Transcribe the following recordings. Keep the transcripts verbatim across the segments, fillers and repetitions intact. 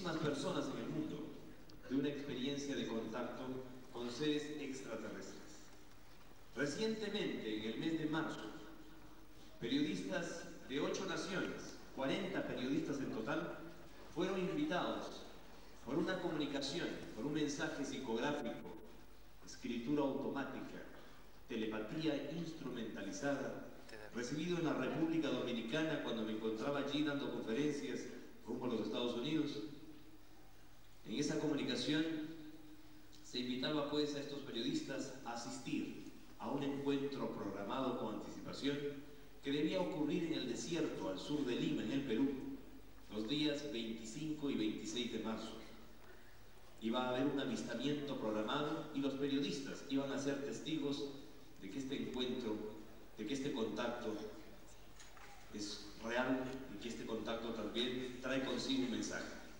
muchísimas personas en el mundo de una experiencia de contacto con seres extraterrestres. Recientemente, en el mes de marzo, periodistas de ocho naciones, cuarenta periodistas en total, fueron invitados por una comunicación, por un mensaje psicográfico, escritura automática, telepatía instrumentalizada, recibido en la República Dominicana cuando me encontraba allí dando conferencias rumbo a los Estados Unidos. En esa comunicación se invitaba pues a estos periodistas a asistir a un encuentro programado con anticipación que debía ocurrir en el desierto al sur de Lima, en el Perú, los días veinticinco y veintiséis de marzo. Iba a haber un avistamiento programado y los periodistas iban a ser testigos de que este encuentro, de que este contacto es real y que este contacto también trae consigo un mensaje.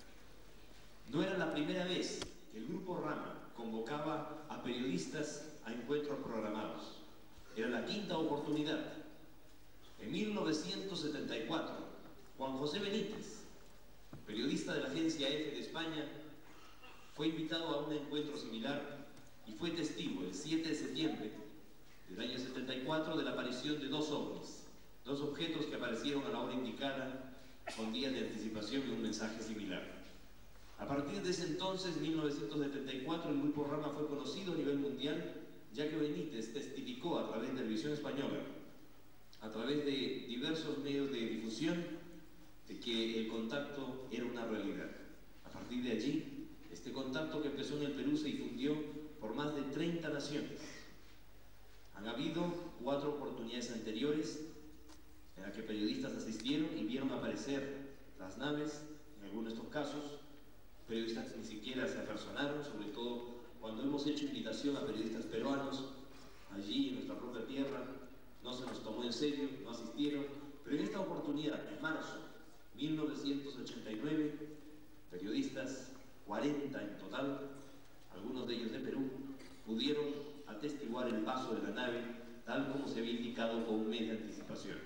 No era la primera vez que el Grupo Rama convocaba a periodistas a encuentros programados. Era la quinta oportunidad. En mil novecientos setenta y cuatro, Juan José Benítez, periodista de la agencia EFE de España, fue invitado a un encuentro similar y fue testigo el siete de septiembre del año setenta y cuatro de la aparición de dos ovnis, dos objetos que aparecieron a la hora indicada con días de anticipación y un mensaje similar. A partir de ese entonces, mil novecientos setenta y cuatro, el Grupo Rama fue conocido a nivel mundial, ya que Benítez testificó a través de Televisión Española, a través de diversos medios de difusión, de que el contacto era una realidad. A partir de allí, este contacto que empezó en el Perú se difundió por más de treinta naciones. Han habido cuatro oportunidades anteriores en las que periodistas asistieron y vieron aparecer las naves. En algunos de estos casos, periodistas ni siquiera se apersonaron, sobre todo cuando hemos hecho invitación a periodistas peruanos allí en nuestra propia tierra, no se nos tomó en serio, no asistieron. Pero en esta oportunidad, en marzo de mil novecientos ochenta y nueve, periodistas, cuarenta en total, algunos de ellos de Perú, pudieron atestiguar el paso de la nave tal como se había indicado con un mes de anticipación.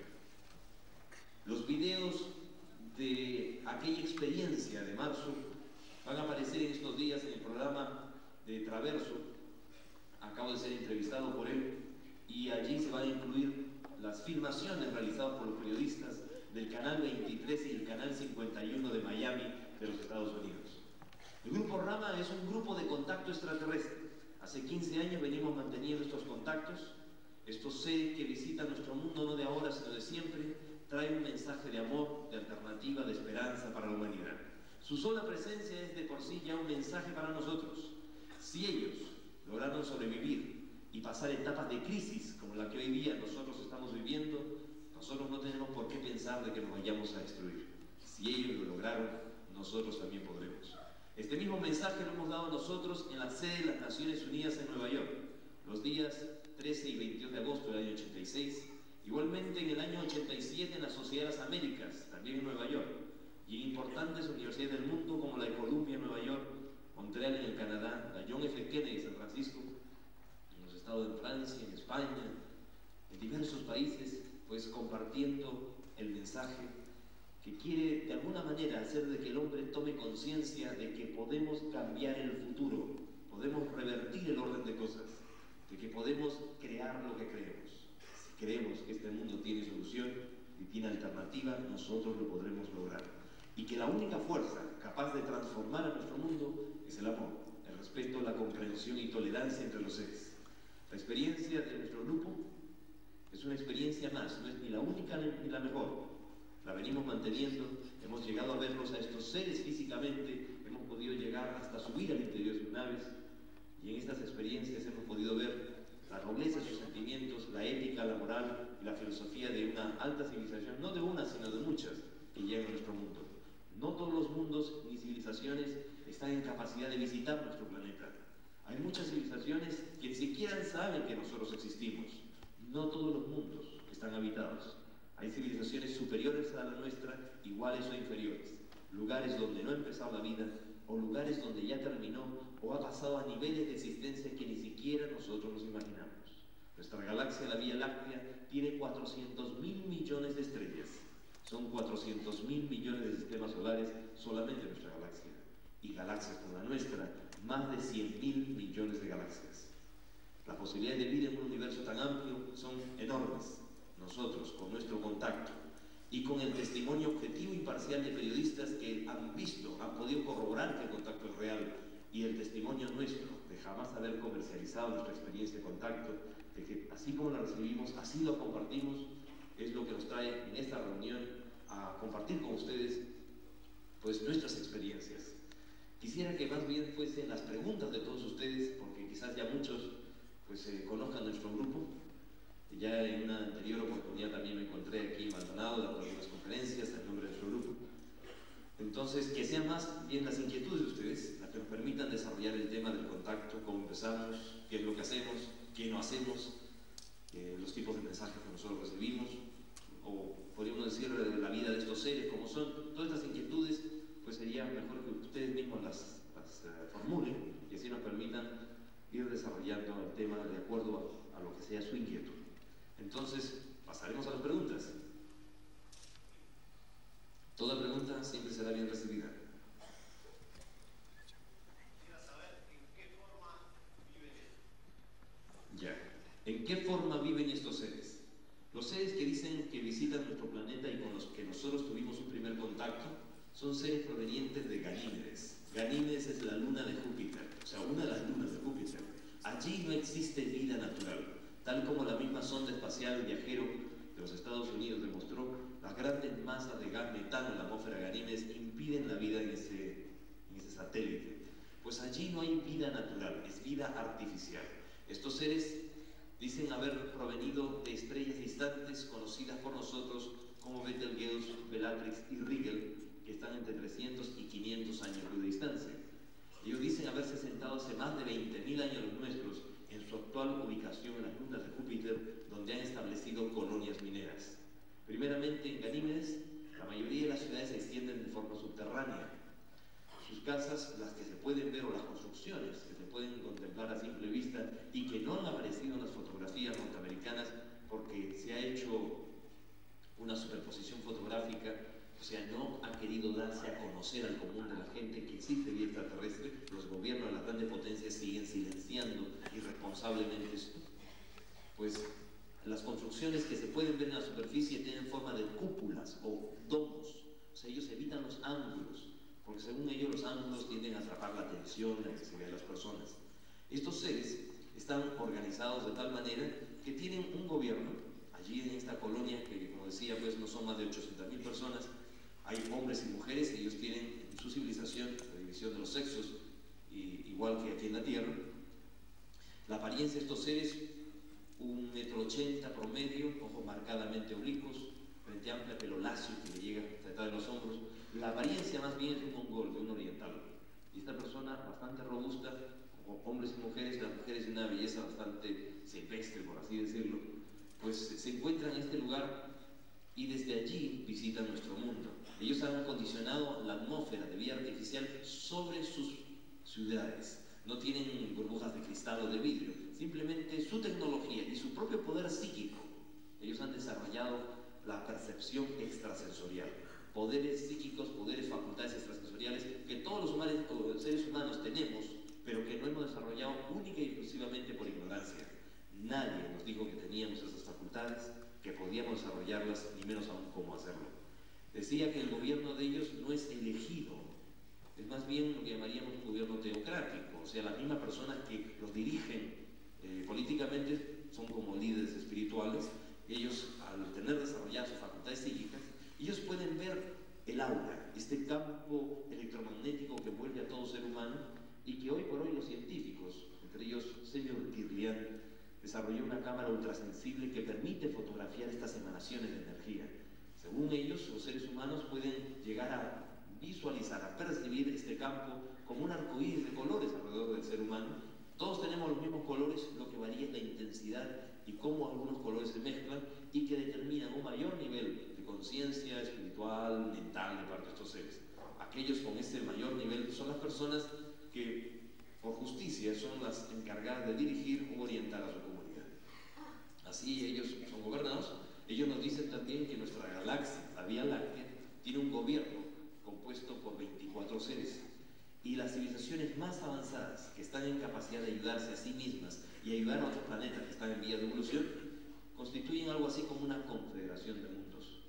Los videos de aquella experiencia de marzo van a aparecer en estos días en el programa de Traverso. Acabo de ser entrevistado por él y allí se van a incluir las filmaciones realizadas por los periodistas del canal veintitrés y el canal cincuenta y uno de Miami de los Estados Unidos. El Grupo Rama es un grupo de contacto extraterrestre. Hace quince años venimos manteniendo estos contactos. Estos seres que visitan nuestro mundo no de ahora sino de siempre traen un mensaje de amor, de alternativa, de esperanza para la humanidad. Su sola presencia es de por sí ya un mensaje para nosotros. Si ellos lograron sobrevivir y pasar etapas de crisis como la que hoy día nosotros estamos viviendo, nosotros no tenemos por qué pensar de que nos vayamos a destruir. Si ellos lo lograron, nosotros también podremos. Este mismo mensaje lo hemos dado nosotros en la sede de las Naciones Unidas en Nueva York, los días trece y veintidós de agosto del año ochenta y seis, igualmente en el año ochenta y siete en la Sociedad de las Américas, también en Nueva York, y en importantes universidades del mundo como la de Columbia en Nueva York, Montreal en el Canadá, la John F. Kennedy en San Francisco, en los estados de Francia, en España, en diversos países, pues compartiendo el mensaje que quiere de alguna manera hacer de que el hombre tome conciencia de que podemos cambiar el futuro, podemos revertir el orden de cosas, de que podemos crear lo que creemos. Si creemos que este mundo tiene solución y tiene alternativa, nosotros lo podremos lograr. Y que la única fuerza capaz de transformar a nuestro mundo es el amor, el respeto, la comprensión y tolerancia entre los seres. La experiencia de nuestro grupo es una experiencia más, no es ni la única ni la mejor. La venimos manteniendo, hemos llegado a verlos a estos seres físicamente, hemos podido llegar hasta subir al interior de sus naves, y en estas experiencias hemos podido ver la nobleza de sus sentimientos, la ética, la moral y la filosofía de una alta civilización, no de una, sino de muchas, que llegan a nuestro mundo. No todos los mundos ni civilizaciones están en capacidad de visitar nuestro planeta. Hay muchas civilizaciones que ni siquiera saben que nosotros existimos. No todos los mundos están habitados. Hay civilizaciones superiores a la nuestra, iguales o inferiores. Lugares donde no ha empezado la vida, o lugares donde ya terminó, o ha pasado a niveles de existencia que ni siquiera nosotros nos imaginamos. Nuestra galaxia, la Vía Láctea, tiene cuatrocientos mil millones de estrellas. Son cuatrocientos mil millones de sistemas solares solamente en nuestra galaxia. y galaxias como la nuestra, más de cien mil millones de galaxias. Las posibilidades de vida en un universo tan amplio son enormes. Nosotros, con nuestro contacto y con el testimonio objetivo y imparcial de periodistas que han visto, han podido corroborar que el contacto es real, y el testimonio nuestro de jamás haber comercializado nuestra experiencia de contacto, de que así como la recibimos, así lo compartimos, es lo que nos trae en esta reunión a compartir con ustedes pues nuestras experiencias. Quisiera que más bien fuesen las preguntas de todos ustedes, porque quizás ya muchos pues eh, conozcan nuestro grupo. Ya en una anterior oportunidad también me encontré aquí en Maldonado dando algunas conferencias en nombre de nuestro grupo. Entonces, que sean más bien las inquietudes de ustedes las que nos permitan desarrollar el tema del contacto, cómo empezamos, qué es lo que hacemos, qué no hacemos, eh, los tipos de mensajes que nosotros recibimos, o podríamos decir la vida de estos seres, cómo son. Todas estas inquietudes, pues sería mejor que ustedes mismos las, las uh, formulen y así nos permitan ir desarrollando el tema de acuerdo a, a lo que sea su inquietud. Entonces, pasaremos a las preguntas. Toda pregunta siempre será bien recibida. Quisiera saber en qué forma viven ellos. Ya. ¿En qué forma viven estos seres? Los seres que dicen que visitan nuestro planeta y con los que nosotros tuvimos un primer contacto son seres provenientes de Ganímedes. Ganímedes es la luna de Júpiter, o sea, una de las lunas de Júpiter. Allí no existe vida natural, tal como la misma sonda espacial viajero de los Estados Unidos demostró. Las grandes masas de gas metano en la atmósfera de Ganímedes impiden la vida en ese, en ese satélite. Pues allí no hay vida natural, es vida artificial. Estos seres dicen haber provenido de estrellas distantes conocidas por nosotros como Betelgeuse, Bellatrix y Rigel, que están entre trescientos y quinientos años de distancia. Ellos dicen haberse sentado hace más de veinte mil años los nuestros en su actual ubicación en las lunas de Júpiter, donde han establecido colonias mineras. Primeramente en Ganímedes, la mayoría de las ciudades se extienden de forma subterránea. Sus casas, las que se pueden ver, o las construcciones que se pueden contemplar a simple vista y que no han aparecido en las fotografías norteamericanas porque se ha hecho una superposición fotográfica, o sea, no ha querido darse a conocer al común de la gente que existe vida extraterrestre. Los gobiernos de las grandes potencias siguen silenciando irresponsablemente esto. Pues las construcciones que se pueden ver en la superficie tienen forma de cúpulas o domos, o sea, ellos evitan los ángulos, porque según ellos los ángulos tienden a atrapar la atención, la que se ve a las personas. Estos seres están organizados de tal manera que tienen un gobierno, allí en esta colonia, que como decía, pues no son más de ochocientas mil personas, hay hombres y mujeres, ellos tienen en su civilización la división de los sexos, y, igual que aquí en la Tierra. La apariencia de estos seres, un metro ochenta promedio, ojos marcadamente oblicuos, frente amplia, pelo lacio que le llega hasta detrás de los hombros. La apariencia más bien es un mongol, de un oriental. Y esta persona bastante robusta, como hombres y mujeres, las mujeres de una belleza bastante silvestre, por así decirlo, pues se encuentran en este lugar y desde allí visitan nuestro mundo. Ellos han acondicionado la atmósfera de vida artificial sobre sus ciudades. No tienen burbujas de cristal o de vidrio, simplemente su tecnología y su propio poder psíquico. Ellos han desarrollado la percepción extrasensorial, poderes psíquicos, poderes, facultades extrasensoriales que todos los humanos, los seres humanos tenemos, pero que no hemos desarrollado única y exclusivamente por ignorancia. Nadie nos dijo que teníamos esas facultades, que podíamos desarrollarlas, ni menos aún cómo hacerlo. Decía que el gobierno de ellos no es elegido, es más bien lo que llamaríamos un gobierno teocrático, o sea, las mismas personas que los dirigen eh, políticamente son como líderes espirituales. Ellos, al tener desarrolladas sus facultades psíquicas, ellos pueden ver el aura, este campo electromagnético que envuelve a todo ser humano y que hoy por hoy los científicos, entre ellos Semyon Kirlian, desarrolló una cámara ultrasensible que permite fotografiar estas emanaciones de energía. Según ellos, los seres humanos pueden llegar a visualizar, a percibir este campo como un arcoíris de colores alrededor del ser humano. Todos tenemos los mismos colores, lo que varía es la intensidad y cómo algunos colores se mezclan y que determinan un mayor nivel de conciencia espiritual, mental de parte de estos seres. Aquellos con ese mayor nivel son las personas que por justicia son las encargadas de dirigir o orientar a su comunidad. Así ellos son gobernados. Ellos nos dicen también que nuestra galaxia, la Vía Láctea, tiene un gobierno compuesto por veinticuatro seres Y las civilizaciones más avanzadas, que están en capacidad de ayudarse a sí mismas y ayudar a otros planetas que están en vía de evolución, constituyen algo así como una confederación de mundos.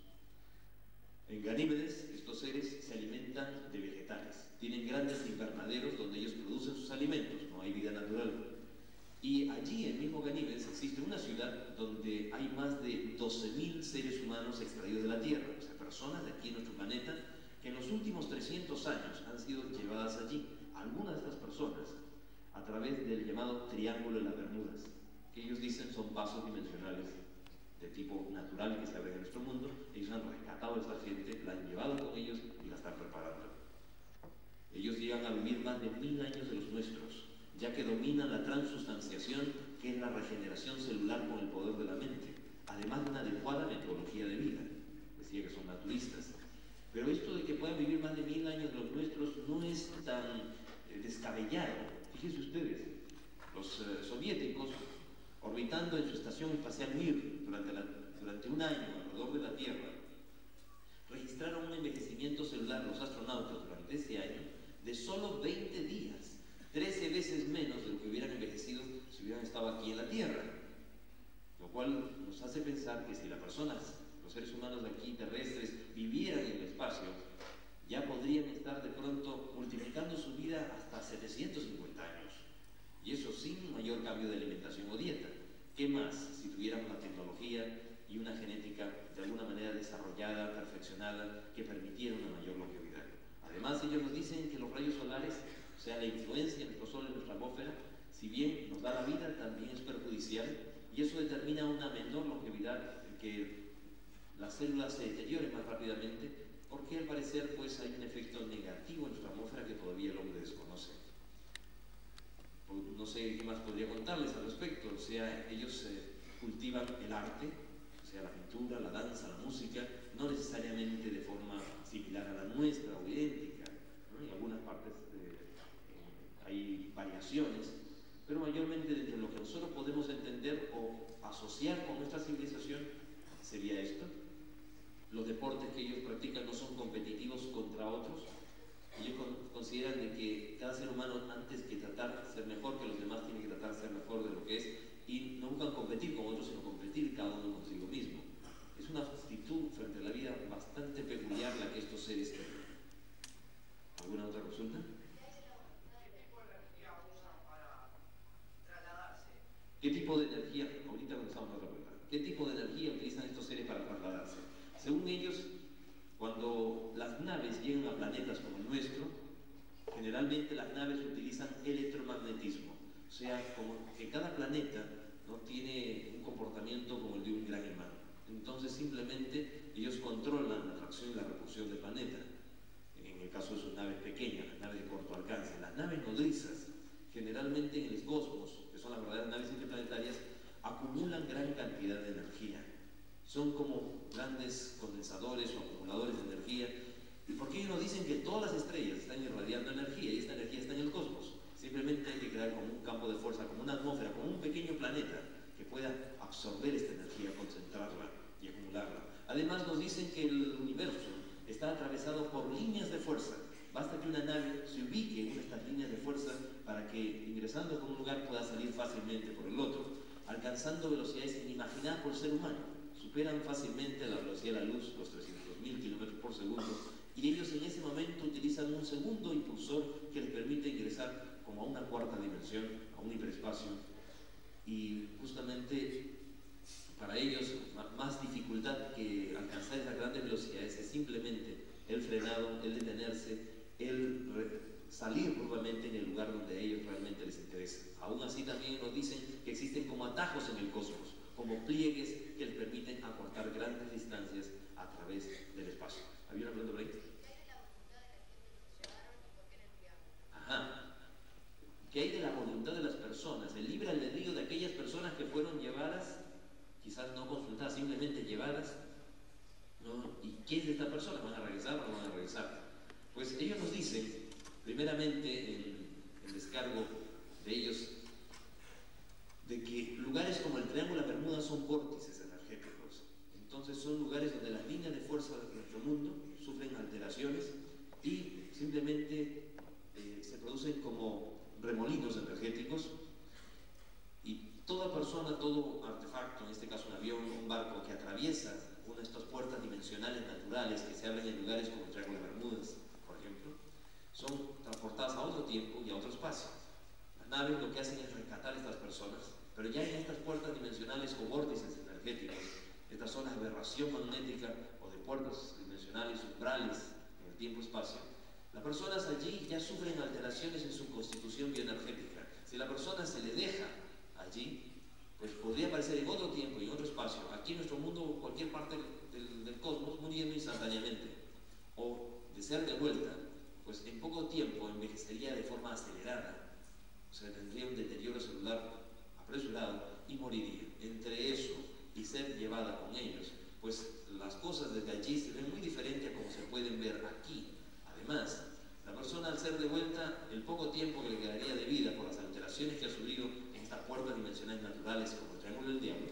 En Ganímedes, estos seres se alimentan de vegetales. Tienen grandes invernaderos donde ellos producen sus alimentos, no hay vida natural. Y allí, en mismo Ganímedes, existe una ciudad donde hay más de doce mil seres humanos extraídos de la Tierra, o sea, personas de aquí en nuestro planeta, que en los últimos trescientos años han sido llevadas allí. Algunas de estas personas, a través del llamado Triángulo de las Bermudas, que ellos dicen son pasos dimensionales de tipo natural que se abren en nuestro mundo, ellos han rescatado a esta gente, la han llevado con ellos y la están preparando. Ellos llegan a vivir más de mil años de los nuestros, ya que dominan la transustanciación, que es la regeneración celular con el poder de la mente, además de una adecuada metodología de vida. Decía que son naturistas. Pero esto de que puedan vivir más de mil años de los nuestros no es tan eh, descabellado. Fíjense ustedes, los eh, soviéticos, orbitando en su estación espacial Mir durante, la, durante un año alrededor de la Tierra, registraron un envejecimiento celular, los astronautas, durante ese año, de solo veinte días, trece veces menos de lo que hubieran envejecido si hubieran estado aquí en la Tierra. Lo cual nos hace pensar que si las personas, los seres humanos de aquí terrestres, vivieran en el espacio, ya podrían estar de pronto multiplicando su vida hasta setecientos cincuenta años. Y eso sin mayor cambio de alimentación o dieta. ¿Qué más si tuviéramos la tecnología y una genética de alguna manera desarrollada, perfeccionada, que permitiera una mayor longevidad? Además, ellos nos dicen que los rayos solares, o sea, la influencia de nuestro Sol en nuestra atmósfera, si bien nos da la vida, también es perjudicial, y eso determina una menor longevidad, que las células se deterioren más rápidamente, porque al parecer pues, hay un efecto negativo en nuestra atmósfera que todavía el hombre desconoce. No sé qué más podría contarles al respecto. O sea, ellos eh, cultivan el arte, o sea, la pintura, la danza, la música, no necesariamente de forma similar a la nuestra o idéntica, ¿no? En algunas partes eh, eh, hay variaciones, pero mayormente dentro de lo que nosotros podemos entender o asociar con nuestra civilización sería esto. Los deportes que ellos practican no son competitivos contra otros. Ellos consideran de que cada ser humano, antes que tratar de ser mejor que los demás, tiene que tratar de ser mejor de lo que es, y no buscan competir con otros, sino competir cada uno consigo mismo. Es una actitud frente a la vida bastante peculiar la que estos seres tienen. ¿Alguna otra consulta? ¿Qué tipo de energía? Ahorita comenzamos a otra pregunta. ¿Qué tipo de energía utilizan estos seres para trasladarse? Según ellos, cuando las naves llegan a planetas como el nuestro, generalmente las naves utilizan electromagnetismo. O sea, como que cada planeta no tiene un comportamiento como el de un gran hermano. Entonces, simplemente ellos controlan la atracción y la repulsión del planeta. En el caso de sus naves pequeñas, las naves de corto alcance. Las naves nodrizas, generalmente en el cosmos, que son las verdaderas naves interplanetarias, acumulan gran cantidad de energía. Son como grandes condensadores o acumuladores de energía. ¿Y por qué ellos nos dicen que todas las estrellas están irradiando energía y esta energía está en el cosmos? Simplemente hay que crear como un campo de fuerza, como una atmósfera, como un pequeño planeta que pueda absorber esta energía, concentrarla y acumularla. Además nos dicen que el universo está atravesado por líneas de fuerza. Basta que una nave se ubique en una de estas líneas de fuerza para que ingresando por un lugar pueda salir fácilmente por el otro, alcanzando velocidades inimaginadas por el ser humano. Superan fácilmente la velocidad de la luz, los trescientos mil kilómetros por segundo, y ellos en ese momento utilizan un segundo impulsor que les permite ingresar como a una cuarta dimensión, a un hiperespacio, y justamente para ellos más dificultad que alcanzar esas grandes velocidades es simplemente el frenado, el detenerse, el salir nuevamente en el lugar donde a ellos realmente les interesa. Aún así también nos dicen que existen como atajos en el cosmos, como pliegues que les permiten acortar grandes distancias a través del espacio. ¿Había una pregunta por ahí? Ajá. ¿Qué hay de la voluntad de las personas? El libre albedrío de aquellas personas que fueron llevadas, quizás no consultadas, simplemente llevadas, ¿no? ¿Y qué es de esta persona? ¿Van a regresar o no van a regresar? Pues ellos nos dicen, primeramente en el descargo de ellos, de que lugares como el Triángulo de las Bermudas son vórtices energéticos. Entonces son lugares donde las líneas de fuerza de nuestro mundo sufren alteraciones y simplemente eh, energéticos, y toda persona, todo artefacto, en este caso un avión, un barco que atraviesa una de estas puertas dimensionales naturales que se abren en lugares como el Triángulo de Bermudas, por ejemplo, son transportadas a otro tiempo y a otro espacio. Las naves lo que hacen es rescatar a estas personas, pero ya en estas puertas dimensionales o vórtices energéticos, estas zonas de aberración magnética o de puertas dimensionales, umbrales en el tiempo-espacio, las personas allí ya sufren alteraciones en su constitución bioenergética. Si la persona se le deja allí, pues podría aparecer en otro tiempo y en otro espacio, aquí en nuestro mundo o cualquier parte del, del cosmos, muriendo instantáneamente. O, de ser de vuelta, pues en poco tiempo envejecería de forma acelerada, o sea, tendría un deterioro celular apresurado y moriría. Entre eso y ser llevada con ellos, pues las cosas desde allí se ven muy diferentes a como se pueden ver aquí. Además, la persona al ser de vuelta, el poco tiempo que le quedaría de vida por las alteraciones que ha sufrido en estas puertas dimensionales naturales como el Triángulo del Diablo,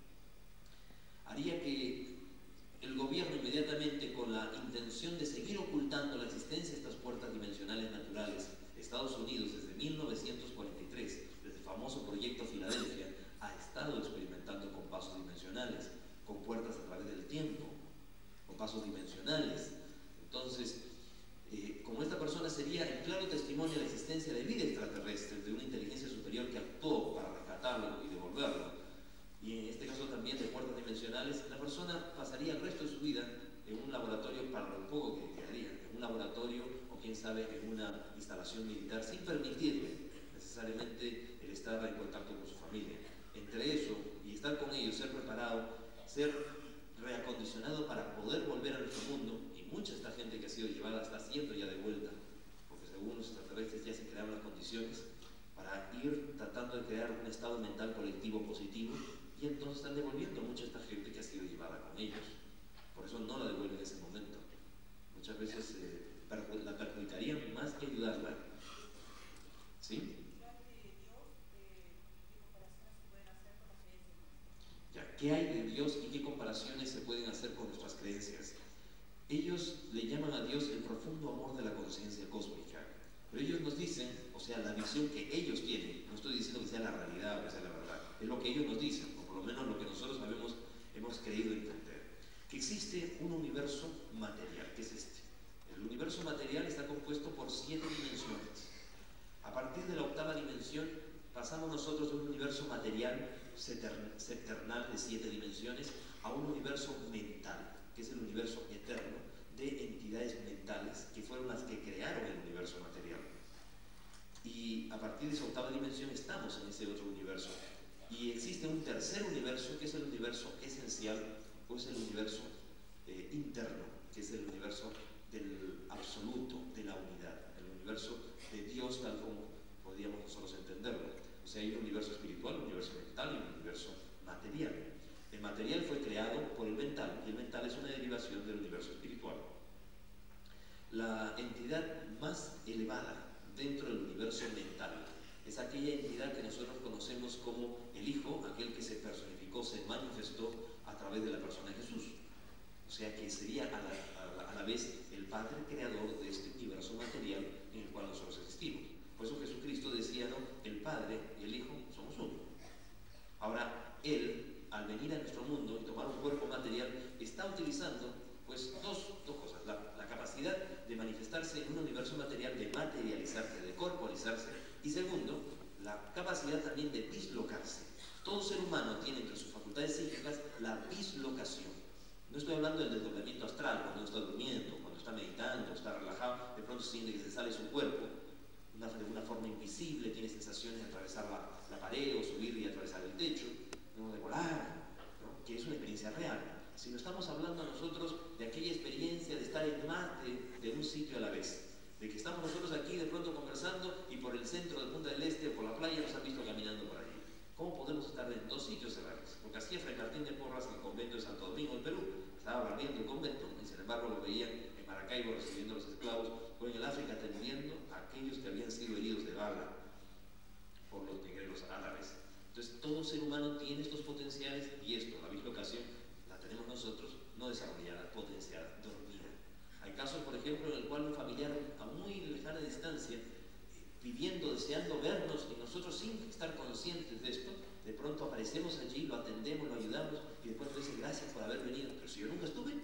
haría que el gobierno inmediatamente, con la intención de seguir ocultando la existencia de estas puertas dimensionales naturales, Estados Unidos desde mil novecientos cuarenta y tres, desde el famoso Proyecto Filadelfia, ha estado experimentando con pasos dimensionales, con puertas a través del tiempo, con pasos dimensionales. Entonces, eh, como esta persona sería el claro testimonio de la existencia de vida extraterrestre, de una inteligencia superior que actuó para rescatarlo y devolverlo, y en este caso también de puertas dimensionales, la persona pasaría el resto de su vida en un laboratorio, para lo poco que quedaría, en un laboratorio o quién sabe en una instalación militar, sin permitirle necesariamente el estar en contacto con su familia. Entre eso y estar con ellos, ser preparado, ser reacondicionado para poder volver a nuestro mundo, y mucha de esta gente que ha sido llevada está siendo ya de vuelta, porque según los extraterrestres ya se crearon las condiciones para ir tratando de crear un estado mental colectivo positivo, y entonces están devolviendo a mucha de esta gente que ha sido llevada con ellos. Por eso no la devuelven en ese momento. Muchas veces eh, perju la perjudicarían más que ayudarla. ¿Sí? Ya, ¿qué hay de Dios y qué comparaciones se pueden hacer con nuestras creencias? Ellos le llaman a Dios el profundo amor de la conciencia cósmica. Pero ellos nos dicen, o sea, la visión que ellos tienen, no estoy diciendo que sea la realidad o que sea la verdad, es lo que ellos nos dicen, o por lo menos lo que nosotros sabemos, hemos creído entender, que existe un universo material, que es este. El universo material está compuesto por siete dimensiones. A partir de la octava dimensión, pasamos nosotros de un universo material septernal de siete dimensiones a un universo mental, que es el universo eterno de entidades mentales que fueron las que crearon el universo material. Y a partir de esa octava dimensión estamos en ese otro universo. Y existe un tercer universo, que es el universo esencial, o es el universo eh, interno, que es el universo del absoluto, de la unidad, el universo de Dios tal como podríamos nosotros entenderlo. O sea, hay un universo espiritual, un universo mental y un universo material. El material fue creado por el mental, y el mental es una derivación del universo espiritual. La entidad más elevada dentro del universo mental es aquella entidad que nosotros conocemos como el Hijo, aquel que se personificó, se manifestó a través de la persona de Jesús. O sea que sería a la, a la, a la vez el Padre creador de este universo material en el cual nosotros existimos. Por eso Jesucristo decía, ¿no?, el Padre y el Hijo somos uno. Ahora, Él, al venir a nuestro mundo y tomar un cuerpo material, está utilizando pues dos, dos cosas, la, la capacidad de manifestarse en un universo material, de materializarse, de corporalizarse, y segundo, la capacidad también de dislocarse. Todo ser humano tiene entre sus facultades psíquicas la dislocación. No estoy hablando del desdoblamiento astral, cuando está durmiendo, cuando está meditando, está relajado, de pronto siente que se sale su cuerpo, una, de una forma invisible, tiene sensaciones de atravesar la, la pared o subir y atravesar el techo, ¿no?, de volar, ¿no?, que es una experiencia real. Sino estamos hablando nosotros de aquella experiencia de estar en más de, de un sitio a la vez, de que estamos nosotros aquí de pronto conversando y por el centro de Punta del Este o por la playa nos han visto caminando por allí. ¿Cómo podemos estar en dos sitios a la vez? Porque hacía Fray Martín de Porras en el convento de Santo Domingo, en Perú, estaba barriendo el convento y sin embargo lo veían en Maracaibo recibiendo a los esclavos, o en el África atendiendo a aquellos que habían sido heridos de bala por los negreros árabes. Entonces todo ser humano tiene estos potenciales, y esto, la dislocación, la tenemos nosotros no desarrollada, potenciada, dormida. Hay casos, por ejemplo, en el cual un familiar a muy lejana distancia pidiendo, deseando vernos, y nosotros sin estar conscientes de esto, de pronto aparecemos allí, lo atendemos, lo ayudamos, y después nos dice gracias por haber venido, pero si yo nunca estuve,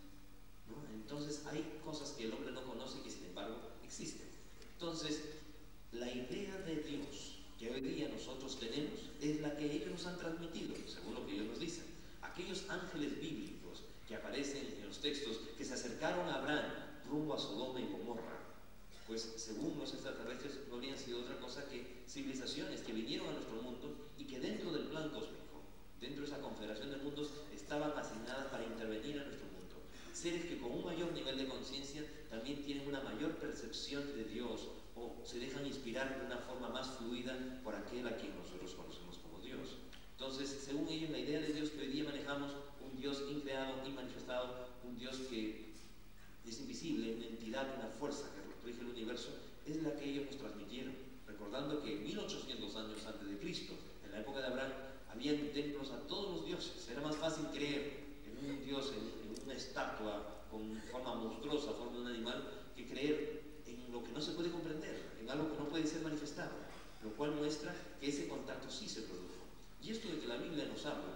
¿no? Entonces hay cosas que el hombre no conoce y que sin embargo existen. Entonces, la idea de Dios que hoy día nosotros tenemos es la que ellos nos han transmitido, según lo que ellos nos dicen. Aquellos ángeles bíblicos que aparecen en los textos, que se acercaron a Abraham rumbo a Sodoma y Gomorra, pues según los extraterrestres no habrían sido otra cosa que civilizaciones que vinieron a nuestro mundo y que dentro del plan cósmico, dentro de esa confederación de mundos, estaban asignadas para intervenir a nuestro mundo. Seres que con un mayor nivel de conciencia también tienen una mayor percepción de Dios o se dejan inspirar de una forma más fluida por aquel a quien nosotros conocemos como Dios. Entonces, según ellos, la idea de Dios que hoy día manejamos, un Dios increado, inmanifestado, un Dios que es invisible, una entidad, una fuerza que rige el universo, es la que ellos nos transmitieron, recordando que mil ochocientos años antes de Cristo, en la época de Abraham, habían templos a todos los dioses. Era más fácil creer en un dios, en, en una estatua con forma monstruosa, forma de un animal, que creer en lo que no se puede comprender, en algo que no puede ser manifestado, lo cual muestra que ese contacto sí se produjo. Y esto de que la Biblia nos habla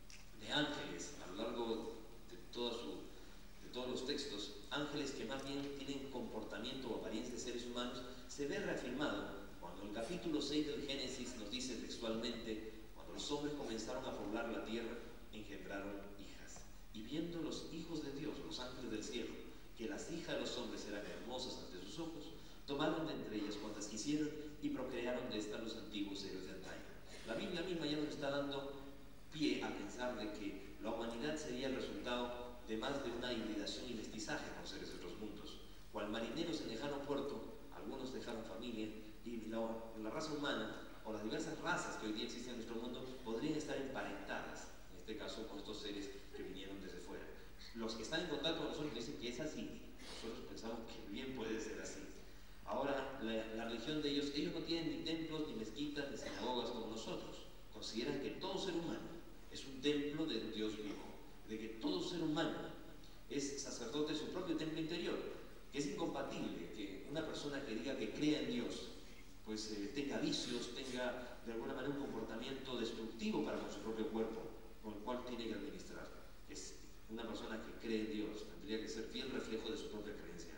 de ángeles a lo largo de, toda su, de todos los textos, ángeles que más bien tienen comportamiento o apariencia de seres humanos, se ve reafirmado cuando el capítulo seis del Génesis nos dice textualmente: cuando los hombres comenzaron a poblar la tierra, engendraron hijas. Y viendo los hijos de Dios, los ángeles del cielo, que las hijas de los hombres eran hermosas ante sus ojos, tomaron de entre ellas cuantas quisieron y procrearon de estas los antiguos héroes de antaño. La Biblia misma ya nos está dando pie a pensar de que la humanidad sería el resultado de más de una hibridación y mestizaje con seres de otros mundos. Cual marineros en lejano puerto, algunos dejaron familia, y la, la raza humana o las diversas razas que hoy día existen en nuestro mundo podrían estar emparentadas, en este caso con estos seres que vinieron desde fuera. Los que están en contacto con nosotros dicen que es así, nosotros pensamos que bien puede ser así. Ahora, la, la religión de ellos, ellos no tienen ni templos, ni mezquitas, ni sinagogas como nosotros. Consideran que todo ser humano es un templo del Dios vivo, de que todo ser humano es sacerdote de su propio templo interior, que es incompatible que una persona que diga que crea en Dios, pues eh, tenga vicios, tenga de alguna manera un comportamiento destructivo para con su propio cuerpo, con el cual tiene que administrar. Es una persona que cree en Dios, tendría que ser fiel reflejo de su propia creencia.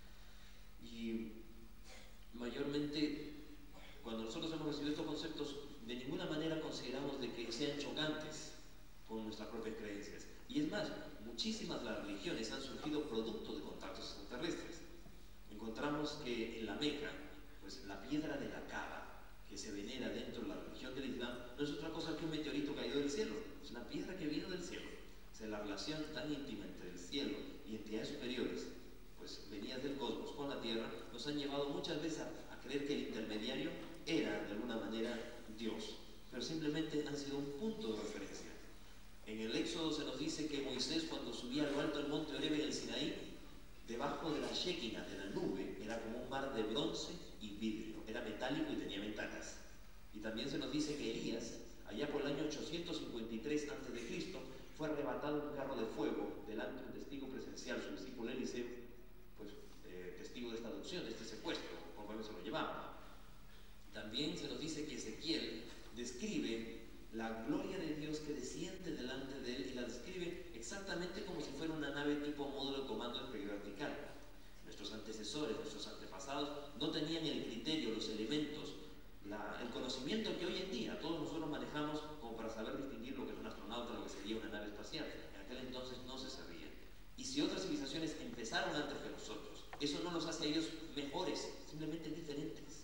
Y mayormente, cuando nosotros hemos recibido estos conceptos, de ninguna manera consideramos de que sean chocantes con nuestras propias creencias. Y es más, muchísimas de las religiones han surgido producto de contactos extraterrestres. Encontramos que en la Meca, pues la piedra de la Kaaba, que se venera dentro de la religión del Islam, no es otra cosa que un meteorito caído del cielo. Es una piedra que vino del cielo. O sea, la relación tan íntima entre el cielo y entidades superiores, pues venidas del cosmos con la tierra, nos han llevado muchas veces a, a creer que el intermediario era de alguna manera Dios, pero simplemente han sido un punto de referencia. En el Éxodo se nos dice que Moisés, cuando subía a lo alto del monte Oreb en el Sinaí, debajo de la Shekinah, de la nube, era como un mar de bronce y vidrio, era metálico y tenía ventanas. Y también se nos dice que Elías, allá por el año ochocientos cincuenta y tres antes de Cristo, fue arrebatado en un carro de fuego delante de un testigo presencial, su discípulo Eliseo, pues eh, testigo de esta adopción, de este secuestro, por cual se lo llevaba. También se nos dice que Ezequiel describe la gloria de Dios que desciende delante de él y la describe exactamente como si fuera una nave tipo módulo de comando vertical. Nuestros antecesores, nuestros antepasados no tenían el criterio, los elementos, la, el conocimiento que hoy en día todos nosotros manejamos como para saber distinguir lo que es un astronauta, lo que sería una nave espacial. En aquel entonces no se sabía. Y si otras civilizaciones empezaron antes que nosotros, eso no los hace a ellos mejores, simplemente diferentes.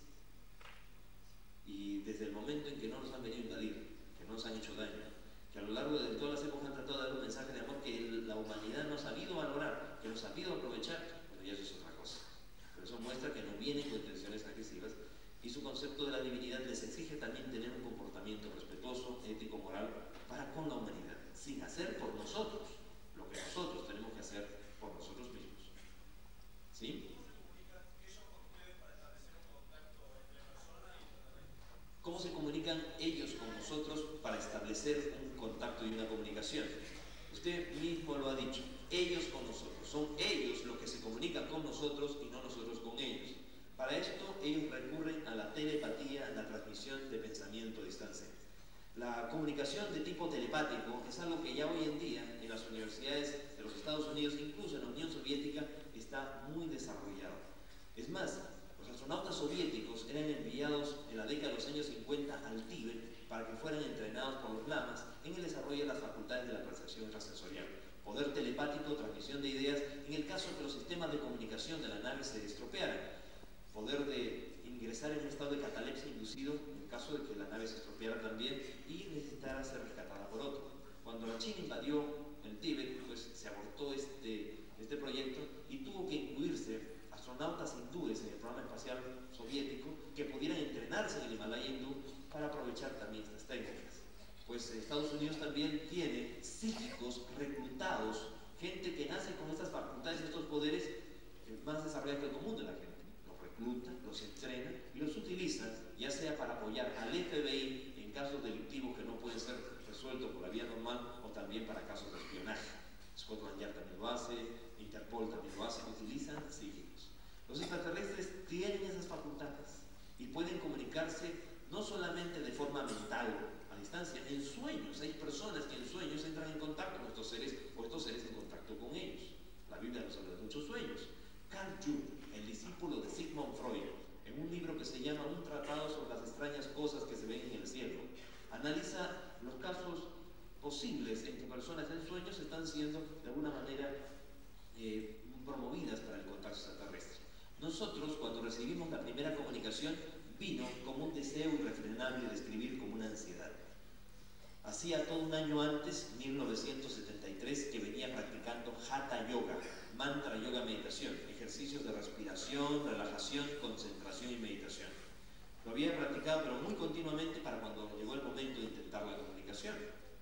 Y desde el momento en que no nos han venido a invadir, que no nos han hecho daño, que a lo largo de todas las épocas han tratado de dar un mensaje de amor que la humanidad no ha sabido valorar, que no ha sabido aprovechar, bueno, ya eso es otra cosa. Pero eso muestra que no vienen con intenciones agresivas y su concepto de la divinidad les exige también tener un comportamiento respetuoso, ético, moral para con la humanidad, sin hacer por nosotros lo que nosotros tenemos que hacer por nosotros mismos. ¿Sí? ¿Cómo se comunican ellos con nosotros para establecer un contacto y una comunicación? Usted mismo lo ha dicho, ellos con nosotros, son ellos los que se comunican con nosotros y no nosotros con ellos. Para esto ellos recurren a la telepatía, la transmisión de pensamiento a distancia. La comunicación de tipo telepático es algo que ya hoy en día en las universidades de los Estados Unidos, incluso en la Unión Soviética, está muy desarrollado. Es más, los astronautas soviéticos eran enviados en la década de los años cincuenta al Tíbet para que fueran entrenados por los lamas en el desarrollo de las facultades de la percepción extrasensorial. Poder telepático, transmisión de ideas, en el caso de que los sistemas de comunicación de la nave se estropearan. Poder de ingresar en un estado de catalepsia inducido en el caso de que la nave se estropeara también y necesitara ser rescatada por otro. Cuando la China invadió el Tíbet, pues se abortó este, este proyecto y tuvo que incluirse astronautas hindúes en el programa espacial soviético que pudieran entrenarse en el Himalaya hindú para aprovechar también estas técnicas. Pues Estados Unidos también tiene psíquicos reclutados, gente que nace con estas facultades y estos poderes más desarrollados que el común de la gente. Recluta, los entrena y los utiliza ya sea para apoyar al F B I en casos delictivos que no pueden ser resueltos por la vía normal o también para casos de espionaje. Scotland Yard también lo hace, Interpol también lo hace, utilizan psíquicos. Los extraterrestres tienen esas facultades y pueden comunicarse no solamente de forma mental, a distancia, en sueños. Hay personas que en sueños entran en contacto con estos seres o estos seres en contacto con ellos. La Biblia nos habla de muchos sueños. Carl Jung, el discípulo de Sigmund Freud, en un libro que se llama Un tratado sobre las extrañas cosas que se ven en el cielo, analiza los casos posibles en que personas en sueños están siendo de alguna manera eh, promovidas para el contacto extraterrestre. Nosotros, cuando recibimos la primera comunicación, vino como un deseo irrefrenable de escribir como una ansiedad. Hacía todo un año antes, mil novecientos setenta y tres, que venía practicando Hatha Yoga, mantra, yoga, meditación, ejercicios de respiración, relajación, concentración y meditación. Lo había practicado pero muy continuamente para cuando llegó el momento de intentar la comunicación.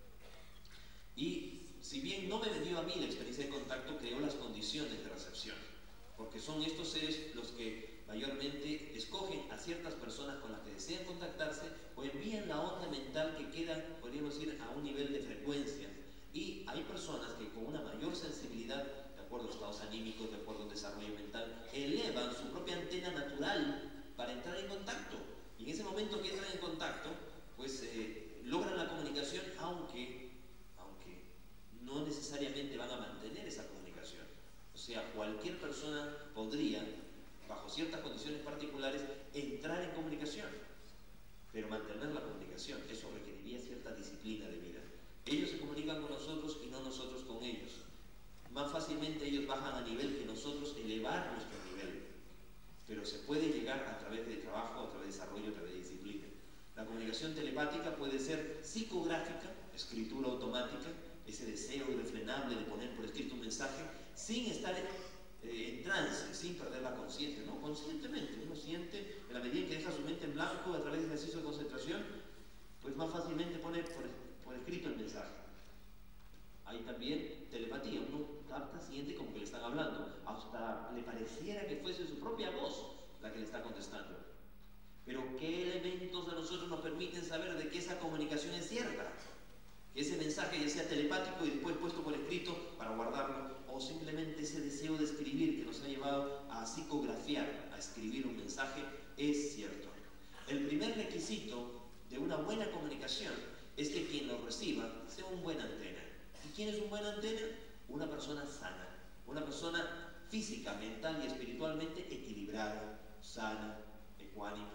Y si bien no me dio a mí la experiencia de contacto, creó las condiciones de recepción, porque son estos seres los que mayormente escogen a ciertas personas con las que desean contactarse o envían la onda mental que queda, podríamos decir, a un nivel de frecuencia. Y hay personas que con una mayor sensibilidad, de acuerdo a estados anímicos, de acuerdo al desarrollo mental, elevan su propia antena natural para entrar en contacto. Y en ese momento que entran en contacto, pues eh, logran la comunicación, aunque, aunque no necesariamente van a mantener esa comunicación. O sea, cualquier persona podría, bajo ciertas condiciones particulares, entrar en comunicación, pero mantener la comunicación, eso requeriría cierta disciplina de vida. Ellos se comunican con nosotros y no nosotros con ellos. Más fácilmente ellos bajan a nivel que nosotros elevar nuestro nivel, pero se puede llegar a través de trabajo, a través de desarrollo, a través de disciplina. La comunicación telepática puede ser psicográfica, escritura automática, ese deseo irrefrenable de poner por escrito un mensaje sin estar en, eh, en trance, sin perder la conciencia, ¿no? Conscientemente, uno siente, en la medida en que deja su mente en blanco a través del ejercicio de concentración, pues más fácilmente pone por, por escrito el mensaje. Hay también telepatía, uno capta, siente como que le están hablando, hasta le pareciera que fuese su propia voz la que le está contestando. Pero ¿qué elementos a nosotros nos permiten saber de que esa comunicación es cierta? Que ese mensaje ya sea telepático y después puesto por escrito para guardarlo, o simplemente ese deseo de escribir que nos ha llevado a psicografiar, a escribir un mensaje, es cierto. El primer requisito de una buena comunicación es que quien lo reciba sea un buen antena. ¿Y quién es un buen antena? Una persona sana, una persona física, mental y espiritualmente equilibrada, sana, ecuánime.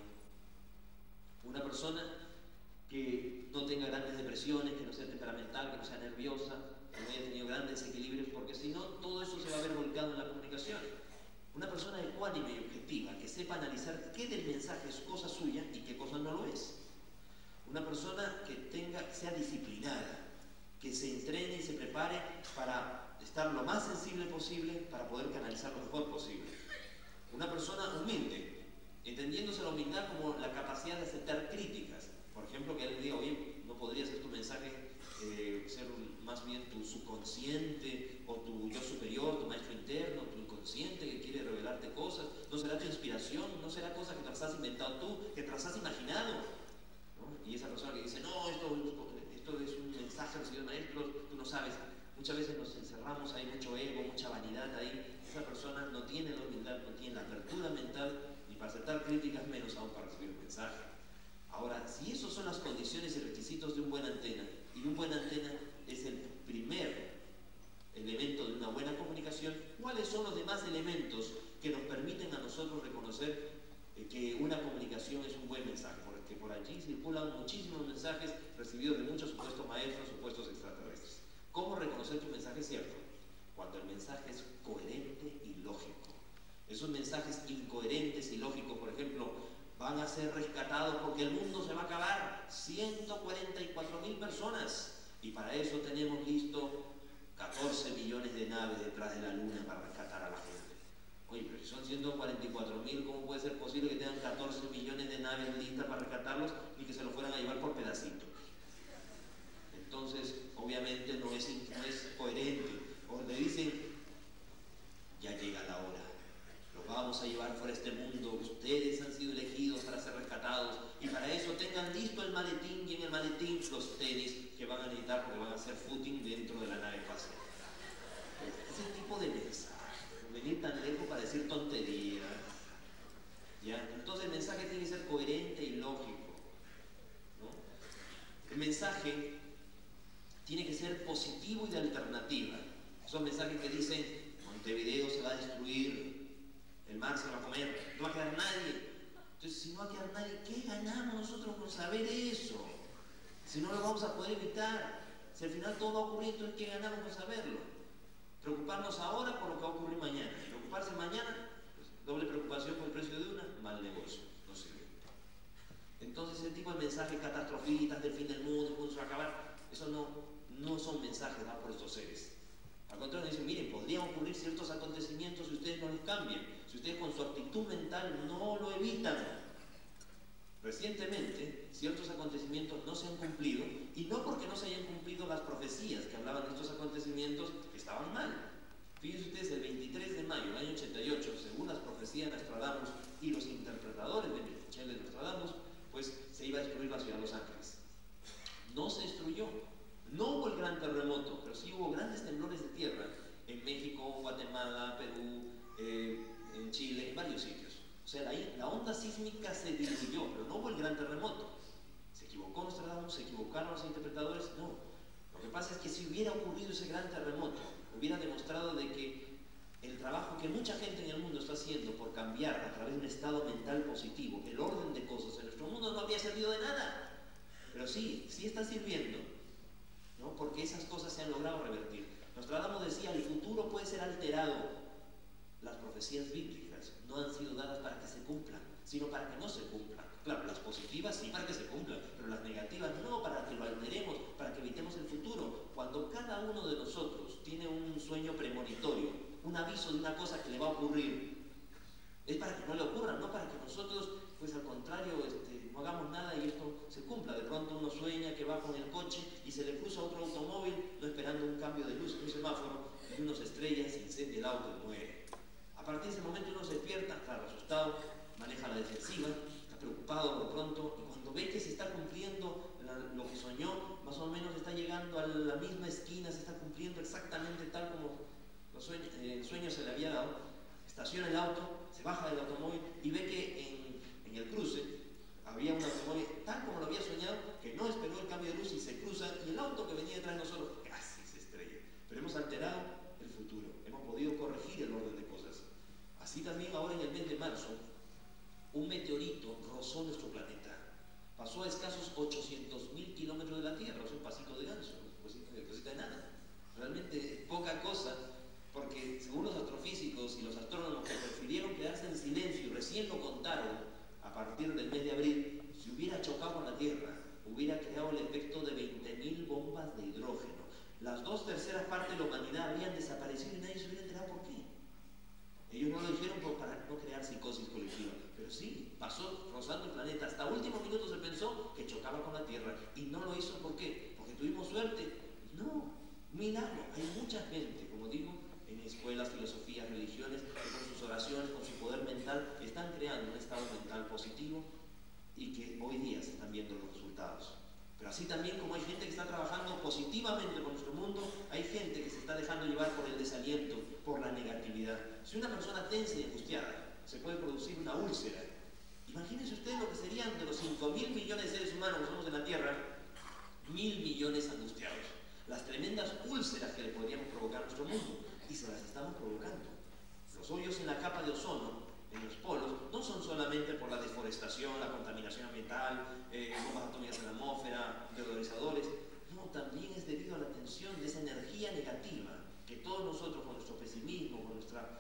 Una persona que no tenga grandes depresiones, que no sea temperamental, que no sea nerviosa, que no haya tenido grandes desequilibrios, porque si no, todo eso se va a ver volcado en la comunicación. Una persona ecuánime y objetiva, que sepa analizar qué del mensaje es cosa suya y qué cosa no lo es. Una persona que tenga, sea disciplinada, que se entrene y se prepare para estar lo más sensible posible para poder canalizar lo mejor posible. Una persona humilde, entendiéndose la humildad como la capacidad de aceptar críticas. Por ejemplo, que él diga, oye, no podría ser tu mensaje eh, ser un, más bien tu subconsciente o tu yo superior, tu maestro interno, tu inconsciente que quiere revelarte cosas. No será tu inspiración, no será cosa que te las has inventado tú, que te las has imaginado, ¿no? Y esa persona que dice, no, esto, esto es un mensaje recibido de maestros, tú no sabes. Muchas veces nos encerramos, hay mucho ego, mucha vanidad ahí. Esa persona no tiene la humildad, no tiene la apertura mental y para aceptar críticas menos aún para recibir un mensaje. Ahora, si esos son las condiciones y requisitos de un buen antena, y un buen antena es el primer elemento de una buena comunicación, ¿cuáles son los demás elementos que nos permiten a nosotros reconocer eh, que una comunicación es un buen mensaje? Porque por allí circulan muchísimos mensajes recibidos de muchos supuestos maestros, supuestos extraterrestres. ¿Cómo reconocer que un mensaje es cierto? Cuando el mensaje es coherente y lógico. Esos mensajes incoherentes y lógicos, por ejemplo, van a ser rescatados porque el mundo se va a acabar, ciento cuarenta y cuatro mil personas, y para eso tenemos listo catorce millones de naves detrás de la luna para rescatar a la gente. Oye, pero si son ciento cuarenta y cuatro mil, ¿cómo puede ser posible que tengan catorce millones de naves listas para rescatarlos y que se los fueran a llevar por pedacitos? Entonces, obviamente no es, no es coherente. O le dicen, ya llega la hora, los vamos a llevar fuera de este mundo, ustedes han sido elegidos para ser rescatados, y para eso tengan listo el maletín, y en el maletín los tenis que van a necesitar porque van a hacer footing dentro de la nave espacial. Ese tipo de mensaje, venir tan lejos para decir tonterías, ¿ya? Entonces el mensaje tiene que ser coherente y lógico, ¿no? El mensaje tiene que ser positivo y de alternativa. Son mensajes que dicen, Montevideo se va a destruir, el mar se va a comer, no va a quedar nadie. Entonces, si no va a quedar nadie, ¿qué ganamos nosotros con saber eso? Si no lo vamos a poder evitar, si al final todo va a ocurrir, entonces ¿qué ganamos con saberlo? Preocuparnos ahora por lo que va a ocurrir mañana. Y preocuparse mañana, pues, doble preocupación por el precio de una, mal negocio, no sirve. Entonces ese tipo de mensajes catastrofistas del fin del mundo, el mundo se va a acabar, eso no, no son mensajes dados por estos seres. Al contrario, dicen, miren, podrían ocurrir ciertos acontecimientos si ustedes no los cambian, si ustedes con su actitud mental no lo evitan. Recientemente, ciertos acontecimientos no se han cumplido, y no porque no se hayan cumplido las profecías que hablaban de estos acontecimientos, estaban mal. Fíjense ustedes, el veintitrés de mayo del año ochenta y ocho, según las profecías de Nostradamus y los interpretadores de Michel de Nostradamus, pues se iba a destruir la ciudad de Los Ángeles. No se destruyó. No hubo el gran terremoto, pero sí hubo grandes temblores de tierra en México, Guatemala, Perú, eh, en Chile, en varios sitios. O sea, la, la onda sísmica se diluyó, pero no hubo el gran terremoto. ¿Se equivocó Nostradamus? ¿Se equivocaron los interpretadores? No. Lo que pasa es que si hubiera ocurrido ese gran terremoto, hubiera demostrado de que el trabajo que mucha gente en el mundo está haciendo por cambiar a través de un estado mental positivo el orden de cosas en nuestro mundo no habría servido de nada. Pero sí, sí está sirviendo, ¿no? Porque esas cosas se han logrado revertir. Nostradamus decía, el futuro puede ser alterado. Las profecías bíblicas no han sido dadas para que se cumplan, sino para que no se cumplan. Claro, las positivas sí para que se cumplan, pero las negativas no, para que lo alteremos, para que evitemos el futuro. Cuando cada uno de nosotros tiene un sueño premonitorio, un aviso de una cosa que le va a ocurrir, es para que no le ocurra, no para que nosotros, pues al contrario, este, no hagamos nada y esto se cumpla. De pronto uno sueña que va con el coche y se le cruza otro automóvil, no esperando un cambio de luz en un semáforo, y uno se estrella, se incendia el auto y muere. A partir de ese momento uno se despierta, claro, asustado, maneja la defensiva, está preocupado por pronto, y cuando ve que se está cumpliendo la, lo que soñó, más o menos está llegando a la misma esquina, se está cumpliendo exactamente tal como los sueños, eh, el sueño se le había dado, estaciona el auto, se baja del automóvil y ve que en, en el cruce había un automóvil tal como lo había soñado, que no esperó el cambio de luz y se cruza, y el auto que venía detrás de nosotros casi se estrella. Pero hemos alterado el futuro, hemos podido corregir el orden de cosas. Así también ahora en el mes de marzo, un meteorito rozó nuestro planeta. Pasó a escasos ochocientos mil kilómetros de la Tierra, o sea, un pasito de ganso, cosita de, cosita de nada. Realmente poca cosa, porque según los astrofísicos y los astrónomos que prefirieron quedarse en silencio y recién lo contaron a partir del mes de abril, si hubiera chocado con la Tierra, hubiera creado el efecto de veinte mil bombas de hidrógeno. Las dos terceras partes de la humanidad habrían desaparecido y nadie se hubiera enterado por qué. Ellos no lo dijeron por, para no crear psicosis colectiva, pero sí, pasó rozando el planeta. Hasta último minuto se pensó que chocaba con la Tierra y no lo hizo. ¿Por qué? ¿Porque tuvimos suerte? No, milagro. Hay mucha gente, como digo, en escuelas, filosofías, religiones, que con sus oraciones, con su poder mental, están creando un estado mental positivo y que hoy día se están viendo los resultados. Pero así también como hay gente que está trabajando positivamente con nuestro mundo, hay gente que se está dejando llevar por el desaliento, por la negatividad. Si una persona tensa y angustiada, se puede producir una úlcera Imagínense ustedes lo que serían de los cinco mil millones de seres humanos que somos en la Tierra, mil millones angustiados. Las tremendas úlceras que le podríamos provocar a nuestro mundo, y se las estamos provocando. Los hoyos en la capa de ozono, en los polos, no son solamente por la deforestación, la contaminación ambiental, eh, bombas atómicas en la atmósfera, deodorizadores, no, también es debido a la tensión de esa energía negativa que todos nosotros, con nuestro pesimismo, con nuestra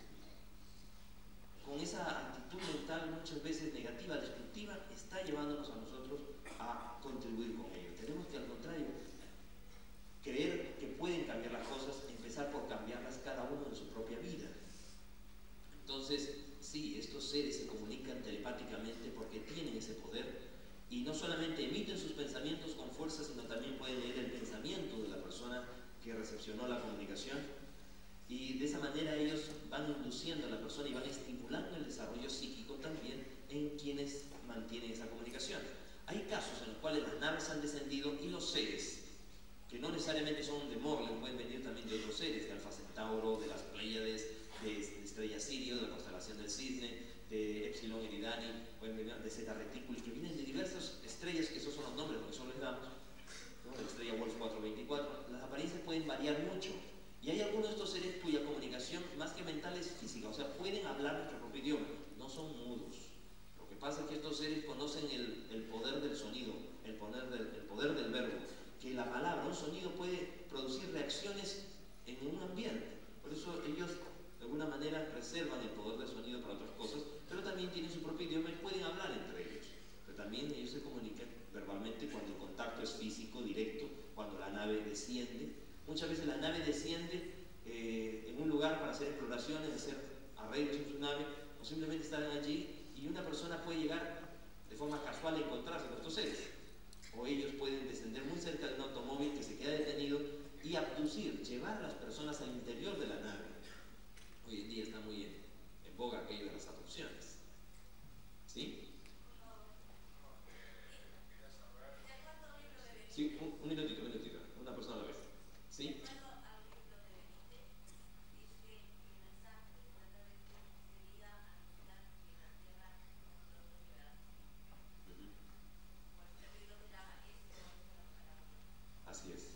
con esa actitud mental muchas veces negativa, destructiva, está llevándonos a nosotros a contribuir con ello. Tenemos que, al contrario, creer que pueden cambiar las cosas, empezar por cambiarlas cada uno en su propia vida. Entonces, sí, estos seres se comunican telepáticamente porque tienen ese poder y no solamente emiten sus pensamientos con fuerza, sino también pueden leer el pensamiento de la persona que recepcionó la comunicación, y de esa manera ellos van induciendo a la persona y van estimulando el desarrollo psíquico también en quienes mantienen esa comunicación. Hay casos en los cuales las naves han descendido y los seres, que no necesariamente son de Morgan, pueden venir también de otros seres, de Alfa Centauro, de las Pléyades, de Estrella Sirio, de la constelación del Cisne, de Epsilon Eridani, pueden venir de Zeta Reticuli, que vienen de diversas estrellas, que esos son los nombres que nosotros les damos, ¿no? De la estrella Wolf cuatrocientos veinticuatro. Las apariencias pueden variar mucho. Y hay algunos de estos seres cuya comunicación, más que mental, es física, o sea, pueden hablar nuestro propio idioma, no son mudos. Lo que pasa es que estos seres conocen el, el poder del sonido, el poder del, el poder del verbo, que la palabra, un sonido puede producir reacciones en un ambiente. Por eso ellos, de alguna manera, reservan el poder del sonido para otras cosas, pero también tienen su propio idioma y pueden hablar entre ellos. Pero también ellos se comunican verbalmente cuando el contacto es físico, directo, cuando la nave desciende. Muchas veces la nave desciende eh, en un lugar para hacer exploraciones, hacer arreglos en su nave, o simplemente estar allí, y una persona puede llegar de forma casual a encontrarse con estos seres. O ellos pueden descender muy cerca de un automóvil que se queda detenido y abducir, llevar a las personas al interior de la nave. Hoy en día está muy en, en boga aquello de las abducciones. ¿Sí? Sí, un, un minutito, un minutito, una persona a la vez. ¿Sí? Así es.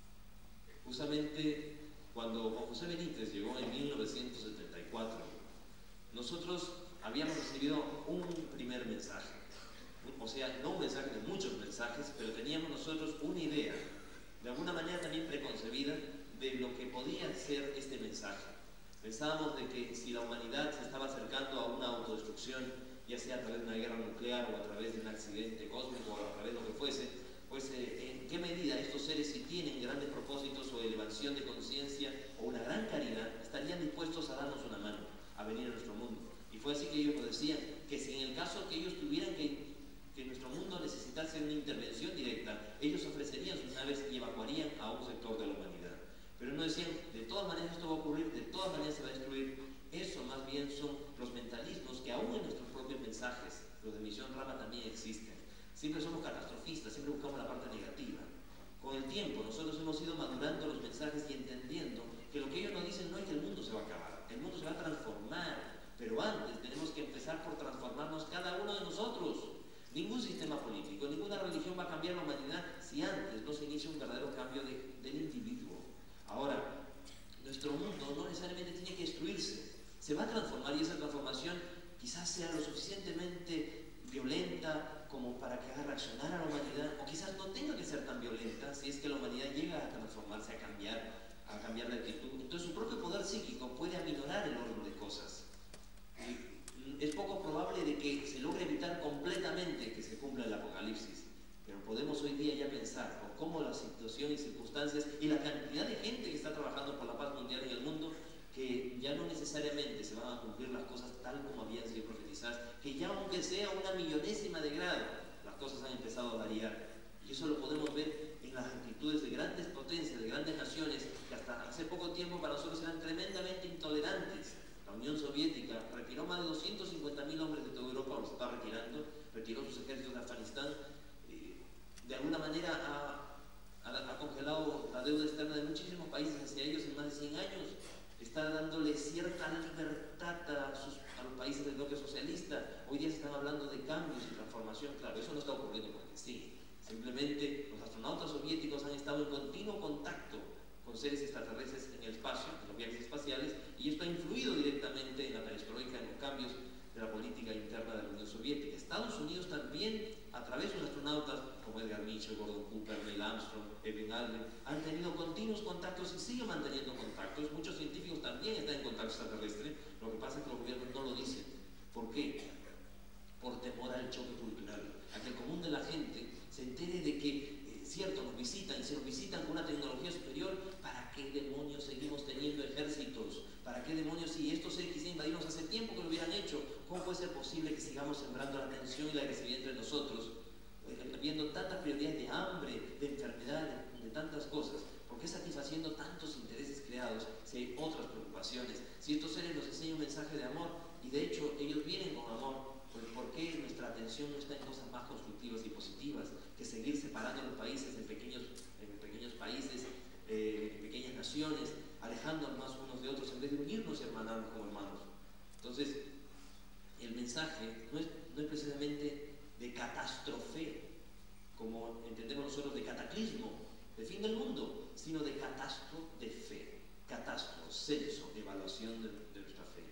Justamente cuando Juan José Benítez llegó en mil novecientos setenta y cuatro, nosotros habíamos recibido un primer mensaje. O sea, no un mensaje de muchos mensajes, pero teníamos nosotros una idea, de alguna manera también preconcebida, de lo que podía ser este mensaje. Pensábamos de que si la humanidad se estaba acercando a una autodestrucción, ya sea a través de una guerra nuclear o a través de un accidente cósmico o a través de lo que fuese, pues eh, en qué medida estos seres, si tienen grandes propósitos o elevación de conciencia o una gran caridad, estarían dispuestos a darnos una mano, a venir a nuestro mundo. Y fue así que ellos nos decían que si en el caso que ellos tuvieran que que nuestro mundo necesitase una intervención directa, ellos ofrecerían sus naves y evacuarían a un sector de la humanidad. Pero no decían, de todas maneras esto va a ocurrir, de todas maneras se va a destruir. Eso más bien son los mentalismos que aún en nuestros propios mensajes, los de Misión Rama, también existen. Siempre somos catastrofistas, siempre buscamos la parte negativa. Con el tiempo nosotros hemos ido madurando los mensajes y entendiendo que lo que ellos nos dicen no es que el mundo se va a acabar, el mundo se va a transformar, pero antes tenemos que empezar por transformarnos cada uno de nosotros. Ningún sistema político, ninguna religión va a cambiar la humanidad si antes no se inicia un verdadero cambio de, del individuo. Ahora, nuestro mundo no necesariamente tiene que destruirse, se va a transformar, y esa transformación quizás sea lo suficientemente violenta como para que haga reaccionar a la humanidad, o quizás no tenga que ser tan violenta si es que la humanidad llega a transformarse, a cambiar, a cambiar de actitud. Entonces su propio poder psíquico puede aminorar el orden de cosas. Es poco probable de que se logre evitar completamente que se cumpla el apocalipsis, pero podemos hoy día ya pensar por cómo la situación y circunstancias y la cantidad de gente que está trabajando por la paz mundial en el mundo, que ya no necesariamente se van a cumplir las cosas tal como habían sido profetizadas, que ya aunque sea una millonésima de grado, las cosas han empezado a variar. Y eso lo podemos ver en las actitudes de grandes potencias, de grandes naciones, que hasta hace poco tiempo para nosotros eran tremendamente intolerantes. La Unión Soviética retiró más de doscientos cincuenta mil hombres de toda Europa, o los está retirando, retiró sus ejércitos de Afganistán, eh, de alguna manera ha, ha, ha congelado la deuda externa de muchísimos países hacia ellos en más de cien años, está dándole cierta libertad a sus, a los países del bloque socialista. Hoy día se están hablando de cambios y transformación. Claro, eso no está ocurriendo porque sí. Simplemente los astronautas soviéticos han estado en continuo contacto con seres extraterrestres en el espacio, en los viajes espaciales, y esto ha influido directamente en la perestroika, en los cambios de la política interna de la Unión Soviética. Estados Unidos también, a través de sus astronautas como Edgar Mitchell, Gordon Cooper, Neil Armstrong, Edwin Aldrin, han tenido continuos contactos y siguen manteniendo contactos. Muchos científicos también están en contacto extraterrestre. Lo que pasa es que los gobiernos no lo dicen. ¿Por qué? Por temor al choque cultural, a que el común de la gente se entere de que, eh, cierto, nos visitan y se nos visitan con una tecnología superior. ¿Para qué demonios seguimos teniendo ejércitos? ¿Para qué demonios, si estos seres quisieran invadirnos hace tiempo que lo hubieran hecho? ¿Cómo puede ser posible que sigamos sembrando la tensión y la agresividad entre nosotros, eh, viendo tantas prioridades de hambre, de enfermedad, de, de tantas cosas? ¿Por qué satisfaciendo tantos intereses creados si hay otras preocupaciones? Si estos seres nos enseñan un mensaje de amor, y de hecho ellos vienen con amor, pues ¿por qué nuestra atención no está en cosas más constructivas y positivas que seguir separando a los países en pequeños, en pequeños países, eh, en pequeñas naciones, alejándonos más unos de otros en vez de unirnos y hermanarnos como hermanos? Entonces, el mensaje no es, no es precisamente de catástrofe, como entendemos nosotros, de cataclismo, de fin del mundo, sino de catastro de fe, catastro, censo, evaluación de, de nuestra fe.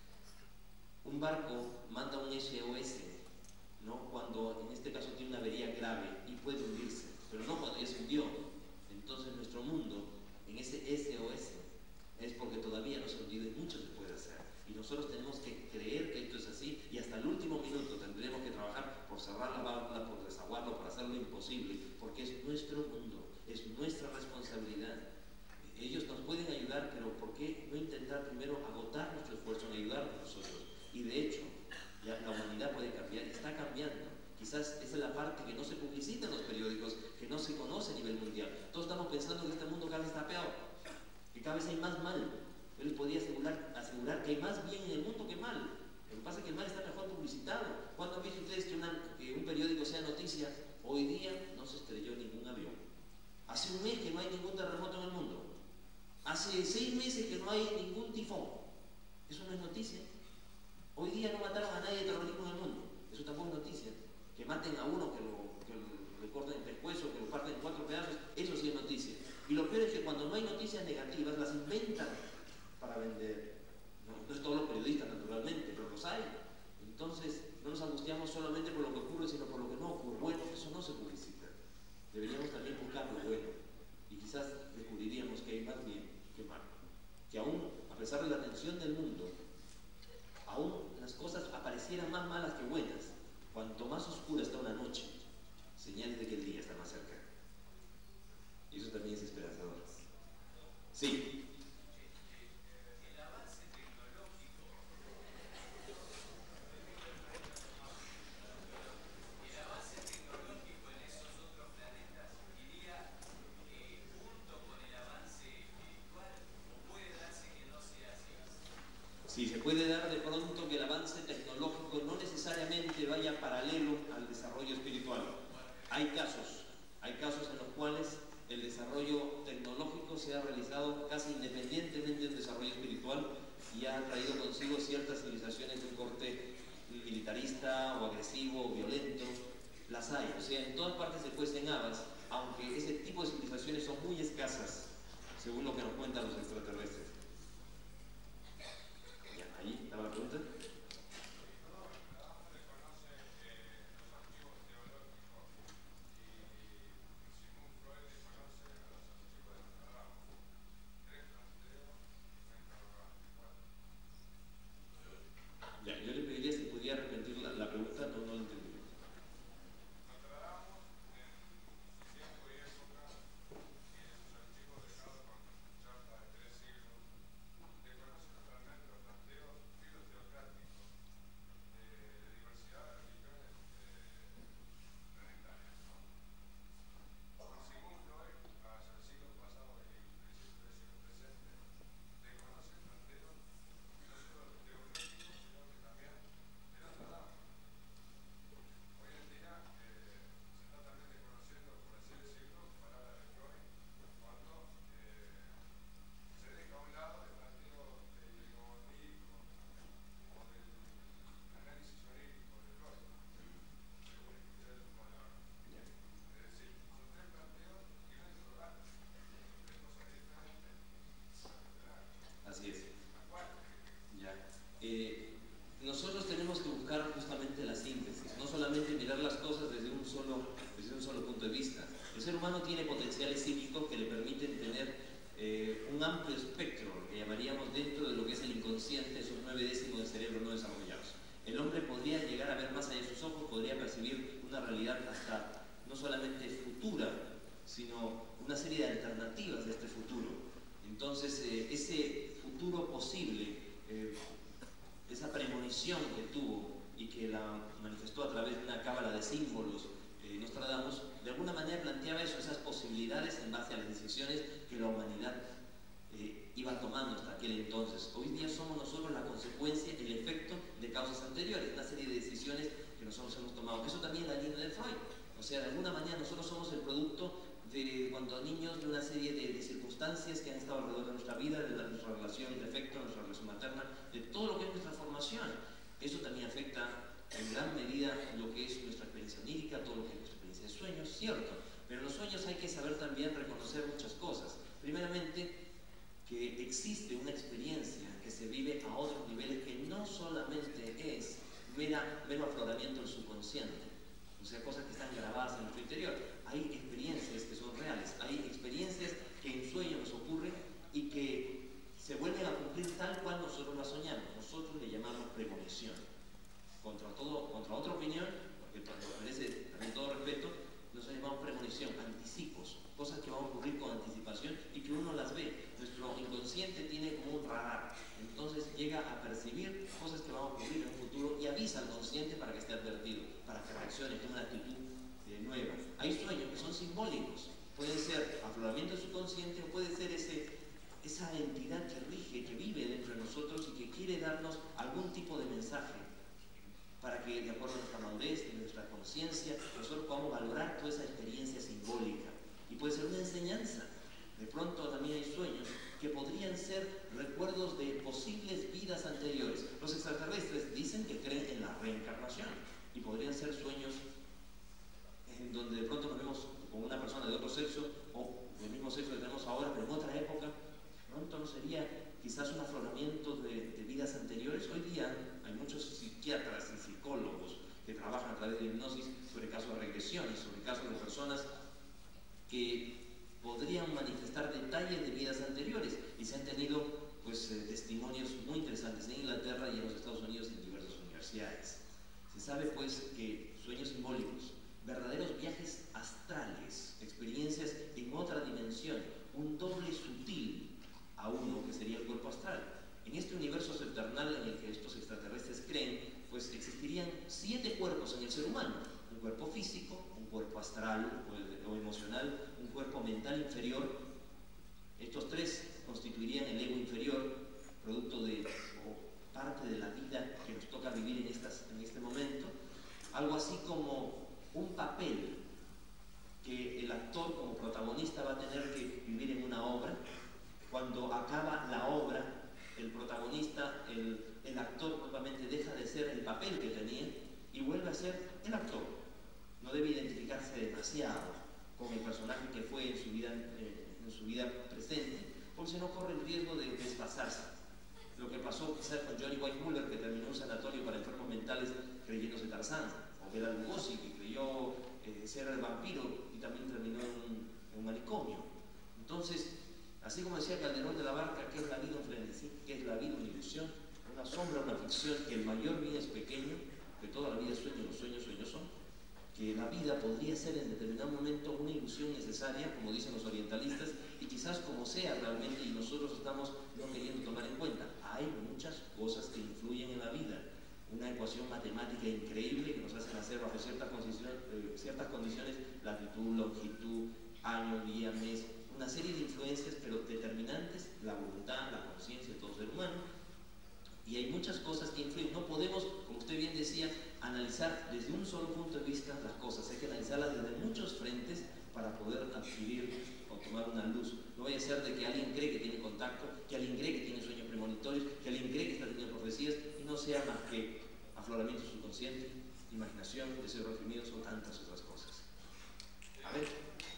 Un barco manda un S O S, ¿no?, cuando en este caso tiene una avería grave y puede hundirse, pero no cuando ya se hundió. Entonces nuestro mundo, en ese S O S, es porque todavía no se ha hundido y mucho se puede hacer. Y nosotros tenemos que creer que esto es así, y hasta el último minuto tendremos que trabajar por cerrar la válvula, por desaguarlo, por hacer lo imposible, porque es nuestro mundo, es nuestra responsabilidad. Ellos nos pueden ayudar, pero ¿por qué no intentar primero agotar nuestro esfuerzo en ayudarnos nosotros? Y de hecho, ya la humanidad puede cambiar, está cambiando. Quizás esa es la parte que no se publicita en los periódicos, que no se conoce a nivel mundial. Todos estamos pensando que este mundo cada vez está peor, que cada vez hay más mal. Yo les podría asegurar, asegurar que hay más bien en el mundo que mal. Lo que pasa es que el mal está mejor publicitado. ¿Cuándo han visto ustedes que, una, que un periódico sea noticia? Hoy día no se estrelló ningún avión. Hace un mes que no hay ningún terremoto en el mundo. Hace seis meses que no hay ningún tifón. Eso no es noticia. Hoy día no mataron a nadie de terrorismo en el mundo. Eso tampoco es noticia. Que maten a uno, que lo, que lo, le corten el pescuezo, que lo parten en cuatro pedazos, eso sí es noticia. Y lo peor es que cuando no hay noticias negativas, las inventan para vender. No, no es todos los periodistas, naturalmente, pero los hay. Entonces, no nos angustiamos solamente por lo que ocurre, sino por lo que no ocurre. Bueno, eso no se publicita. Deberíamos también buscar lo bueno. Y quizás descubriríamos que hay más bien que mal. Que aún, a pesar de la tensión del mundo, aún las cosas aparecieran más malas que buenas. Cuanto más oscura está una noche, señales de que el día está más cerca. Y eso también es esperanzador. Sí. El avance tecnológico, el avance tecnológico en esos otros planetas iría eh, junto con el avance espiritual, o puede darse que no sea así. Sí, se puede dar de pronto que el avance tecnológico no necesariamente vaya paralelo al desarrollo espiritual. Hay casos, hay casos en los cuales el desarrollo tecnológico se ha realizado casi independientemente del desarrollo espiritual y ha traído consigo ciertas civilizaciones de un corte militarista o agresivo o violento. Las hay, o sea, en todas partes se cuecen habas, aunque ese tipo de civilizaciones son muy escasas, según lo que nos cuentan los extraterrestres. Ya, ahí estaba la pregunta. Ya, yo le pediría si podía repetir la, la pregunta, no, no lo entendí. ver más allá de sus ojos, podría percibir una realidad hasta no solamente futura, sino una serie de alternativas de este futuro. Entonces, eh, ese futuro posible, eh, esa premonición que tuvo y que la manifestó a través de una cábala de símbolos, eh, Nostradamus, de alguna manera planteaba eso, esas posibilidades en base a las decisiones que la humanidad eh, iba tomando hasta aquel entonces. Hoy día somos nosotros la consecuencia, el efecto de causas anteriores, una serie de decisiones que nosotros hemos tomado. Eso también es la línea de Freud. O sea, de alguna manera nosotros somos el producto de cuando niños, de una serie de, de circunstancias que han estado alrededor de nuestra vida, de la, nuestra relación de afecto, nuestra relación materna, de todo lo que es nuestra formación. Eso también afecta en gran medida lo que es nuestra experiencia onírica, todo lo que es nuestra experiencia de sueños, cierto. Pero en los sueños hay que saber también reconocer muchas cosas. Primeramente, que existe una experiencia que se vive a otros niveles que no solamente es mera, mero afloramiento del subconsciente, o sea, cosas que están grabadas en nuestro interior. Hay experiencias que son reales, hay experiencias que en sueños nos ocurren y que se vuelven a cumplir tal cual nosotros las soñamos. Nosotros le llamamos premonición. Contra, todo, contra otra opinión, porque nos merece también todo respeto, nos llamamos premonición, anticipos, cosas que van a ocurrir con anticipación y que uno las ve. Nuestro inconsciente tiene como un radar, entonces llega a percibir cosas que van a ocurrir en un futuro y avisa al consciente para que esté advertido, para que reaccione, tome una actitud eh, nueva. Hay sueños que son simbólicos, pueden ser afloramiento subconsciente o puede ser ese, esa entidad que rige, que vive dentro de nosotros y que quiere darnos algún tipo de mensaje para que, de acuerdo a nuestra madurez y nuestra conciencia, nosotros podamos valorar toda esa experiencia simbólica. Y puede ser una enseñanza. De pronto también hay sueños que podrían ser recuerdos de posibles vidas anteriores. Los extraterrestres dicen que creen en la reencarnación y podrían ser sueños en donde de pronto nos vemos con una persona de otro sexo o del mismo sexo que tenemos ahora, pero en otra época. De pronto no sería quizás un afloramiento de, de vidas anteriores. Hoy día hay muchos psiquiatras y psicólogos que trabajan a través de hipnosis sobre casos de regresiones, sobre casos de personas que podrían manifestar detalles de vidas anteriores y se han tenido pues, eh, testimonios muy interesantes en Inglaterra y en los Estados Unidos en diversas universidades. Se sabe pues que sueños simbólicos, verdaderos viajes astrales, experiencias en otra dimensión, un doble sutil a uno que sería el cuerpo astral. En este universo septernal en el que estos extraterrestres creen, pues existirían siete cuerpos en el ser humano: un cuerpo físico, un cuerpo astral o, o emocional, un cuerpo mental inferior. Estos tres constituirían el ego inferior, producto de o parte de la vida que nos toca vivir en, estas, en este momento. Algo así como un papel que el actor como protagonista va a tener que vivir en una obra. Cuando acaba la obra, el protagonista, el, el actor propiamente deja de ser el papel que tenía y vuelve a ser el actor. No debe identificarse demasiado con el personaje que fue en su vida, eh, en su vida presente, porque si no corre el riesgo de desfasarse. Lo que pasó quizás con Johnny Weissmuller, que terminó en un sanatorio para enfermos mentales creyéndose Tarzán, o Bela Lugosi, que creyó eh, ser el vampiro y también terminó en un, en un manicomio. Entonces, así como decía Calderón de la Barca, ¿qué es la vida? Un frenesí, ¿qué es la vida? Una ilusión, una sombra, una ficción, que el mayor bien es pequeño, que toda la vida es sueño, los sueños, sueños son, que la vida podría ser en determinado momento una ilusión necesaria, como dicen los orientalistas, y quizás como sea realmente, y nosotros estamos no queriendo tomar en cuenta. Hay muchas cosas que influyen en la vida, una ecuación matemática increíble que nos hacen hacer bajo ciertas condiciones, eh, ciertas condiciones latitud, longitud, año, día, mes, una serie de influencias, pero determinantes, la voluntad, la conciencia de todo ser humano, y hay muchas cosas que influyen. No podemos, como usted bien decía, analizar desde un solo punto de vista las cosas, hay que analizarlas desde muchos frentes para poder adquirir o tomar una luz. No vaya a ser de que alguien cree que tiene contacto, que alguien cree que tiene sueños premonitorios, que alguien cree que está teniendo profecías, y no sea más que afloramiento subconsciente, imaginación, deseo reprimido, son tantas otras cosas. A ver.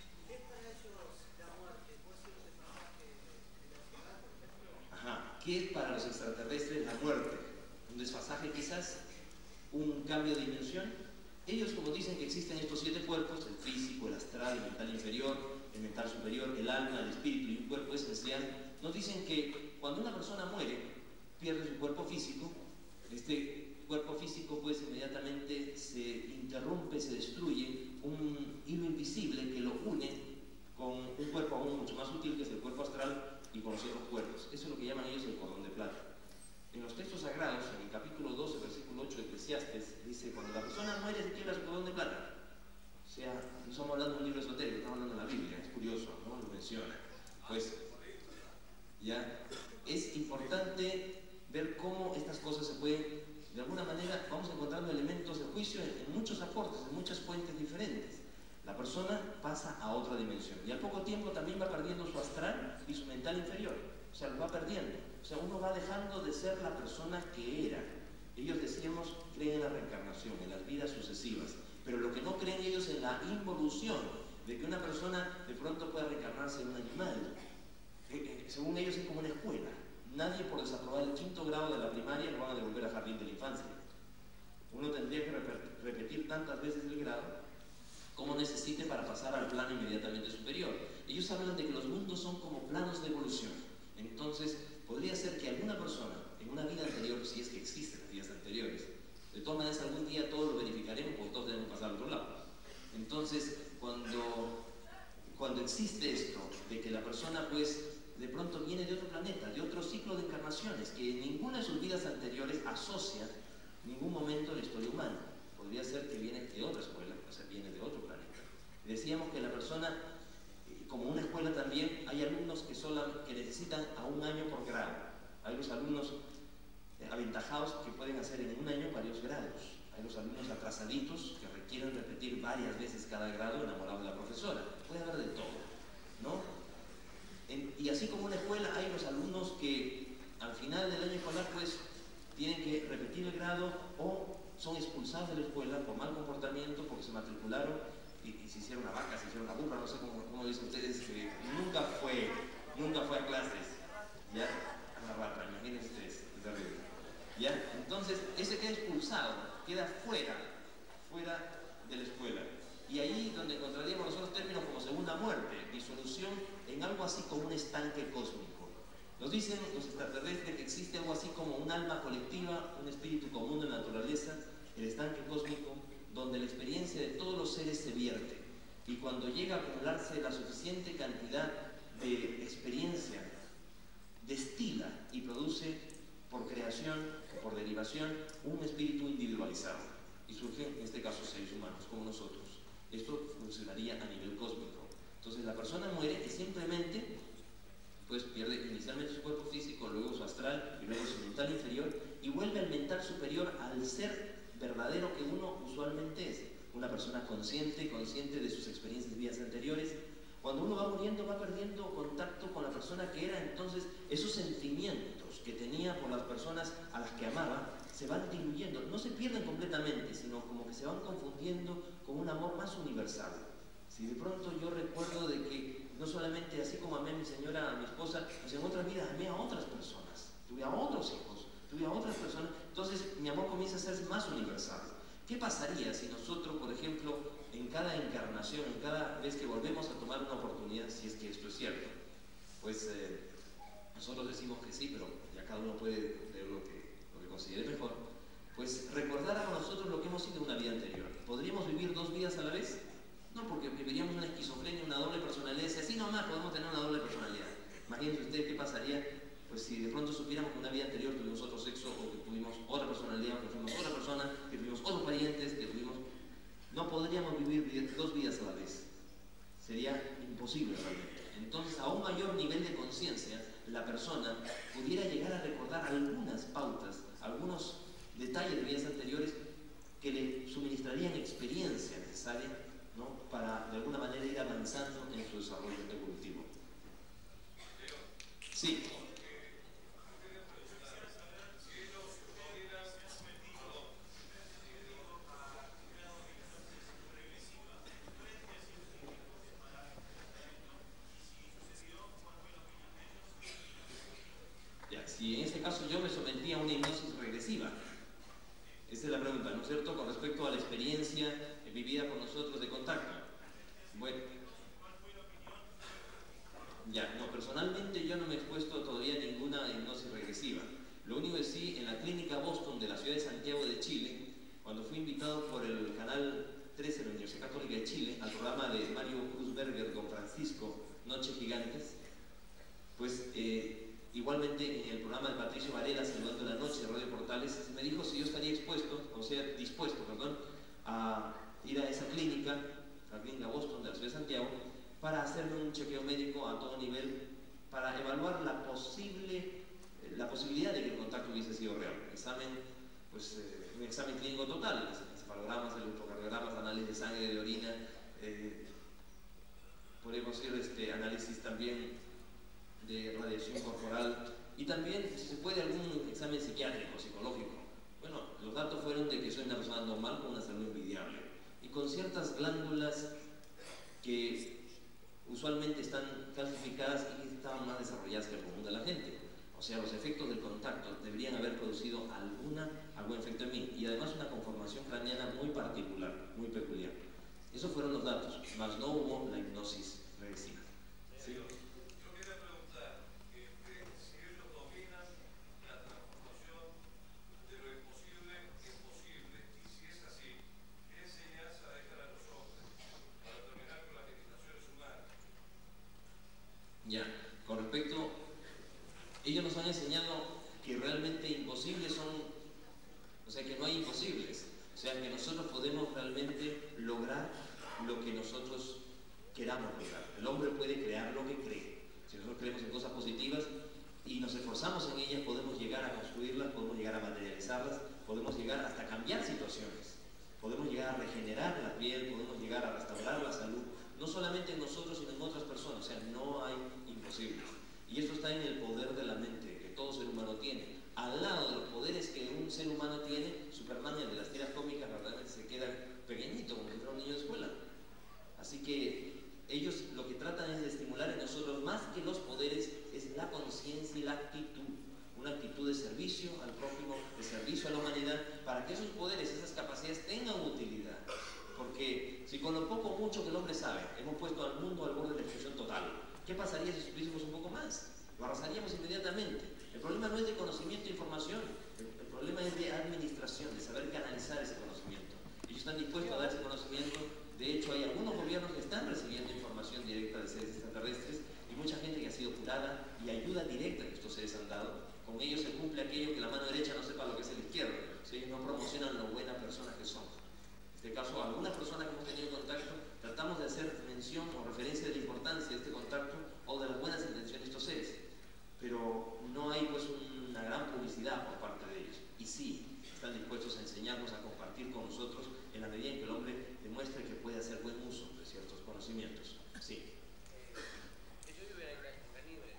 Ajá. ¿Qué es para los extraterrestres la muerte? ¿Un desfasaje quizás? ¿Un cambio de dimensión? Ellos, como dicen que existen estos siete cuerpos, el físico, el astral, el mental inferior, el mental superior, el alma, el espíritu y un cuerpo esencial, nos dicen que cuando una persona muere, pierde su cuerpo físico, este cuerpo físico, pues inmediatamente se interrumpe, se destruye un hilo invisible que lo une con un cuerpo aún mucho más útil, que es el cuerpo astral, y con los otros cuerpos. Eso es lo que llaman ellos el cordón de plata. En los textos sagrados, en el capítulo doce, versículo ocho de Eclesiastes, dice: cuando la persona muere se quiebra su cordón de plata. O sea, no estamos hablando de un libro esotérico, estamos hablando de la Biblia, es curioso, ¿no? Lo menciona. Pues, ya, es importante ver cómo estas cosas se pueden, de alguna manera, vamos encontrando elementos de juicio en, en muchos aportes, en muchas fuentes diferentes. La persona pasa a otra dimensión y al poco tiempo también va perdiendo su astral y su mental inferior. O sea, lo va perdiendo. O sea, uno va dejando de ser la persona que era. Ellos, decíamos, creen en la reencarnación, en las vidas sucesivas, pero lo que no creen ellos es en la involución, de que una persona de pronto pueda reencarnarse en un animal. Eh, eh, según ellos es como una escuela. Nadie, por desaprobar el quinto grado de la primaria, lo van a devolver al jardín de la infancia. Uno tendría que rep repetir tantas veces el grado como necesite para pasar al plano inmediatamente superior. Ellos hablan de que los mundos son como planos de evolución. Entonces, podría ser que alguna persona, en una vida anterior, si es que existen las vidas anteriores, de todas maneras algún día todos lo verificaremos, porque todos debemos pasar al otro lado. Entonces, cuando, cuando existe esto, de que la persona, pues, de pronto viene de otro planeta, de otro ciclo de encarnaciones, que en ninguna de sus vidas anteriores asocia ningún momento de la historia humana. Podría ser que viene de otra escuela, o sea, viene de otro planeta. Decíamos que la persona, como una escuela también, hay alumnos que, solo, que necesitan a un año por grado. Hay los alumnos aventajados que pueden hacer en un año varios grados. Hay los alumnos atrasaditos que requieren repetir varias veces cada grado enamorado de la profesora. Puede haber de todo, ¿no? En, y así como una escuela, hay los alumnos que al final del año escolar pues tienen que repetir el grado o son expulsados de la escuela por mal comportamiento, porque se matricularon y, y se hicieron una vaca, se hicieron una burra, no sé cómo, cómo dicen ustedes, que nunca fue, nunca fue a clases, ¿ya? Una rata, imagínense ustedes, es terrible, ¿ya? Entonces, ese queda expulsado, queda fuera, fuera de la escuela. Y ahí donde encontraríamos los otros términos como segunda muerte, disolución en algo así como un estanque cósmico. Nos dicen los extraterrestres que existe algo así como un alma colectiva, un espíritu común de la naturaleza, el estanque cósmico, donde la experiencia de todos los seres se vierte. Y cuando llega a acumularse la suficiente cantidad de experiencia, destila y produce por creación o por derivación un espíritu individualizado. Y surgen, en este caso, seres humanos como nosotros. Esto funcionaría a nivel cósmico. Entonces la persona muere y simplemente pues pierde inicialmente su cuerpo físico, luego su astral y luego su mental inferior y vuelve al mental superior, al ser verdadero que uno usualmente es. Una persona consciente, consciente de sus experiencias de vidas anteriores. Cuando uno va muriendo va perdiendo contacto con la persona que era, entonces esos sentimientos que tenía por las personas a las que amaba se van diluyendo, no se pierden completamente, sino como que se van confundiendo con un amor más universal. Si de pronto yo recuerdo de que no solamente así como amé a mi señora, a mi esposa, pues en otras vidas amé a otras personas, tuve a otros hijos, tuve a otras personas, entonces mi amor comienza a ser más universal. ¿Qué pasaría si nosotros, por ejemplo, en cada encarnación, en cada vez que volvemos a tomar una oportunidad, si es que esto es cierto, pues eh, nosotros decimos que sí, pero ya cada uno puede leer lo que, lo que considere mejor, pues recordáramos nosotros lo que hemos sido en una vida anterior? ¿Podríamos vivir dos vidas a la vez? No, porque viviríamos una esquizofrenia, una doble personalidad. Si así nomás podemos tener una doble personalidad. Imagínense ustedes qué pasaría pues si de pronto supiéramos que en una vida anterior tuvimos otro sexo, o que tuvimos otra personalidad, o que fuimos otra persona, que tuvimos otros parientes, que tuvimos... No podríamos vivir dos vidas a la vez. Sería imposible realmente. Entonces, a un mayor nivel de conciencia, la persona pudiera llegar a recordar algunas pautas, algunos detalles de vidas anteriores que le suministrarían experiencia necesaria, ¿no?, para de alguna manera ir avanzando en su desarrollo evolutivo. Sí. Ya, si en este caso yo me sometí a una hipnosis regresiva, esa es la pregunta, ¿no es cierto?, con respecto a la experiencia vivida por nosotros de contacto. Bueno, ya, no, personalmente yo no me he expuesto todavía a ninguna hipnosis regresiva, Lo único que sí, en la clínica Boston de la ciudad de Santiago de Chile, cuando fui invitado por el canal trece de la Universidad Católica de Chile al programa de Mario Cruzberger con Francisco, Noches Gigantes, pues eh, igualmente en el programa de Patricio Varela, Saludando la Noche de Radio Portales, me dijo si yo estaría expuesto, o sea, dispuesto, perdón, a ir a esa clínica, a la clínica Boston de la ciudad de Santiago, para hacerme un chequeo médico a todo nivel, para evaluar la posible, la posibilidad de que el contacto hubiese sido real. Examen, pues, eh, un examen clínico total, encefalogramas, electrocardiogramas, análisis de sangre, de orina, eh, podemos hacer este análisis también de radiación corporal y también, si se puede, algún examen psiquiátrico, psicológico. Bueno, los datos fueron de que soy una persona normal con una salud envidiable y con ciertas glándulas que usualmente están calcificadas y que estaban más desarrolladas que el común de la gente. O sea, los efectos del contacto deberían haber producido alguna, algún efecto en mí y además una conformación craneana muy particular, muy peculiar. Esos fueron los datos, mas no hubo la hipnosis regresiva. ¿Sí? Yo quería preguntar, este, si ellos dominan la transformación de lo imposible en posible, y si es así, ¿qué enseñanza dejan a los hombres para terminar con las limitaciones humanas? Ya, con respecto, ellos nos han enseñado que realmente imposibles son, o sea, que no hay imposibles, o sea, que nosotros podemos realmente lograr lo que nosotros queramos lograr. El hombre puede crear lo que cree. Si nosotros creemos en cosas positivas y nos esforzamos en ellas, podemos llegar a construirlas, podemos llegar a materializarlas, podemos llegar hasta cambiar situaciones, podemos llegar a regenerar la piel, podemos llegar a restaurar la salud, no solamente en nosotros, sino en otras personas. O sea, no hay imposibles. Y esto está en el poder de la mente que todo ser humano tiene. Al lado de los poderes que un ser humano tiene, Superman, el de las tiras cómicas, verdaderamente se queda pequeñito, como si fuera un niño de escuela. Así que ellos lo que tratan es de estimular en nosotros, más que los poderes, es la conciencia y la actitud. Una actitud de servicio al prójimo, de servicio a la humanidad, para que esos poderes, esas capacidades tengan utilidad. Porque si con lo poco o mucho que el hombre sabe, hemos puesto al mundo al borde de la destrucción total, ¿qué pasaría si supiésemos un poco más? Lo arrasaríamos inmediatamente. El problema no es de conocimiento e información, el, el problema es de administración, de saber canalizar ese conocimiento. Ellos están dispuestos a dar ese conocimiento. De hecho, hay algunos gobiernos que están recibiendo información directa de seres extraterrestres y mucha gente que ha sido curada y ayuda directa que estos seres han dado. Con ellos se cumple aquello que la mano derecha no sepa lo que es el izquierdo. O sea, ellos no promocionan lo buena persona que son. En este caso, algunas personas que hemos tenido contacto, tratamos de hacer mención o referencia de la importancia de este contacto o de las buenas intenciones de estos seres. Pero no hay pues una gran publicidad por parte de ellos. Y sí, están dispuestos a enseñarnos, a compartir con nosotros en la medida en que el hombre demuestre que puede hacer buen uso de ciertos conocimientos. Sí. Eh, ellos viven en Ganímedes.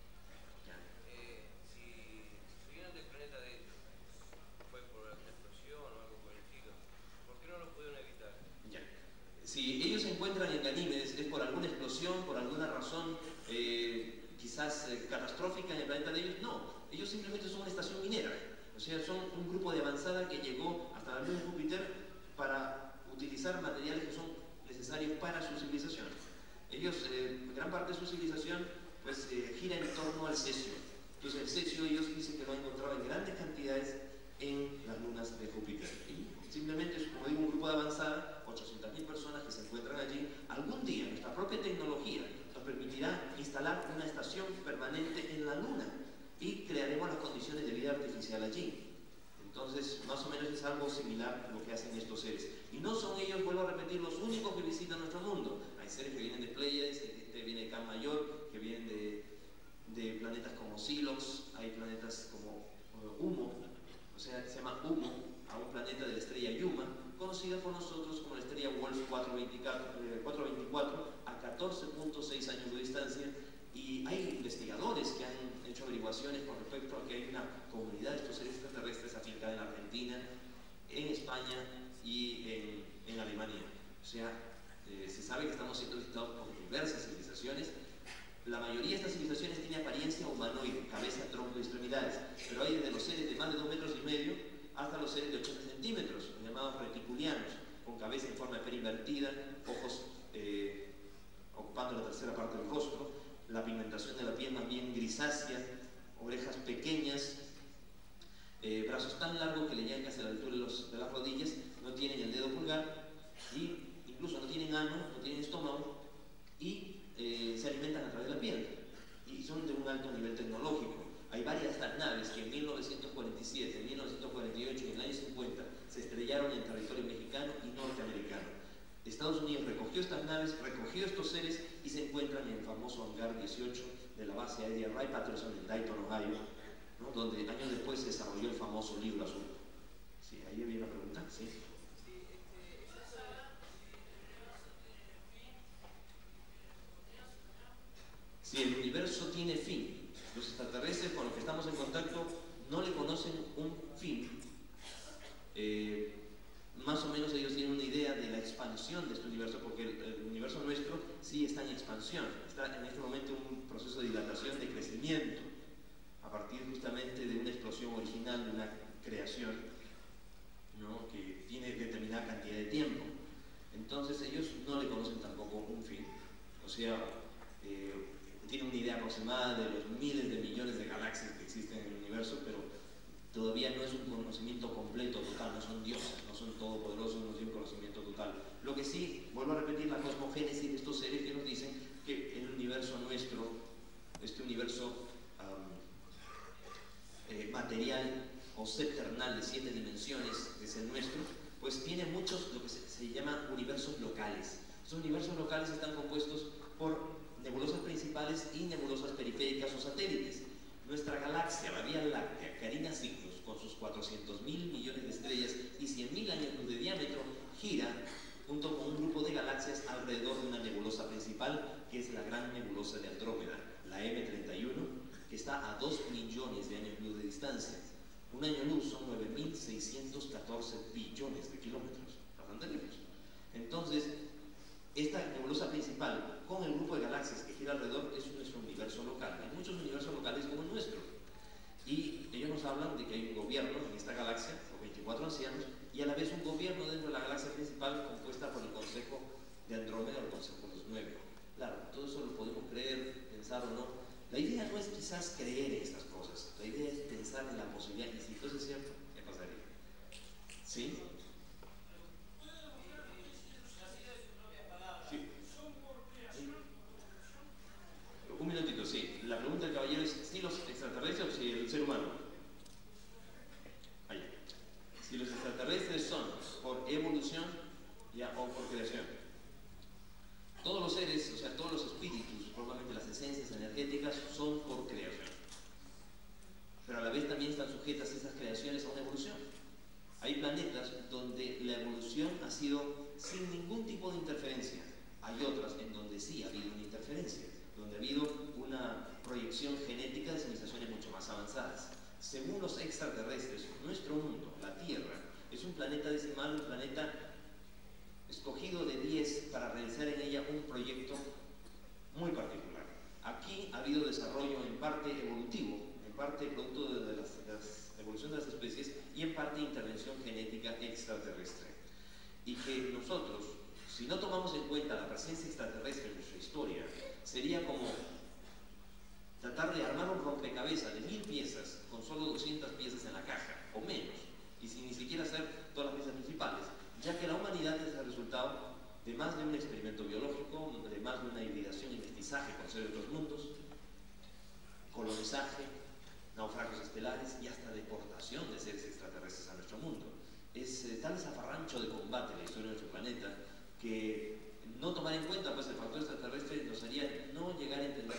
Eh, si vinieron del planeta de ellos, fue por una explosión o algo por el estilo, ¿por qué no lo pudieron evitar? Ya. Si ellos se encuentran en Ganímedes, es por alguna explosión, por alguna razón eh, quizás eh, catastrófica en el planeta de ellos. No, ellos simplemente son una estación minera. O sea, son un grupo de avanzada que llegó hasta la luna de Júpiter para utilizar materiales que son necesarios para su civilización. Ellos, eh, gran parte de su civilización, pues eh, gira en torno al cesio. Entonces el cesio ellos dicen que lo han encontrado en grandes cantidades en las lunas de Júpiter. Y simplemente es, como digo, un grupo de avanzada, ochocientas mil personas que se encuentran allí. Algún día nuestra propia tecnología nos permitirá instalar una estación permanente en la luna y crearemos las condiciones de vida artificial allí. Entonces, más o menos es algo similar a lo que hacen estos seres. Y no son ellos, vuelvo a repetir, los únicos que visitan nuestro mundo. Hay seres que vienen de Pleiades, que viene de Can Mayor, que vienen de, de planetas como Silox, hay planetas como uh, Humo, o sea, se llama Humo, a un planeta de la estrella Yuma, conocida por nosotros como la estrella Wolf cuatrocientos veinticuatro, a catorce punto seis años de distancia. Y hay investigadores que han hecho averiguaciones con respecto a que hay una comunidad de estos seres extraterrestres afincada en Argentina, en España y en, en Alemania. O sea, eh, se sabe que estamos siendo visitados por diversas civilizaciones. La mayoría de estas civilizaciones tiene apariencia humanoide, cabeza, tronco y extremidades, pero hay desde los seres de más de dos metros y medio hasta los seres de ochenta centímetros, llamados reticulianos, con cabeza en forma de pera invertida, ojos eh, ocupando la tercera parte del rostro, la pigmentación de la piel más bien grisácea, orejas pequeñas, eh, brazos tan largos que le llegan casi a la altura de, los, de las rodillas, no tienen el dedo pulgar, y incluso no tienen ano, no tienen estómago, y eh, se alimentan a través de la piel, y son de un alto nivel tecnológico. Hay varias naves que en mil novecientos cuarenta y siete, en mil novecientos cuarenta y ocho y en el año cincuenta se estrellaron en territorio mexicano y norteamericano. Estados Unidos recogió estas naves, recogió estos seres y se encuentran en el famoso hangar dieciocho de la base aérea Wright Patterson en Dayton, Ohio, ¿no? Donde años después se desarrolló el famoso libro azul. Sí, ahí había una pregunta, sí. Si el universo tiene fin, los extraterrestres con los que estamos en contacto no le conocen un fin. Eh, más o menos ellos tienen una idea de la expansión de este universo, porque el, el universo nuestro sí está en expansión, está en este momento en un proceso de dilatación, de crecimiento, a partir justamente de una explosión original, de una creación, ¿no? Que tiene determinada cantidad de tiempo. Entonces ellos no le conocen tampoco un fin, o sea, eh, tienen una idea aproximada de los miles de millones de galaxias que existen en el universo, pero todavía no es un conocimiento completo, total, no son dioses, no son todopoderosos, no tienen un conocimiento total. Lo que sí, vuelvo a repetir, la cosmogénesis de estos seres que nos dicen que el universo nuestro, este universo um, eh, material o septernal de siete dimensiones, que es el nuestro, pues tiene muchos, lo que se, se llama universos locales. Estos universos locales están compuestos por nebulosas principales y nebulosas periféricas o satélites. Nuestra galaxia, la Vía Láctea, Carina Cygnus, con sus cuatrocientos mil millones de estrellas y cien mil años luz de diámetro, gira junto con un grupo de galaxias alrededor de una nebulosa principal, que es la gran nebulosa de Andrómeda, la M treinta y uno, que está a dos millones de años luz de distancia. Un año luz son nueve mil seiscientos catorce billones de kilómetros, bastante lejos. Entonces, esta nebulosa principal, con el grupo de galaxias que gira alrededor, es nuestro universo local. Hay muchos universos locales como el nuestro. Y ellos nos hablan de que hay un gobierno en esta galaxia, los veinticuatro ancianos, y a la vez un gobierno dentro de la galaxia principal compuesta por el Consejo de Andrómeda o el Consejo de los Nueve. Claro, todo eso lo podemos creer, pensar o no. La idea no es quizás creer en estas cosas, la idea es pensar en la posibilidad, y si esto es cierto, ¿qué pasaría? ¿Sí? Un minutito, sí. La pregunta del caballero es si los extraterrestres o si el ser humano. Ahí. Si los extraterrestres son por evolución ya, o por creación. Todos los seres, o sea, todos los espíritus, probablemente las esencias energéticas, son por creación. Pero a la vez también están sujetas esas creaciones a una evolución. Hay planetas donde la evolución ha sido sin ningún tipo de interferencia. Hay otras en donde sí ha habido una interferencia, donde ha habido una proyección genética de civilizaciones mucho más avanzadas. Según los extraterrestres, nuestro mundo, la Tierra, es un planeta decimal, un planeta escogido de diez para realizar en ella un proyecto muy particular. Aquí ha habido desarrollo en parte evolutivo, en parte producto de, las, de la evolución de las especies y en parte intervención genética extraterrestre. Y que nosotros, si no tomamos en cuenta la presencia extraterrestre en nuestra historia, sería como tratar de armar un rompecabezas de mil piezas con solo doscientas piezas en la caja, o menos, y sin ni siquiera hacer todas las piezas principales, ya que la humanidad es el resultado de más de un experimento biológico, de más de una hibridación y mestizaje con seres de otros mundos, colonizaje, naufragios estelares y hasta deportación de seres extraterrestres a nuestro mundo. Es eh, tal zafarrancho de combate en la historia de nuestro planeta que no tomar en cuenta pues, el factor extraterrestre nos haría no llegar a entender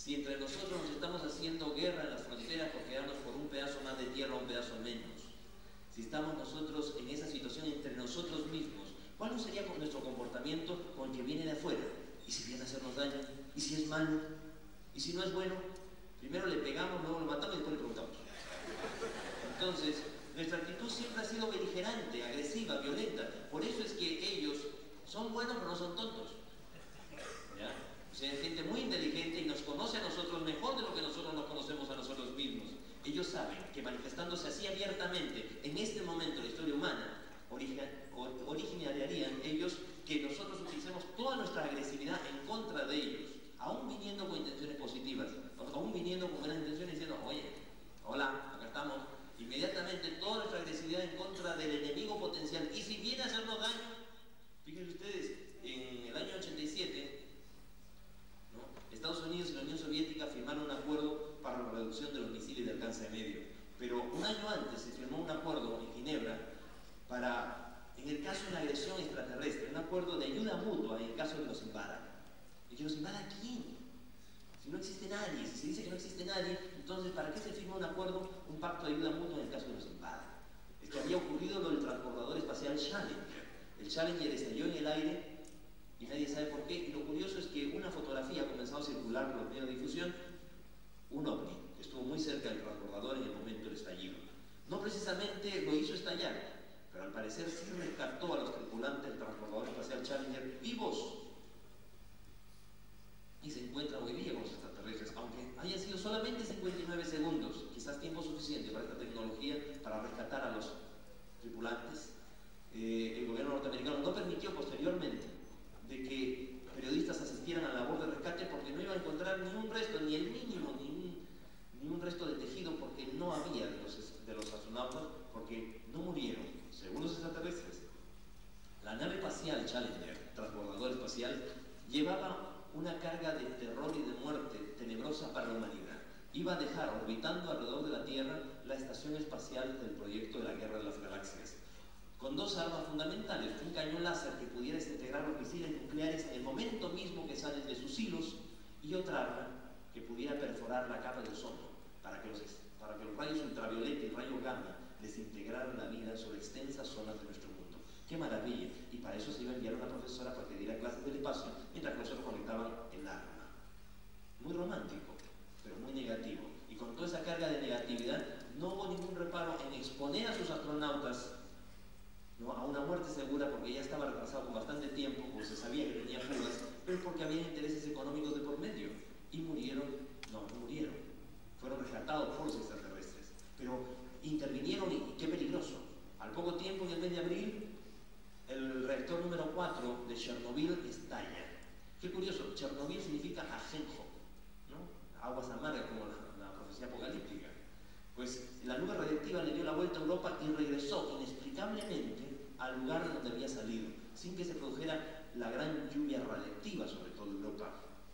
Si entre nosotros nos estamos haciendo guerra en las fronteras por quedarnos por un pedazo más de tierra o un pedazo menos, si estamos nosotros en esa situación entre nosotros mismos, ¿cuál no sería nuestro comportamiento con el que viene de afuera? ¿Y si viene a hacernos daño? ¿Y si es malo? ¿Y si no es bueno? Primero le pegamos, luego lo matamos y después le preguntamos. Entonces, nuestra actitud siempre ha sido beligerante, agresiva, violenta. Por eso es que ellos son buenos pero no son tontos. ¿Ya? O sea, es gente muy inteligente y nos conoce a nosotros mejor de lo que nosotros nos conocemos a nosotros mismos. Ellos saben que manifestándose así abiertamente en este momento de la historia humana, originarían ellos que nosotros utilicemos toda nuestra agresividad en contra de ellos, aún viniendo con intenciones positivas, aún viniendo con buenas intenciones diciendo, oye, hola, acá estamos. Inmediatamente toda nuestra agresividad en contra del enemigo potencial. Y si viene a hacernos daño, fíjense ustedes, en el año ochenta y siete, ¿no?, Estados Unidos y la Unión Soviética firmaron un acuerdo para la reducción de los misiles de alcance medio. Pero un año antes se firmó un acuerdo en Ginebra para, en el caso de la agresión extraterrestre, un acuerdo de ayuda mutua en el caso de que nos invadan. ¿Y que nos invada quién? Si no existe nadie, si se dice que no existe nadie, entonces ¿para qué se firma un acuerdo, un pacto de ayuda mutua en el caso de que nos invadan? Es que había ocurrido lo del transbordador espacial Challenger. El Challenger estalló en el aire y nadie sabe por qué. Y lo curioso es que una fotografía ha comenzado a circular por los medios de difusión, un ovni, que estuvo muy cerca del transbordador en el momento del estallido. No precisamente lo hizo estallar, pero al parecer sí rescató a los tripulantes del transbordador espacial Challenger vivos. Y se encuentran hoy día con los extraterrestres, aunque hayan sido solamente cincuenta y nueve segundos, quizás tiempo suficiente para esta tecnología para rescatar a los tripulantes. Eh, el gobierno norteamericano no permitió posteriormente de que periodistas asistieran a la labor de rescate porque no iban a encontrar ni un resto, ni el mínimo, ni un, ni un resto de tejido, porque no había de los, de los astronautas, porque no murieron, según los extraterrestres. La nave espacial Challenger, transbordador espacial, llevaba una carga de terror y de muerte tenebrosa para la humanidad. Iba a dejar orbitando alrededor de la Tierra la estación espacial del proyecto de la Guerra de las Galaxias, con dos armas fundamentales: un cañón láser que pudiera desintegrar los misiles nucleares en el momento mismo que salen de sus hilos, y otra arma que pudiera perforar la capa de ozono para que los, para que los rayos ultravioleta y rayos gamma desintegraran la vida sobre extensas zonas de nuestro mundo. ¡Qué maravilla! Y para eso se iba a enviar una profesora para que diera clases del espacio, mientras que nosotros conectaban el arma. Muy romántico, pero muy negativo. Y con toda esa carga de negatividad, no hubo ningún reparo en exponer a sus astronautas, ¿no?, a una muerte segura, porque ya estaba retrasado con bastante tiempo, porque se sabía que tenía fugas, pero porque había intereses económicos de por medio. Y murieron, no, no murieron, fueron rescatados por los extraterrestres. Pero intervinieron y qué peligroso. Al poco tiempo, en el mes de abril, el reactor número cuatro de Chernobyl estalla. Qué curioso, Chernobyl significa ajenjo, ¿no?, aguas amargas, como la, la profecía apocalíptica. Pues la nube radiactiva le dio la vuelta a Europa y regresó inexplicablemente al lugar de donde había salido, sin que se produjera la gran lluvia radiactiva sobre toda Europa.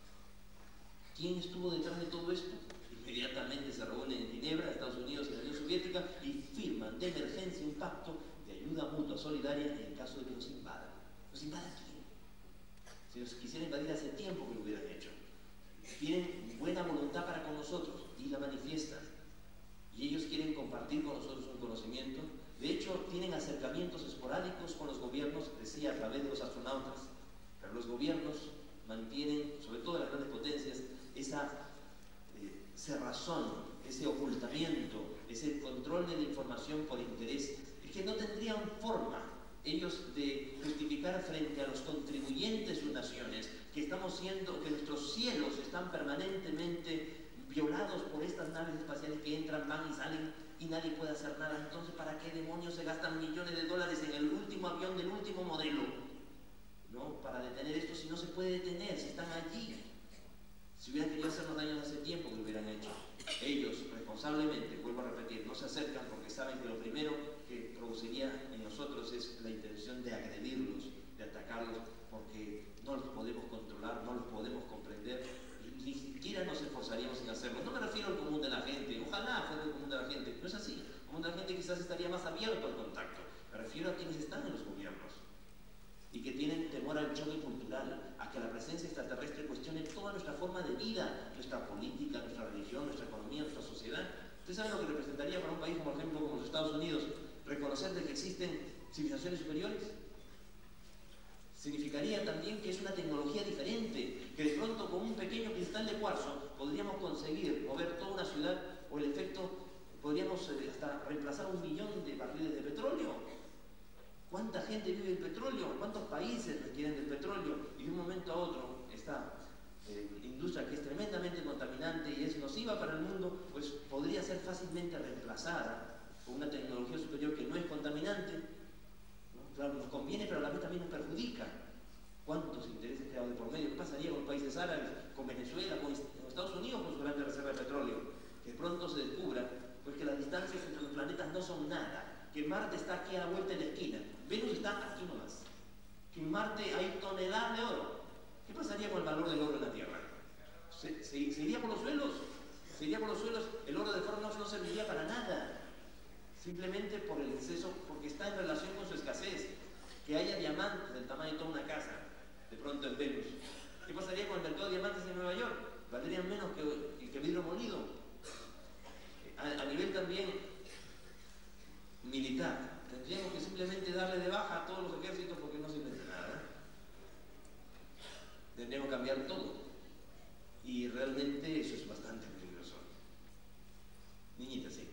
¿Quién estuvo detrás de todo esto? Inmediatamente se reúnen en Ginebra, Estados Unidos y la Unión Soviética, y firman de emergencia un pacto de ayuda mutua solidaria en el caso de que nos invadan. ¿Nos invada quién? Si nos quisieran invadir hace tiempo que lo hubieran hecho. Tienen buena voluntad para con nosotros y la manifiestan. Y ellos quieren compartir con nosotros un conocimiento. De hecho, tienen acercamientos esporádicos con los gobiernos, decía, a través de los astronautas. Pero los gobiernos mantienen, sobre todo las grandes potencias, esa eh, cerrazón, ese ocultamiento, ese control de la información por interés. Es que no tendrían forma ellos de justificar frente a los contribuyentes de sus naciones que estamos siendo, que nuestros cielos están permanentemente violados por estas naves espaciales que entran, van y salen y nadie puede hacer nada. Entonces, ¿para qué demonios se gastan millones de dólares en el último avión del último modelo, ¿no?, para detener esto si no se puede detener, si están allí? Si hubieran querido hacernos daño hace tiempo, que lo hubieran hecho. Ellos, responsablemente, vuelvo a repetir, no se acercan porque saben que lo primero que produciría en nosotros es la intención de agredirlos, de atacarlos, porque no los podemos controlar, no los podemos comprender, y ni siquiera nos esforzaríamos en hacerlo. No me refiero al común de la gente, ojalá fuera el común de la gente, no es así. El común de la gente quizás estaría más abierto al contacto. Me refiero a quienes están en los gobiernos y que tienen temor al choque cultural, a que la presencia extraterrestre cuestione toda nuestra forma de vida, nuestra nuestra política, nuestra religión, nuestra economía, nuestra sociedad. ¿Ustedes saben lo que representaría para un país, por ejemplo, como los Estados Unidos, reconocer de que existen civilizaciones superiores? Significaría también que es una tecnología diferente, que de pronto con un pequeño cristal de cuarzo podríamos conseguir mover toda una ciudad, o el efecto, podríamos hasta reemplazar un millón de barriles de petróleo. ¿Cuánta gente vive del petróleo? ¿Cuántos países requieren del petróleo? Y de un momento a otro, esta eh, industria que es tremendamente contaminante y es nociva para el mundo, pues podría ser fácilmente reemplazada por una tecnología superior que no es contaminante. ¿No? Claro, nos conviene, pero a la vez también nos perjudica. ¿Cuántos intereses creados de por medio? ¿Qué pasaría con los países árabes, con Venezuela, con Estados Unidos con su gran reserva de petróleo? Que pronto se descubra pues, que las distancias entre los planetas no son nada, que Marte está aquí a la vuelta de la esquina, Venus está aquí nomás, que en Marte hay toneladas de oro. ¿Qué pasaría con el valor del oro en la Tierra? ¿Se, se, se iría por los suelos? ¿Se iría por los suelos? El oro de Fornos no serviría para nada, simplemente por el exceso, porque está en relación con su escasez. Que haya diamantes del tamaño de toda una casa, de pronto en Venus. ¿Qué pasaría con el mercado de diamantes en Nueva York? Valdrían menos que, que vidrio molido. A, a nivel también militar, tendríamos que simplemente darle de baja a todos los ejércitos porque no sirven de nada. Tendríamos que cambiar todo. Y realmente eso es bastante peligroso. Niñita, sí.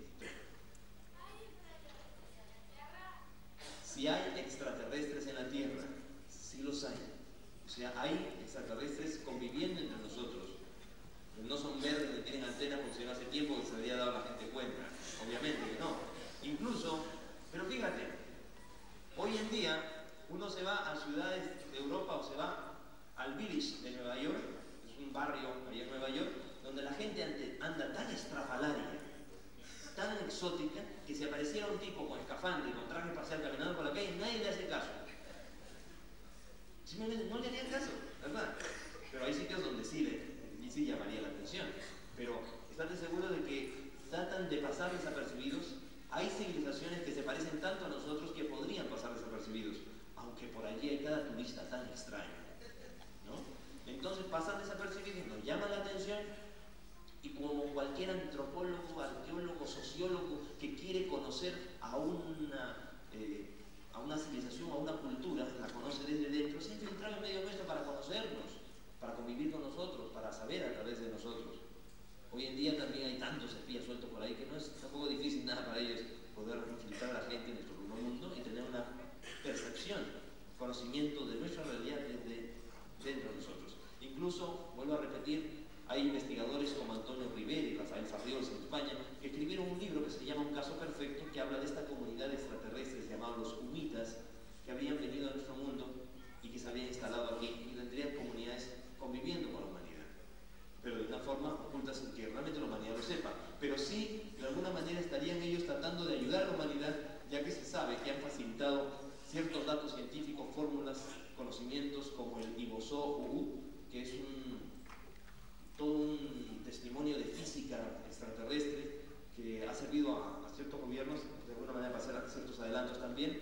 Si hay extraterrestres en la Tierra, sí los hay. O sea, hay extraterrestres conviviendo entre nosotros. No son verdes ni tienen antenas porque si no hace tiempo que se había dado la gente cuenta. Obviamente que no. Incluso, pero fíjate, hoy en día uno se va a ciudades de Europa o se va al Village de Nueva York, es un barrio allá en Nueva York, donde la gente anda tan estrafalaria, tan exótica, que si apareciera un tipo con escafandra y con traje espacial caminando por la calle, nadie le hace caso. Simplemente no le harían caso, ¿verdad? Pero hay sitios donde sí, le, sí llamaría la atención. Pero estate seguro de que tratan de pasar desapercibidos. Hay civilizaciones que se parecen tanto a nosotros que podrían pasar desapercibidos, aunque por allí hay cada turista tan extraño, ¿no? Entonces pasan desapercibidos, nos llaman la atención. Y como cualquier antropólogo, arqueólogo, sociólogo que quiere conocer a una, eh, a una civilización, a una cultura, la conoce desde dentro, se ha infiltrado en medio nuestro para conocernos, para convivir con nosotros, para saber a través de nosotros. Hoy en día también hay tantos espías sueltos por ahí que no es tampoco difícil nada para ellos poder infiltrar a la gente en nuestro nuevo mundo y tener una percepción, conocimiento de nuestra realidad desde dentro de nosotros. Incluso, vuelvo a repetir, hay investigadores como Antonio Rivera y Rafael Farriols en España que escribieron un libro que se llama Un caso perfecto, que habla de esta comunidad de extraterrestres llamados los humitas, que habían venido a nuestro mundo y que se habían instalado aquí y tendrían comunidades conviviendo con la humanidad, pero de una forma oculta sin que realmente la humanidad lo sepa. Pero sí, de alguna manera estarían ellos tratando de ayudar a la humanidad, ya que se sabe que han facilitado ciertos datos científicos, fórmulas, conocimientos como el Ibosó-U, que es un todo un testimonio de física extraterrestre que ha servido a, a ciertos gobiernos de alguna manera para hacer ciertos adelantos también,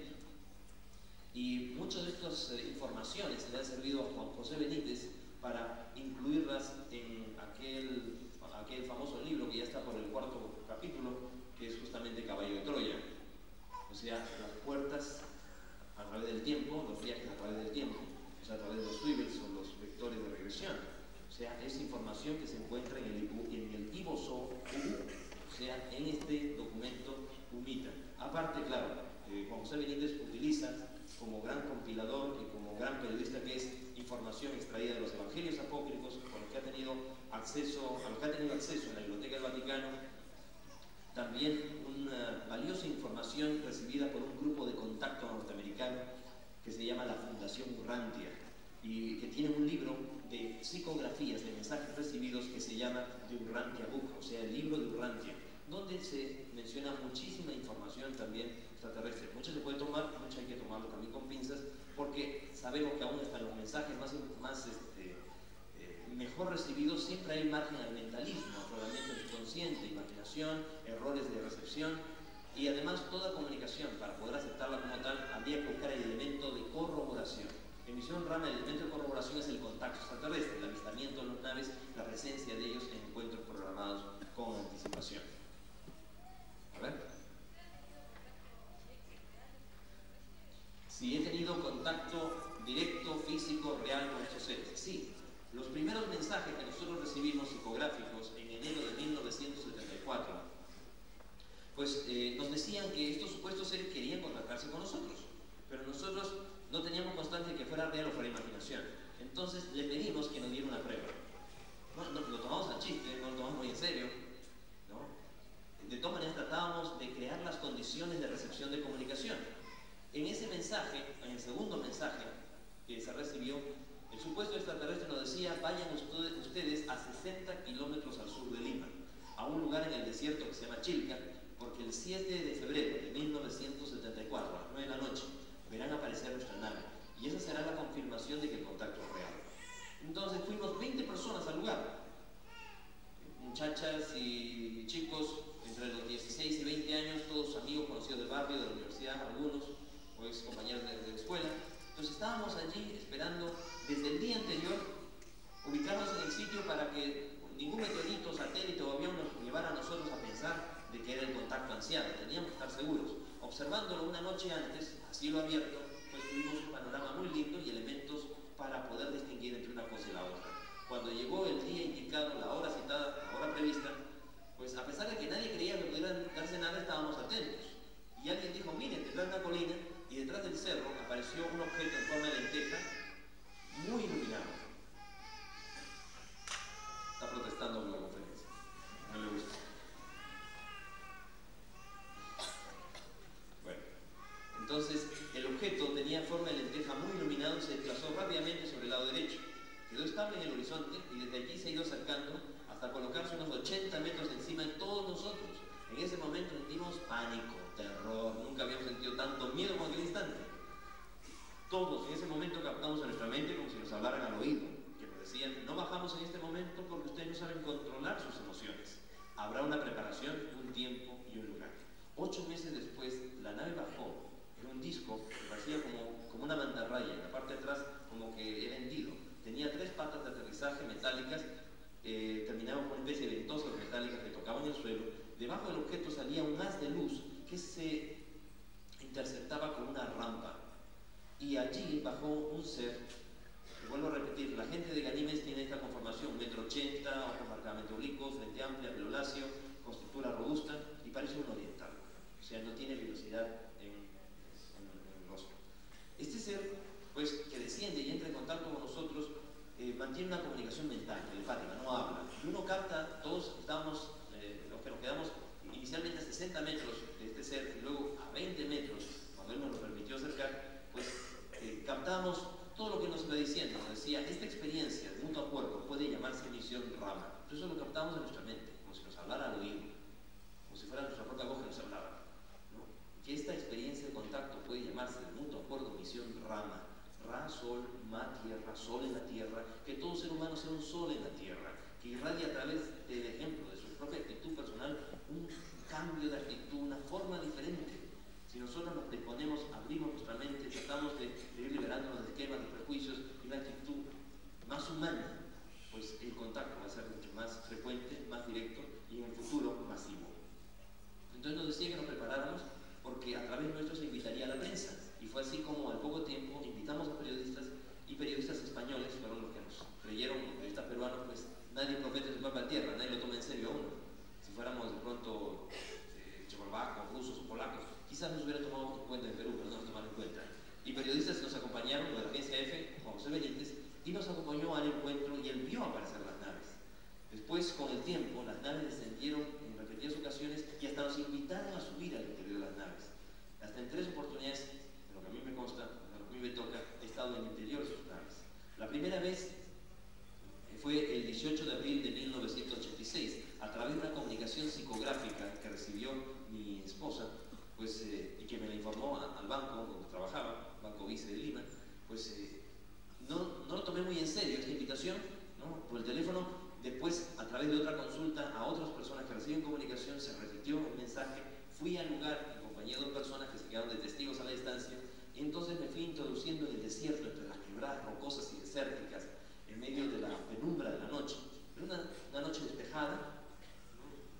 y muchas de estas eh, informaciones le han servido a Juan José Benítez para incluirlas en aquel, aquel famoso libro que ya está por el cuarto capítulo, que es justamente Caballo de Troya, o sea, las puertas a través del tiempo, los viajes a través del tiempo, o sea, a través de los swivels o los vectores de regresión. O sea, es información que se encuentra en el, en el Ibosó, o sea, en este documento humita. Aparte, claro, eh, Juan José Benítez utiliza como gran compilador y como gran periodista que es información extraída de los evangelios apócrifos, con los que ha tenido acceso, a los que ha tenido acceso en la Biblioteca del Vaticano, también una valiosa información recibida por un grupo de contacto norteamericano que se llama la Fundación Urantia, y que tiene un libro de psicografías, de mensajes recibidos, que se llama The Urantia Book, o sea, el libro de Urantia, donde se menciona muchísima información también extraterrestre. Mucho se puede tomar, mucho hay que tomarlo también con pinzas, porque sabemos que aún están los mensajes más, más este, eh, mejor recibidos, siempre hay margen al mentalismo, afloramiento subconsciente, imaginación, errores de recepción, y además toda comunicación, para poder aceptarla como tal, habría que buscar el elemento de corroboración. En Misión Rama, el elemento de corroboración es el contacto extraterrestre, el avistamiento de las naves, la presencia de ellos en con anticipación. A ver. Si he tenido contacto directo, físico, real con estos seres. Sí. Los primeros mensajes que nosotros recibimos psicográficos en enero de mil novecientos setenta y cuatro, pues eh, nos decían que estos supuestos seres querían contactarse con nosotros, pero nosotros no teníamos constancia de que fuera real o fuera imaginación. Entonces le pedimos que nos diera una prueba. No, no, lo tomamos al chiste, no lo tomamos muy en serio, ¿no? De todas maneras tratábamos de crear las condiciones de recepción de comunicación. En ese mensaje, en el segundo mensaje que se recibió, el supuesto extraterrestre nos decía: vayan ustedes a sesenta kilómetros al sur de Lima, a un lugar en el desierto que se llama Chilca, porque el siete de febrero de mil novecientos setenta y cuatro, a las nueve de la noche, verán aparecer nuestra nave, y esa será la confirmación de que el contacto es real. Entonces fuimos veinte personas al lugar, muchachas y chicos entre los dieciséis y veinte años, todos amigos conocidos del barrio, de la universidad, algunos, pues compañeros de, de la escuela. Entonces estábamos allí esperando desde el día anterior, ubicarnos en el sitio para que ningún meteorito, satélite o avión nos llevara a nosotros a pensar de que era el contacto anciano. Teníamos que estar seguros. Observándolo una noche antes, a cielo abierto, pues tuvimos un panorama muy lindo y elementos para poder distinguir entre una cosa y la otra. Cuando llegó el día indicado, la hora citada, la hora prevista, pues a pesar de que nadie creía que pudieran darse nada, estábamos atentos. Y alguien dijo: miren, detrás de una colina y detrás del cerro apareció un objeto en forma de lenteja muy iluminado. Está protestando en la conferencia. No le gusta. Bueno, entonces el objeto tenía forma de lenteja muy iluminado y se desplazó rápidamente sobre el lado derecho. Quedó estable en el horizonte y desde allí se ha ido acercando hasta colocarse unos ochenta metros encima de todos nosotros. En ese momento sentimos pánico, terror, nunca habíamos sentido tanto miedo como en aquel instante. Todos en ese momento captamos en nuestra mente como si nos hablaran al oído, que nos decían: no bajamos en este momento porque ustedes no saben controlar sus emociones. Habrá una preparación, un tiempo y un lugar. Ocho meses después, la nave bajó. Era un disco que parecía como, como una mantarraya, en la parte de atrás como que era hendido. Tenía tres patas de aterrizaje metálicas, eh, terminaban con una especie de ventosas metálicas que tocaban el suelo. Debajo del objeto salía un haz de luz que se interceptaba con una rampa. Y allí bajó un ser, vuelvo a repetir, la gente de Ganímedes tiene esta conformación: un metro ochenta, ojos marcadamente oblicuos, frente amplia, pelo lacio, con estructura robusta y parece un oriental. O sea, no tiene velocidad en, en, en el rostro. Este ser, pues, que desciende y entra en contacto con nosotros, eh, mantiene una comunicación mental, telepática, no habla. Y uno capta, todos estábamos, eh, los que nos quedamos inicialmente a sesenta metros de este ser, y luego a veinte metros, cuando él nos lo permitió acercar, pues eh, captamos todo lo que nos iba diciendo. Nos decía: esta experiencia de mutuo acuerdo puede llamarse misión Rama. Entonces eso lo captamos en nuestra mente, como si nos hablara al oído, como si fuera nuestra propia voz que nos hablara, ¿no? Que esta experiencia de contacto puede llamarse de mutuo acuerdo misión Rama. Ra, sol, ma, tierra, sol en la tierra, que todo ser humano sea un sol en la tierra, que irradia a través del ejemplo de su propia actitud personal un cambio de actitud, una forma diferente. Si nosotros nos disponemos, abrimos nuestra mente, tratamos de, de ir liberándonos de esquemas, de prejuicios y una actitud más humana, pues el contacto va a ser mucho más frecuente, más directo y en el futuro masivo. Entonces nos decía que nos preparáramos porque a través nuestro se invitaría a la prensa. Y fue así como al poco tiempo invitamos a periodistas, y periodistas españoles fueron los que nos creyeron. Los periodistas peruanos, pues nadie profeta su papá tierra, nadie lo toma en serio a uno. Si fuéramos de pronto eh, checoslovacos, rusos o polacos, quizás nos hubieran tomado en cuenta en Perú, pero no nos tomaron en cuenta. Y periodistas nos acompañaron, de la agencia F, Juan José Benítez, y nos acompañó al encuentro y él vio aparecer las naves. Después, con el tiempo, las naves descendieron en repetidas ocasiones y hasta nos invitaron a subir al interior de las naves. Hasta en tres oportunidades, de lo que a mí me consta, de lo que a mí me toca, he estado en el interior de sus naves. La primera vez fue el dieciocho de abril de mil novecientos ochenta y seis, a través de una comunicación psicográfica que recibió mi esposa, pues, eh, y que me la informó a, al banco donde trabajaba, Banco Vice de Lima. Pues eh, no, no lo tomé muy en serio esta invitación, ¿no? Por el teléfono. Después, a través de otra consulta a otras personas que reciben comunicación, se repitió el mensaje. Fui al lugar en compañía de dos personas que se quedaron de testigos a la distancia, y entonces me fui introduciendo en el desierto, entre las quebradas rocosas y desérticas, en medio de la penumbra de la noche. Era una, una noche despejada,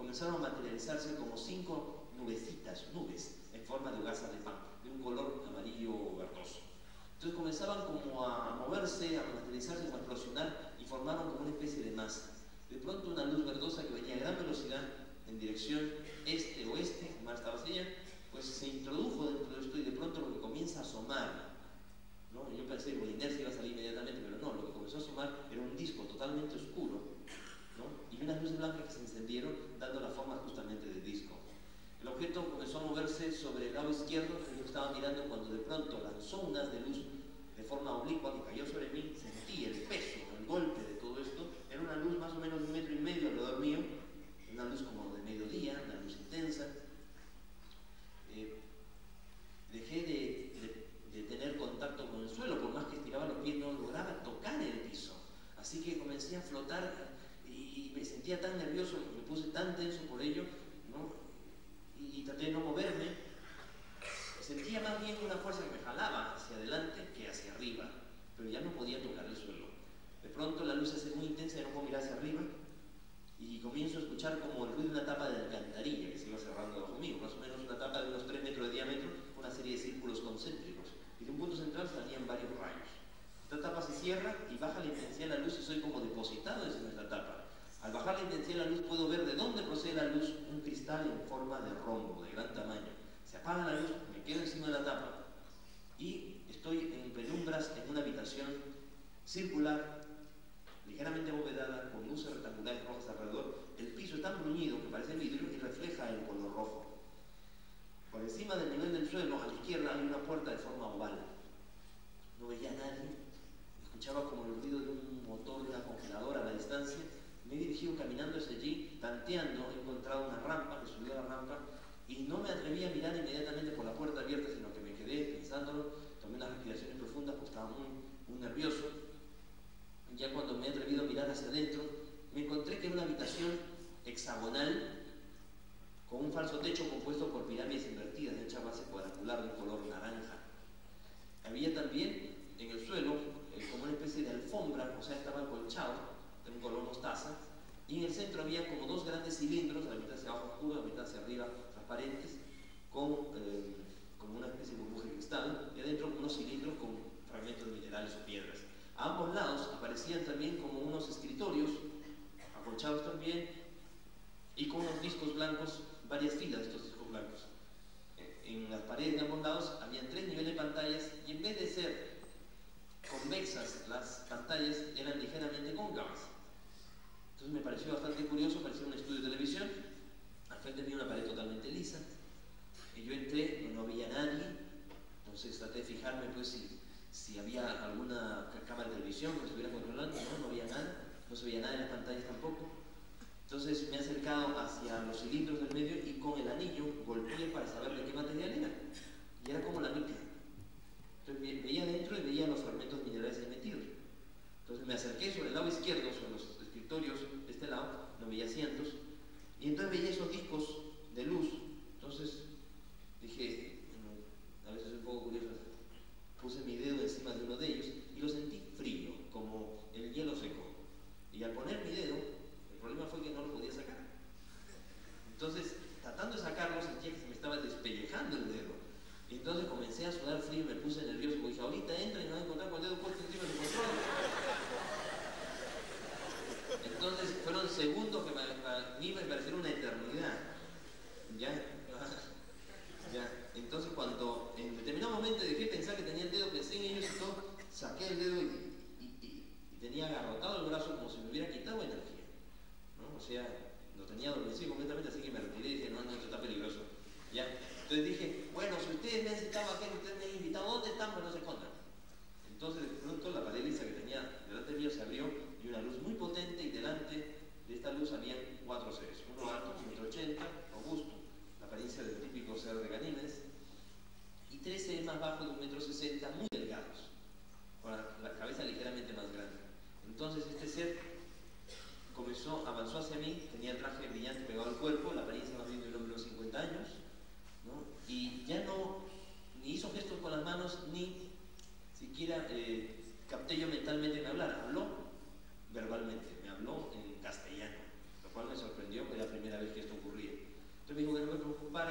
comenzaron a materializarse como cinco nubecitas, nubes, en forma de hogaza de pan, de un color amarillo verdoso. Entonces comenzaban como a moverse, a materializarse, como a explosionar y formaron como una especie de masa. De pronto una luz verdosa que venía a gran velocidad en dirección este-oeste, el mar estaba hacia allá, pues se introdujo dentro de esto y de pronto lo que comienza a asomar, ¿no? Yo pensé que por inercia iba a salir inmediatamente, pero no, lo que comenzó a asomar era un disco totalmente oscuro, ¿no? Y unas luces blancas que se encendieron dando la forma justamente del disco. El objeto comenzó a moverse sobre el lado izquierdo, que yo estaba mirando, cuando de pronto lanzó un haz de luz de forma oblicua que cayó sobre mí. Sentí el peso, el golpe de todo esto. Era una luz más o menos de un metro y medio alrededor mío, una luz como de mediodía, una luz intensa. Eh, dejé de, de, de tener contacto con el suelo, por más que estiraba los pies no lograba tocar el piso. Así que comencé a flotar y me sentía tan nervioso, me puse tan tenso por ello, ¿no? Y traté de no moverme. Sentía más bien una fuerza que me jalaba hacia adelante que hacia arriba, pero ya no podía tocar el suelo. De pronto la luz se hace muy intensa y no puedo mirar hacia arriba, y comienzo a escuchar como el ruido de una tapa de alcantarilla que se iba cerrando bajo mío, más o menos una tapa de unos tres metros de diámetro, una serie de círculos concéntricos, y de un punto central salían varios rayos. Esta tapa se cierra y baja la intensidad de la luz y soy como depositado en esta tapa. Al bajar la intensidad de la luz puedo ver de dónde procede la luz, un cristal en forma de rombo, de gran tamaño. Se apaga la luz, me quedo encima de la tapa y estoy en penumbras en una habitación circular, ligeramente abovedada, con luces rectangulares rojas alrededor. El piso es tan bruñido que parece vidrio y refleja el color rojo. Por encima del nivel del suelo, a la izquierda, hay una puerta de forma oval. No veía a nadie, escuchaba como el ruido de un motor de una congeladora a la distancia. Me he dirigido caminando hacia allí, tanteando, he encontrado una rampa, me subí a la rampa y no me atreví a mirar inmediatamente por la puerta abierta, sino que me quedé pensándolo, tomé unas respiraciones profundas porque estaba muy, muy nervioso. Ya cuando me he atrevido a mirar hacia adentro, me encontré que era una habitación hexagonal con un falso techo compuesto por pirámides invertidas de hecha base cuadrangular de color naranja. Había también en el suelo eh, como una especie de alfombra, o sea, estaba acolchado, de un color mostaza, y en el centro había como dos grandes cilindros, la mitad hacia abajo oscuro, la mitad hacia arriba transparentes, con eh, como una especie de burbuja de cristal, y adentro unos cilindros con fragmentos de minerales o piedras. A ambos lados aparecían también como unos escritorios, acolchados también, y con unos discos blancos, varias filas de estos discos blancos. En las paredes de ambos lados habían tres niveles de pantallas, y en vez de ser convexas las pantallas, eran ligeramente cóncavas. Entonces me pareció bastante curioso, parecía un estudio de televisión. Al frente tenía una pared totalmente lisa, y yo entré, no había nadie. Entonces traté de fijarme pues si, si había alguna cámara de televisión que me estuviera controlando. No, no había nada, no se veía nada en las pantallas tampoco. Entonces me he acercado hacia los cilindros del medio y con el anillo golpeé para saber de qué material era, y era como la mica. Entonces veía adentro y veía los fragmentos minerales ahí metidos. Entonces me acerqué sobre el lado izquierdo, sobre los escritorios de este lado, no veía asientos, y entonces veía esos discos de luz. Entonces dije, bueno, a veces soy un poco curioso, puse mi dedo encima de uno de ellos y lo sentí frío, como el hielo seco. Y al poner mi dedo, el problema fue que no lo podía sacar. Entonces, tratando de sacarlo, sentía que se me estaba despellejando el dedo. Y entonces comencé a sudar frío y me puse nervioso, porque dije, ahorita entra y me va a encontrar con el dedo puesto encima del control. Entonces fueron segundos que a mí me parecieron una eternidad. ¿Ya? ¿Ya? Entonces cuando en determinado momento dejé de pensar que tenía el dedo, pensé en ellos y todo, saqué el dedo y, y, y, y tenía agarrotado el brazo como si me hubiera quitado energía, ¿no? O sea, lo tenía adormecido completamente, así que me retiré y dije, no, no, esto está peligroso. ¿Ya? Entonces dije, bueno, si ustedes me han citado aquí, ustedes me han invitado, ¿dónde están? Pues no se encuentran. Entonces de pronto la pared lisa que tenía delante mío se abrió y una luz muy potente, y delante de esta luz habían cuatro seres. Uno alto, un metro ochenta, robusto, la apariencia del típico ser de Ganímedes, y tres seres más bajos de un metro sesenta, muy delgados, con la, la cabeza ligeramente más grande. Entonces este ser comenzó, avanzó hacia mí, tenía el traje brillante pegado al cuerpo, la apariencia más bien de un hombre de unos cincuenta años, ¿no? Y ya no, ni hizo gestos con las manos, ni siquiera eh, capté yo mentalmente que me hablara. Habló verbalmente, me habló en castellano, lo cual me sorprendió, porque era la primera vez que esto ocurrió.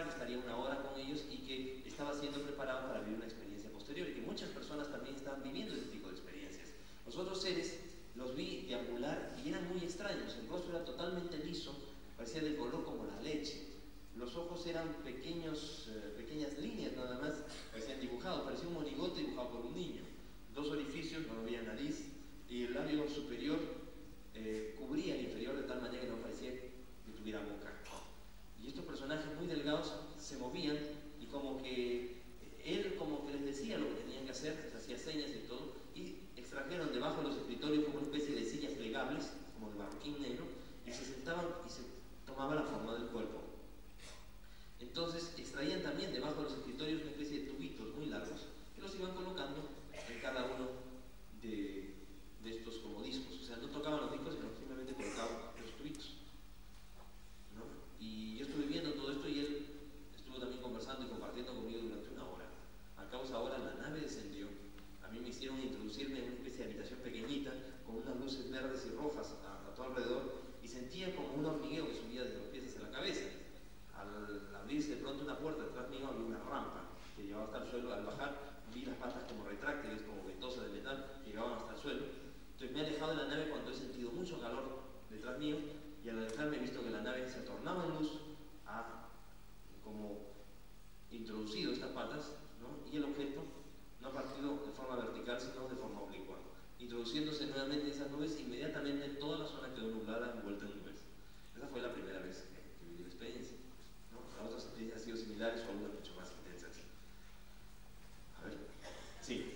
que estaría una hora con ellos y que estaba siendo preparado para vivir una experiencia posterior, y que muchas personas también estaban viviendo ese tipo de experiencias. Los otros seres los vi deambular y eran muy extraños. El rostro era totalmente liso, parecía de color como la leche. Los ojos eran pequeños, eh, pequeñas líneas nada más, parecían dibujados, parecía un monigote dibujado por un niño. Dos orificios, no había nariz, y el labio superior eh, cubría el inferior de tal manera que no parecía que tuviera boca. Y estos personajes muy delgados se movían y como que él como que les decía lo que tenían que hacer, les hacía señas y todo, y extrajeron debajo de los escritorios como una especie de sillas plegables, como de marroquín negro, y se sentaban y se tomaba la forma del cuerpo. Entonces extraían también debajo de los escritorios una especie de tubitos muy largos que los iban colocando en cada uno de, de estos como discos. O sea, no tocaban los discos, sino simplemente colocaban los tubitos, ¿no? Y yo estuve viendo todo esto y él estuvo también conversando y compartiendo conmigo durante una hora. Al cabo de esa hora la nave descendió. A mí me hicieron introducirme en una especie de habitación pequeñita con unas luces verdes y rojas a, a todo alrededor, y sentía como un hormigueo que subía desde los pies hacia la cabeza. Al abrirse de pronto una puerta detrás mío había una rampa que llevaba hasta el suelo. Al bajar vi las patas como retráctiles, como ventosas de metal, que llegaban hasta el suelo. Entonces me he alejado de la nave cuando he sentido mucho calor detrás mío, y al alejarme he visto que la nave se tornaba en luz, ha como introducido estas patas, ¿no? Y el objeto no ha partido de forma vertical, sino de forma oblicua, introduciéndose nuevamente en esas nubes. Inmediatamente toda la zona quedó nublada, envuelta en nubes. Esa fue la primera vez que, que viví la experiencia, ¿no? Las otras experiencias han sido similares o algunas mucho más intensas. A ver, sí.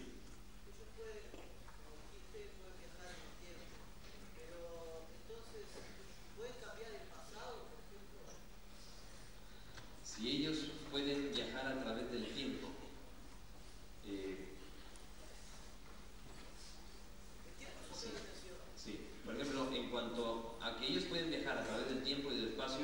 Si ellos pueden viajar a través del tiempo, eh, sí, sí. Por ejemplo, en cuanto a que ellos pueden viajar a través del tiempo y del espacio,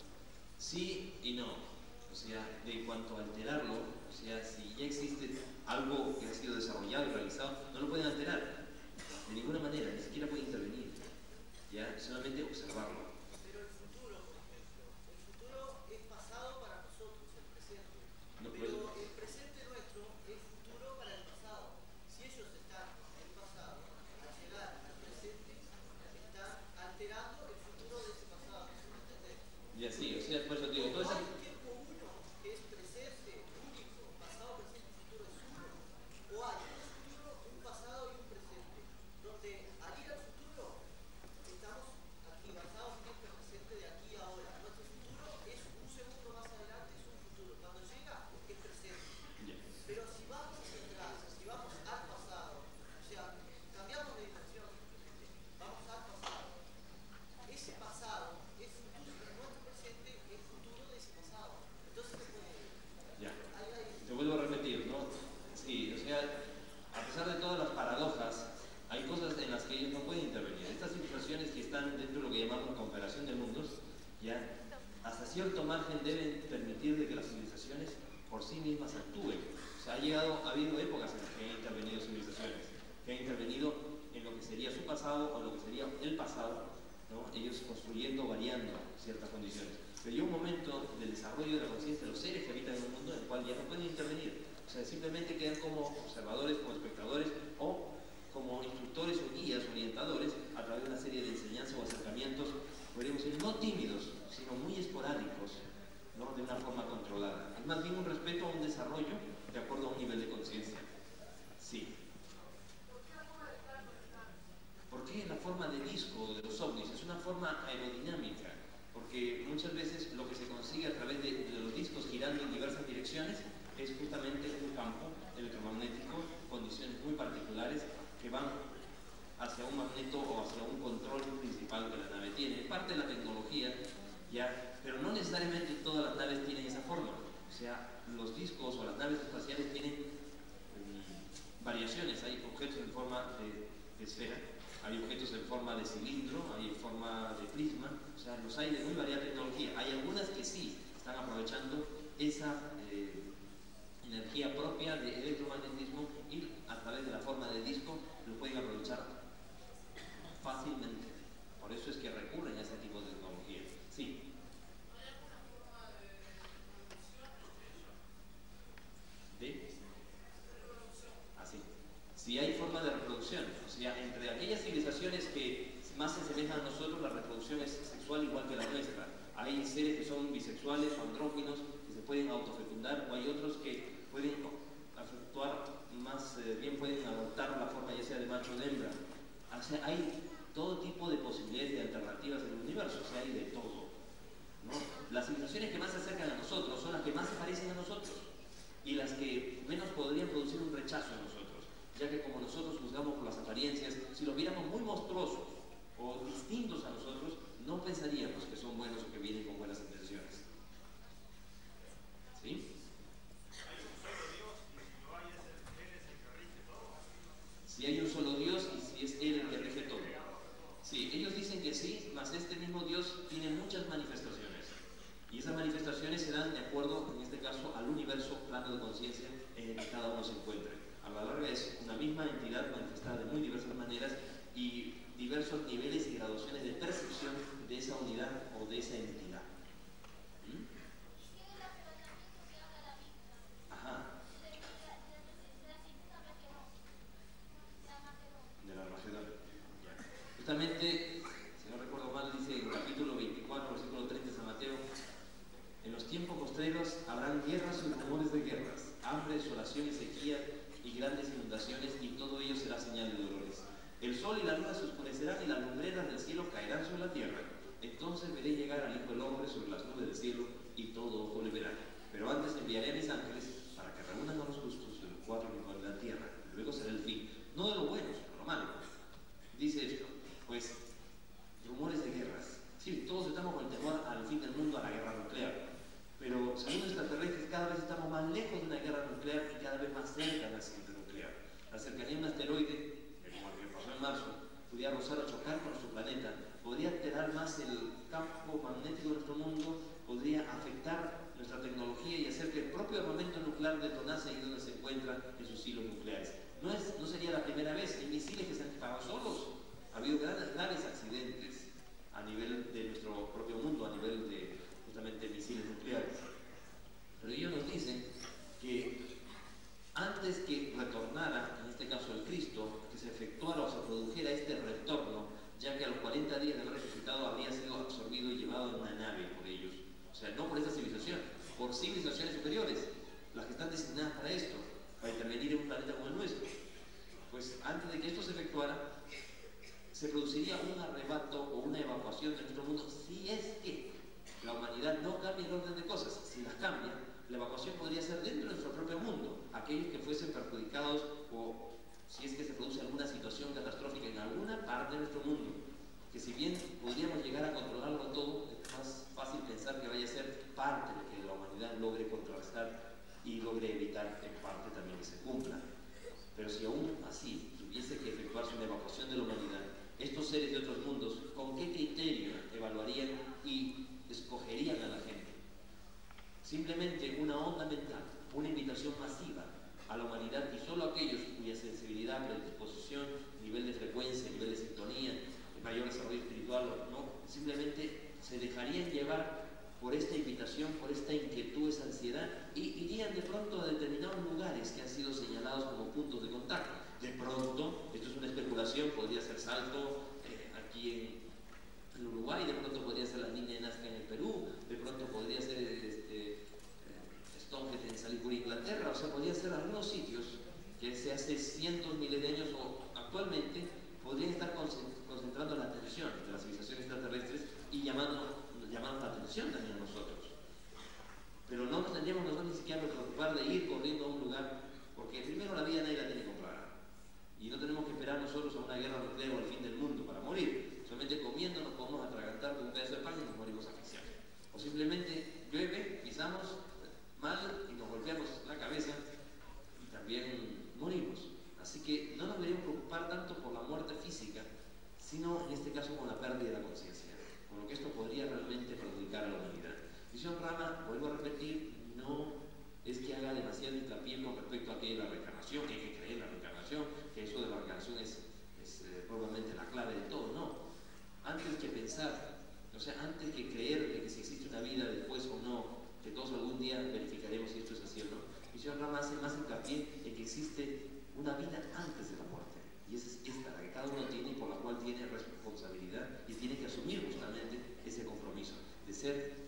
sí y no. O sea, de cuanto a alterarlo, o sea, si ya existe algo que ha sido desarrollado y realizado, no lo pueden alterar de ninguna manera, ni siquiera pueden intervenir, ya, solamente observarlo. Pero el futuro, por ejemplo, el futuro es pasado para nosotros, el presente. No Pero puede. el presente nuestro es futuro para el pasado. Si ellos están en el pasado, al llegar al presente, están alterando el futuro de ese pasado. ¿Sí me entendés? Y así, o sea, por eso digo, todo No eso. hay un tiempo uno que es presente, único, pasado, presente y futuro es uno. O hay un futuro, un pasado y un presente. Donde al ir al futuro estamos activados en este presente de aquí a ahora. Nuestro futuro es un segundo más adelante, es un futuro. Cuando llega, es presente. Yeah. Pero si vamos atrás, si vamos al pasado, o sea, cambiamos de dimensión simplemente, vamos al pasado. Ese pasado es futuro, pero nuestro presente es futuro de ese pasado. Entonces, Ya. ahí hay... Te vuelvo a repetir, ¿no? Sí, o sea, a pesar de todas las paradojas, hay cosas en las que ellos no pueden intervenir. Estas situaciones que están dentro de lo que llamamos cooperación de mundos, ya, hasta cierto margen deben permitir de que las civilizaciones por sí mismas actúen. O sea, ha llegado, ha habido épocas en las que han intervenido civilizaciones, que han intervenido en lo que sería su pasado o lo que sería el pasado, ¿no? Ellos construyendo, variando ciertas condiciones. Pero llega un momento del desarrollo de la conciencia de los seres que habitan en un mundo en el cual ya no pueden intervenir. O sea, simplemente quedan como observadores, como espectadores o como instructores o guías, orientadores, a través de una serie de enseñanzas o acercamientos, podríamos decir, no tímidos, sino muy esporádicos, ¿no? De una forma controlada. Es más bien un respeto a un desarrollo de acuerdo a un nivel de conciencia. Sí. ¿Por qué la forma de disco de los ovnis? Es una forma aerodinámica, porque muchas veces lo que se consigue a través de, de los discos girando en diversas direcciones es justamente un campo electromagnético, condiciones muy particulares que van hacia un magneto o hacia un control principal que la nave tiene. Es parte de la tecnología, ya, pero no necesariamente todas las naves tienen esa forma. O sea, los discos o las naves espaciales tienen um, variaciones. Hay objetos en forma de, de esfera, hay objetos en forma de cilindro, hay en forma de prisma. O sea, los hay de muy variada tecnología. Hay algunas que sí están aprovechando esa eh, energía propia de electromagnetismo y a través de la forma de disco lo pueden aprovechar fácilmente. Por eso es que recurren a ese tipo de tecnología. Sí. Hay seres que son bisexuales o andróginos, que se pueden autofecundar, o hay otros que pueden efectuar más, eh, bien pueden adoptar la forma ya sea de macho o de hembra. O sea, hay todo tipo de posibilidades de alternativas en el universo, o sea, hay de todo, ¿no? Las civilizaciones que más se acercan a nosotros son las que más se parecen a nosotros y las que menos podrían producir un rechazo en nosotros, ya que como nosotros juzgamos por las apariencias, si los viéramos muy monstruosos o distintos a nosotros, no pensaríamos que son buenos o que vienen con buenas intenciones. ¿Sí? Si hay un solo Dios y si es Él el que rige todo. Sí, ellos dicen que sí, mas este mismo Dios tiene muchas manifestaciones. Y esas manifestaciones se dan de acuerdo, en este caso, al universo, plano de conciencia en el que cada uno se encuentre. A la larga es una misma entidad manifestada de muy diversas maneras y diversos niveles y graduaciones de percepción de esa unidad o de esa entidad. ¿Mm? Ajá. De la Armagedón. Justamente, si no recuerdo mal, dice en el capítulo veinticuatro, versículo treinta de San Mateo: en los tiempos postreros habrán guerras y rumores de guerras, hambre, desolación y sequía y grandes inundaciones, y todo ello será señal de dolores. El sol y la luna se oscurecerán y las lumbreras del cielo caerán sobre la tierra. Entonces veré llegar al Hijo del Hombre sobre las nubes del cielo y todo ojo le verá. Pero antes enviaré a mis ángeles para que reúnan a los justos de los cuatro rincones de la tierra. Luego será el fin, no de lo bueno, sino de lo malo. Dice esto, pues, rumores de guerras. Sí, todos estamos con el temor al fin del mundo, a la guerra nuclear. Pero según extraterrestres, cada vez estamos más lejos de una guerra nuclear y cada vez más cerca de un accidente nuclear. La cercanía de un asteroide, como el que pasó en marzo, podría rozar o chocar con nuestro planeta, podría alterar más el campo magnético de nuestro mundo, podría afectar nuestra tecnología y hacer que el propio armamento nuclear detonase ahí donde se encuentra en sus hilos nucleares. No, es, no sería la primera vez, hay misiles que se han disparado solos. Ha habido grandes, graves accidentes a nivel de nuestro propio mundo, a nivel de justamente misiles nucleares. Pero ellos nos dicen que antes que retornara, en este caso el Cristo, que se efectuara o se produjera este retorno, ya que a los cuarenta días de haber resucitado habría sido absorbido y llevado en una nave por ellos. O sea, no por esta civilización, por civilizaciones superiores, las que están designadas para esto, para intervenir en un planeta como el nuestro. Pues antes de que esto se efectuara, se produciría un arrebato o una evacuación de nuestro mundo, si es que la humanidad no cambia el orden de cosas. Si las cambia, la evacuación podría ser dentro de nuestro propio mundo, aquellos que fuesen perjudicados o si es que se produce alguna situación catastrófica en alguna parte de nuestro mundo, que si bien podríamos llegar a controlarlo todo, es más fácil pensar que vaya a ser parte de que la humanidad logre contrarrestar y logre evitar en parte también que se cumpla. Pero si aún así tuviese que efectuarse una evacuación de la humanidad, estos seres de otros mundos, ¿con qué criterio evaluarían y escogerían a la gente? Simplemente una onda mental, una invitación masiva a la humanidad, y solo aquellos cuya sensibilidad, predisposición, nivel de frecuencia, nivel de sintonía, mayor desarrollo espiritual, no, simplemente se dejarían llevar por esta invitación, por esta inquietud, esa ansiedad, y irían de pronto a determinados lugares que han sido señalados como puntos de contacto. De pronto, esto es una especulación, podría ser Salto eh, aquí en, en Uruguay, de pronto podría ser la línea de Nazca en el Perú, de pronto podría ser este, eh, Stonehenge en Salisbury, Inglaterra, o sea, podría ser algunos sitios que se hace cientos, miles de años o actualmente podrían estar concentrando la atención de las civilizaciones extraterrestres y llamando, llamando la atención también a nosotros. Pero no nos tendríamos nosotros ni siquiera que preocupar de ir corriendo a un lugar, porque primero la vida nadie la tiene comprada. Y no tenemos que esperar nosotros a una guerra nuclear o al fin del mundo para morir. Solamente comiendo nos podemos atragantar con un pedazo de pan y nos morimos asfixiados. O simplemente llueve, pisamos mal y nos golpeamos la cabeza y también morimos. Así que no nos deberíamos preocupar tanto por la muerte física, sino en este caso con la pérdida de la conciencia, con lo que esto podría realmente perjudicar a la humanidad. Misión Rama, vuelvo a repetir, no es que haga demasiado hincapié con respecto a que la reencarnación, que hay que creer en la reencarnación, que eso de la reencarnación es, es eh, probablemente la clave de todo, no. Antes que pensar, o sea, antes que creer de que si existe una vida después o no, que todos algún día verificaremos si esto es así o no, Misión Rama hace más hincapié en que existe una vida antes de la muerte, y esa es esta, la que cada uno tiene y por la cual tiene responsabilidad y tiene que asumir justamente ese compromiso de ser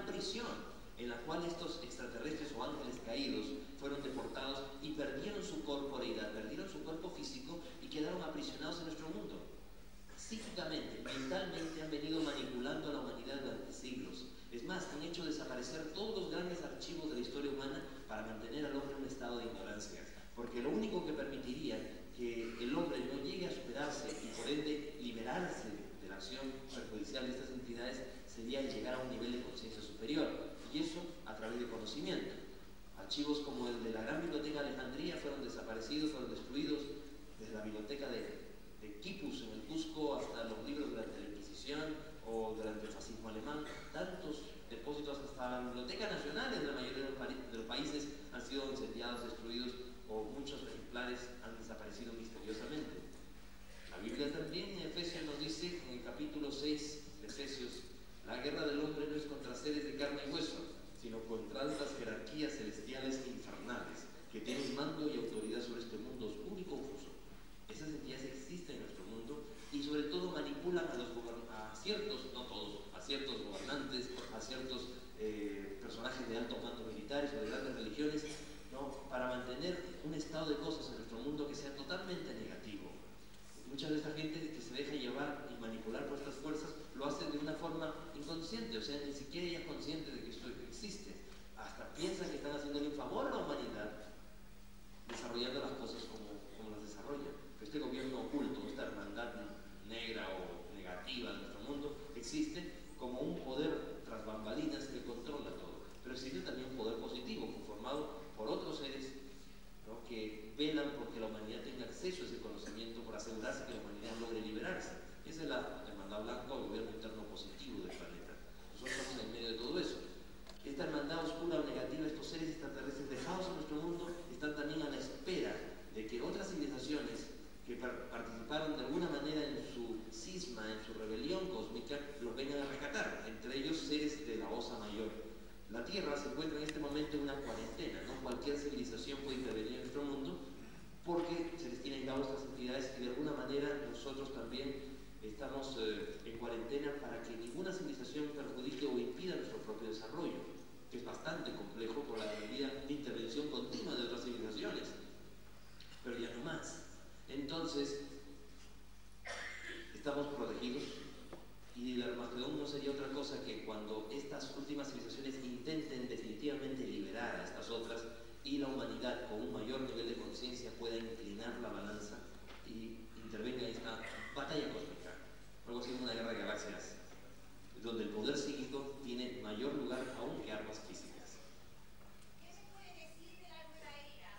una prisión en la cual estos extraterrestres o ángeles caídos fueron deportados y perdieron su corporeidad, perdieron su cuerpo físico y quedaron aprisionados en nuestro mundo. Psíquicamente, mentalmente han venido manipulando a la humanidad durante siglos. Es más, han hecho desaparecer todos los grandes archivos de la historia humana para mantener al hombre en un estado de ignorancia. Porque lo único que permitiría que el hombre no llegue a superarse y por ende liberarse de la acción perjudicial de estas entidades sería llegar a un nivel de conciencia superior. Y eso a través de conocimiento. Archivos como el de la Gran Biblioteca de Alejandría fueron desaparecidos, fueron destruidos, desde la biblioteca de, de Quipus en el Cusco hasta los libros durante la Inquisición o durante el fascismo alemán. Tantos depósitos hasta la Biblioteca Nacional de la mayoría de los países han sido incendiados, destruidos o muchos ejemplares han desaparecido misteriosamente. La Biblia también en Efesios nos dice, en el capítulo seis de Efesios, la guerra del hombre no es contra seres de carne y hueso, sino contra altas jerarquías celestiales e infernales, que tienen mando y autoridad sobre este mundo oscuro y confuso. Esas entidades existen en nuestro mundo y sobre todo manipulan a, los a ciertos, no todos, a ciertos gobernantes, a ciertos eh, personajes de altos mandos militares o de grandes religiones, ¿no? Para mantener un estado de cosas en nuestro mundo que sea totalmente negativo. Mucha de esta gente que se deja llevar y manipular por estas fuerzas lo hacen de una forma inconsciente, o sea, ni siquiera ella es consciente de que esto existe. Hasta piensan que están haciendo un favor a la humanidad desarrollando las cosas como, como las desarrollan. Este gobierno oculto, esta hermandad negra o negativa de nuestro mundo, existe como un poder tras bambalinas que controla todo. Pero existe también un poder positivo conformado por otros seres, ¿no?, que velan porque la humanidad tenga acceso a ese conocimiento, por asegurarse que la humanidad logre liberarse. Esa es la hermandad blanca o el gobierno interno positivo del planeta. Nosotros estamos en medio de todo eso. Esta hermandad oscura o negativa, estos seres extraterrestres dejados en nuestro mundo, están también a la espera de que otras civilizaciones que participaron de alguna manera en su cisma, en su rebelión cósmica, los vengan a rescatar, entre ellos seres de la Osa Mayor. La Tierra se encuentra en este momento en una cuarentena, no cualquier civilización puede intervenir en nuestro mundo porque se les tienen dados estas entidades y de alguna manera nosotros también estamos eh, en cuarentena para que ninguna civilización perjudique o impida nuestro propio desarrollo, que es bastante complejo por la medida de intervención continua de otras civilizaciones, pero ya no más. Entonces, estamos protegidos y el Armagedón no sería otra cosa que cuando estas últimas civilizaciones intenten definitivamente liberar a estas otras y la humanidad con un mayor nivel de conciencia pueda inclinar la balanza y intervenga en esta batalla cósmica, algo así como una guerra de galaxias, donde el poder psíquico tiene mayor lugar aún que armas físicas. ¿Qué se puede decir de la nueva era?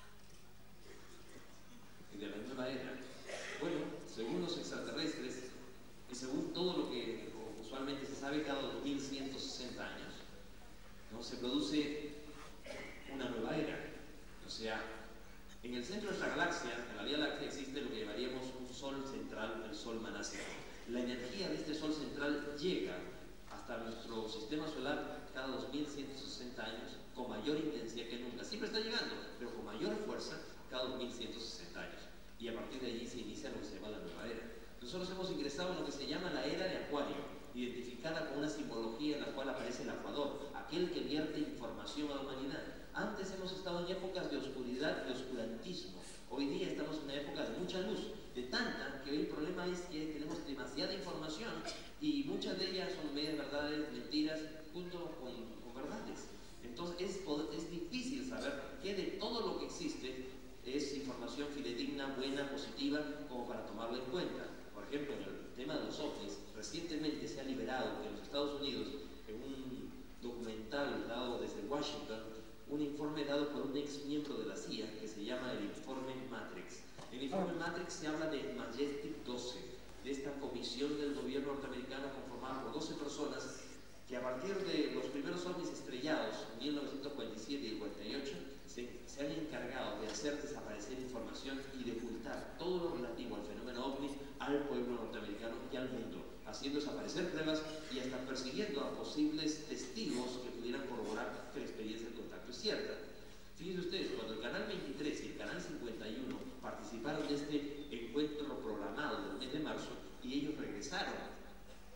De la nueva era. Bueno, según los extraterrestres y según todo lo que usualmente se sabe, cada dos mil ciento sesenta años, ¿no?, se produce una nueva era. O sea, en el centro de nuestra galaxia, en la Vía Láctea, existe lo que llamaríamos un sol central, el sol manásico. La energía de este sol central llega hasta nuestro sistema solar cada dos mil ciento sesenta años con mayor intensidad que nunca. Siempre está llegando, pero con mayor fuerza cada dos mil ciento sesenta años. Y a partir de allí se inicia lo que se llama la nueva era. Nosotros hemos ingresado en lo que se llama la era de Acuario, identificada con una simbología en la cual aparece el acuador, aquel que vierte información a la humanidad. Antes hemos estado en épocas de oscuridad, de oscurantismo. Hoy día estamos en una época de mucha luz, de tanta que hoy el problema es que tenemos demasiada información y muchas de ellas son medias verdades, mentiras, junto con, con verdades. Entonces es, es difícil saber qué de todo lo que existe es información fidedigna, buena, positiva, como para tomarlo en cuenta. Por ejemplo, en el tema de los ovnis, recientemente se ha liberado en los Estados Unidos, en un documental dado desde Washington, un informe dado por un ex miembro de la C I A que se llama el informe Matrix. En el informe Matrix se habla de Majestic doce, de esta comisión del gobierno norteamericano conformada por doce personas que a partir de los primeros ovnis estrellados en mil novecientos cuarenta y siete y cuarenta y ocho se, se han encargado de hacer desaparecer información y de ocultar todo lo relativo al fenómeno ovni al pueblo norteamericano y al mundo, haciendo desaparecer pruebas y hasta persiguiendo a posibles testigos que pudieran corroborar que la experiencia del contacto es cierta. Fíjense ustedes, cuando el canal veintitrés y el canal cincuenta y uno participaron de este encuentro programado del mes de marzo y ellos regresaron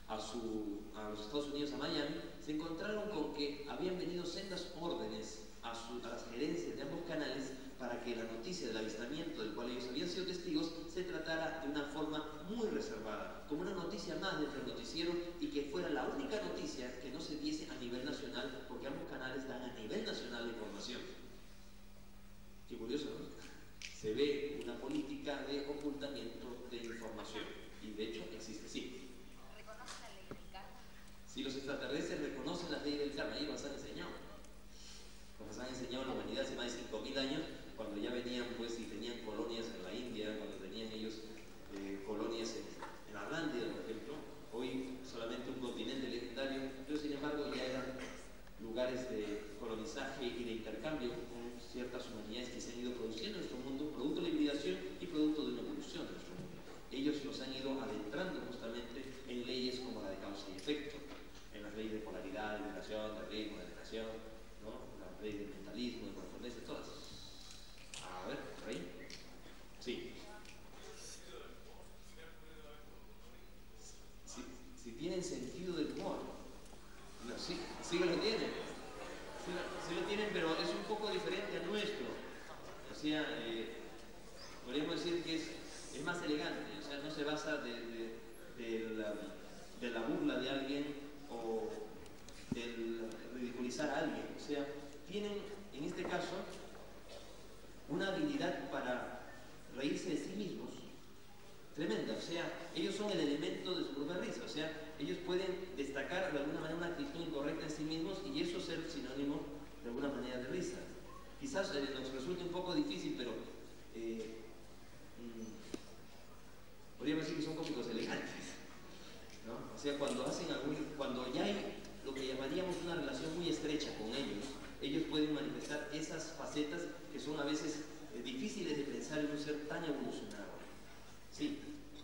a, su, a los Estados Unidos, a Miami, se encontraron con que habían venido sendas órdenes a, su, a las gerencias de ambos canales para que la noticia del avistamiento del cual ellos habían sido testigos se tratara de una forma muy reservada, como una noticia más dentro del noticiero, y que fuera la única noticia que no se diese a nivel nacional, porque ambos canales dan a nivel nacional la información. Qué curioso, ¿no? Se ve una política de ocultamiento de información, y de hecho existe, sí. ¿Reconoce la ley del karma? Si los extraterrestres reconocen la ley del karma, ellos nos han enseñado. Nos han enseñado en la humanidad hace más de cinco mil años, cuando ya venían pues y tenían colonias en la India, cuando tenían ellos eh, colonias en, en Atlántida, por ejemplo. Hoy solamente un continente legendario, pero sin embargo ya eran lugares de colonizaje y de intercambio con ciertas humanidades que se han ido produciendo en nuestro mundo, producto de la hibridación y producto de una evolución de nuestro mundo. Ellos los han ido adentrando justamente en leyes como la de causa y efecto, en las leyes de polaridad, de vibración, de ritmo, de relación, ¿no? La ley del mentalismo, de correspondencia, todas. A ver, por ahí. Sí. Si, si tienen sentido del humor. No, sí, sí que lo tienen. Sí, sí lo tienen, pero es un poco diferente al nuestro. O sea, eh, podríamos decir que es, es más elegante. O sea, no se basa de, de, de, la, de la burla de alguien o del ridiculizar a alguien. O sea, tienen, en este caso, una habilidad para reírse de sí mismos tremenda. O sea, ellos son el elemento de su propia risa. O sea, ellos pueden destacar de alguna manera una actitud incorrecta en sí mismos y eso ser sinónimo de alguna manera de risa. Quizás eh, nos resulte un poco difícil, pero eh, mmm, podríamos decir que son cómicos elegantes, ¿no? O sea, cuando hacen algún, cuando ya hay lo que llamaríamos una relación muy estrecha con ellos, ellos pueden manifestar esas facetas que son a veces eh, difíciles de pensar en un ser tan evolucionado. Sí.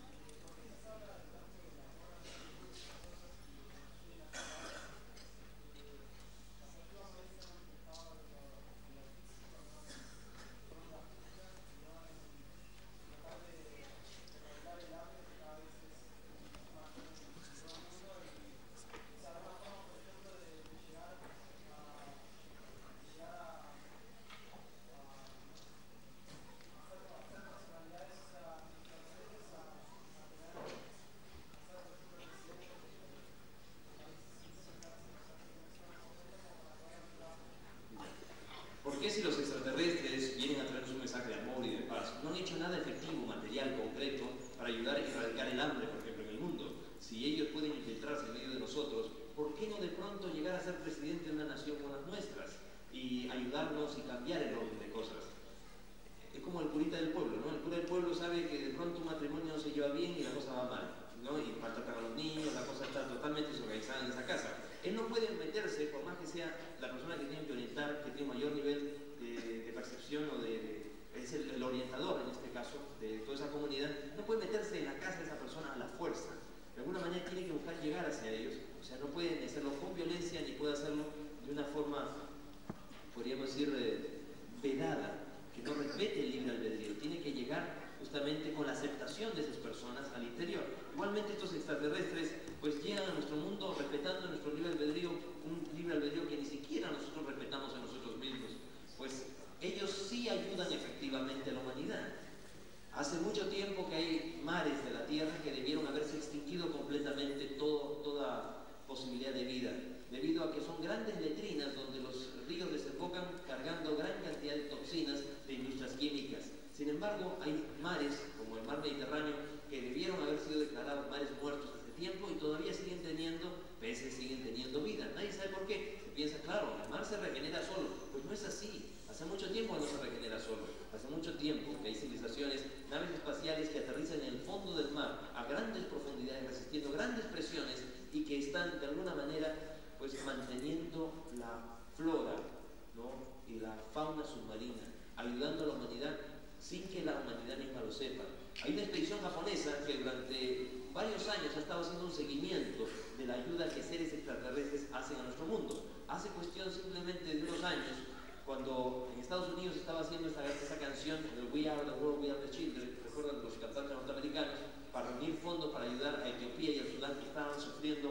¿Por qué si los extraterrestres vienen a traernos un mensaje de amor y de paz, no han hecho nada efectivo, material, concreto, para ayudar a erradicar el hambre, por ejemplo, en el mundo? Si ellos pueden infiltrarse en medio de nosotros, ¿por qué no de pronto llegar a ser presidente de una nación como las nuestras y ayudarnos y cambiar el orden de cosas? Es como el curita del pueblo, ¿no? El cura del pueblo sabe que de pronto un matrimonio no se lleva bien y la cosa va mal, ¿no? Y maltratan a los niños, la cosa está totalmente desorganizada en esa casa. Él no puede meterse, por más que sea la persona que tiene que orientar, que tiene mayor nivel de, de percepción o de, de es el, el orientador en este caso de toda esa comunidad, no puede meterse en la casa de esa persona a la fuerza. De alguna manera tiene que buscar llegar hacia ellos, o sea, no puede hacerlo con violencia ni puede hacerlo de una forma, podríamos decir, eh, vedada, que no respete el libre albedrío. Tiene que llegar justamente con la aceptación de esas personas al interior. Igualmente estos extraterrestres pues llegan a nuestro mundo respetando nuestro libre albedrío, un libre albedrío que ni siquiera nosotros respetamos a nosotros mismos. Pues ellos sí ayudan efectivamente a la humanidad. Hace mucho tiempo que hay mares de la Tierra que debieron haberse extinguido completamente todo, toda posibilidad de vida, debido a que son grandes letrinas donde los ríos desembocan cargando gran cantidad de toxinas de industrias químicas. Sin embargo, hay mares, como el mar Mediterráneo, que debieron haber sido declarados mares muertos hace tiempo y todavía siguen teniendo peces, siguen teniendo vida. Nadie sabe por qué. Se piensa, claro, el mar se regenera solo. Pues no es así. Hace mucho tiempo no se regenera solo. Hace mucho tiempo que hay civilizaciones, naves espaciales que aterrizan en el fondo del mar a grandes profundidades, resistiendo grandes presiones y que están de alguna manera pues manteniendo la flora, ¿no? Y la fauna submarina, ayudando a la humanidad sin que la humanidad misma lo sepa. Hay una expedición japonesa que durante varios años ha estado haciendo un seguimiento de la ayuda que seres extraterrestres hacen a nuestro mundo. Hace cuestión simplemente de unos años, cuando en Estados Unidos estaba haciendo esta, esta canción, el We Are the World, We Are the Children, recuerdan los cantantes norteamericanos, para reunir fondos para ayudar a Etiopía y a Sudán, que estaban sufriendo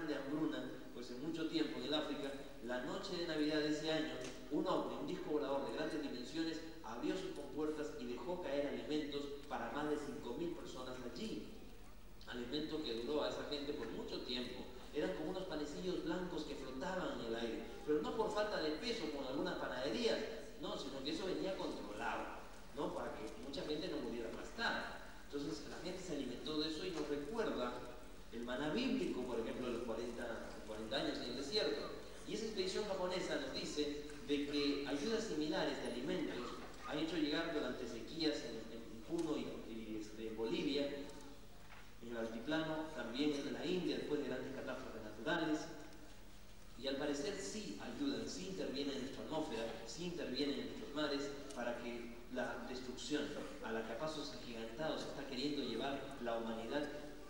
grande hambruna, pues en mucho tiempo en el África, la noche de Navidad de ese año, un ovni, un disco volador de grandes dimensiones, abrió sus compuertas y dejó caer alimentos para más de cinco mil personas allí. Alimento que duró a esa gente por mucho tiempo. Eran como unos panecillos blancos que flotaban en el aire, pero no por falta de peso como en algunas panaderías, no, sino que eso venía controlado, ¿no? Para que mucha gente no muriera aplastada. Entonces la gente se alimentó de eso y nos recuerda el maná bíblico, por ejemplo, de los cuarenta, cuarenta años en el desierto. Y esa expedición japonesa nos dice de que ayudas similares de alimentos han hecho llegar durante sequías en, en Puno y, y este, en Bolivia, en el altiplano, también en la India, después de grandes catástrofes naturales. Y al parecer sí ayudan, sí intervienen en nuestra atmósfera, sí intervienen en nuestros mares para que la destrucción a la que a pasos agigantados está queriendo llevar la humanidad,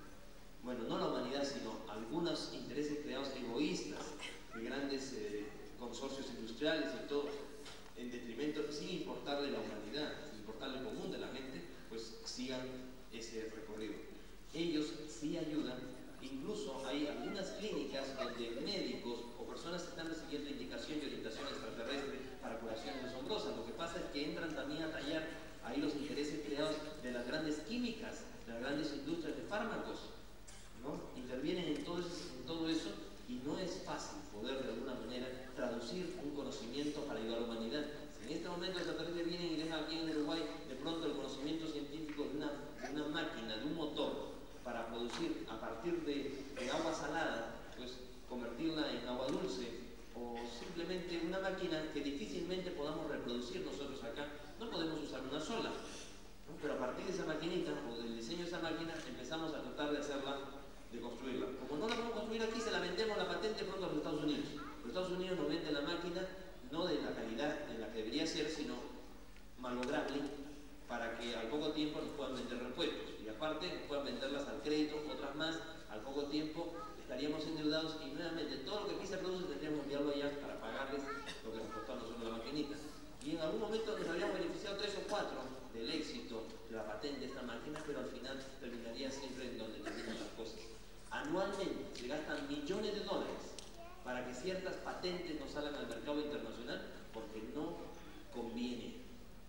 bueno, no la humanidad, sino algunos intereses creados egoístas de grandes eh, consorcios industriales y todo, en detrimento, sin importarle la humanidad, sin importarle el común de la gente, pues sigan ese recorrido. Ellos sí ayudan, incluso hay algunas clínicas donde médicos o personas que están recibiendo indicación y orientación extraterrestre para curaciones asombrosas. Lo que pasa es que entran también a tallar ahí los intereses creados de las grandes químicas, de las grandes industrias de fármacos, ¿no? Intervienen en todo, eso, en todo eso y no es fácil poder de alguna manera traducir un conocimiento para ayudar a la humanidad. Si en este momento los extraterrestres vienen y dejan aquí en Uruguay de pronto el conocimiento científico de una, de una máquina, de un motor, para producir a partir de, de agua salada, pues convertirla en agua dulce, o simplemente una máquina que difícilmente podamos reproducir nosotros acá, no podemos usar una sola, ¿no? Pero a partir de esa maquinita o del diseño de esa máquina empezamos a tratar de hacerla, de construirla. Como no la podemos construir aquí, se la vendemos la patente pronto a los Estados Unidos. Los Estados Unidos nos venden la máquina no de la calidad en la que debería ser, sino malograble, para que al poco tiempo nos puedan vender repuestos. Y aparte nos puedan venderlas al crédito, otras más, al poco tiempo estaríamos endeudados y nuevamente todo lo que aquí se produce tendríamos que enviarlo allá para pagarles lo que nos costó a nosotros la maquinita. Y en algún momento nos habríamos beneficiado tres o cuatro del éxito de la patente de esta máquina, pero al final terminaría siempre en donde terminan las cosas. Anualmente se gastan millones de dólares para que ciertas patentes no salgan al mercado internacional porque no conviene.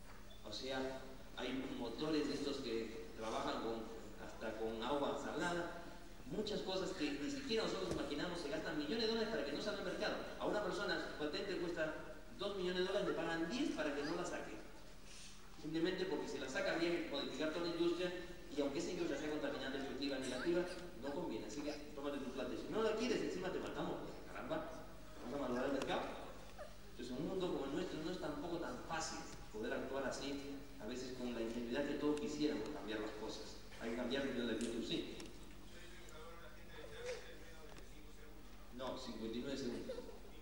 O sea, hay motores de estos que trabajan con, hasta con agua salada, muchas cosas que ni siquiera nosotros imaginamos, se gastan millones de dólares para que no salga al mercado. A una persona su patente cuesta dos millones de dólares, le pagan diez para que no la saque. Simplemente porque si la saca bien, modificar toda la industria, y aunque esa industria sea contaminante, efectiva, negativa, no conviene. Así que tómate tu plata. Si no la quieres, encima te matamos. Caramba, vamos a valorar el mercado. Entonces, en un mundo como el nuestro no es tampoco tan fácil poder actuar así, a veces con la ingenuidad que todos quisiéramos cambiar las cosas. Hay que cambiar el del virus, sí. No, cincuenta y nueve segundos.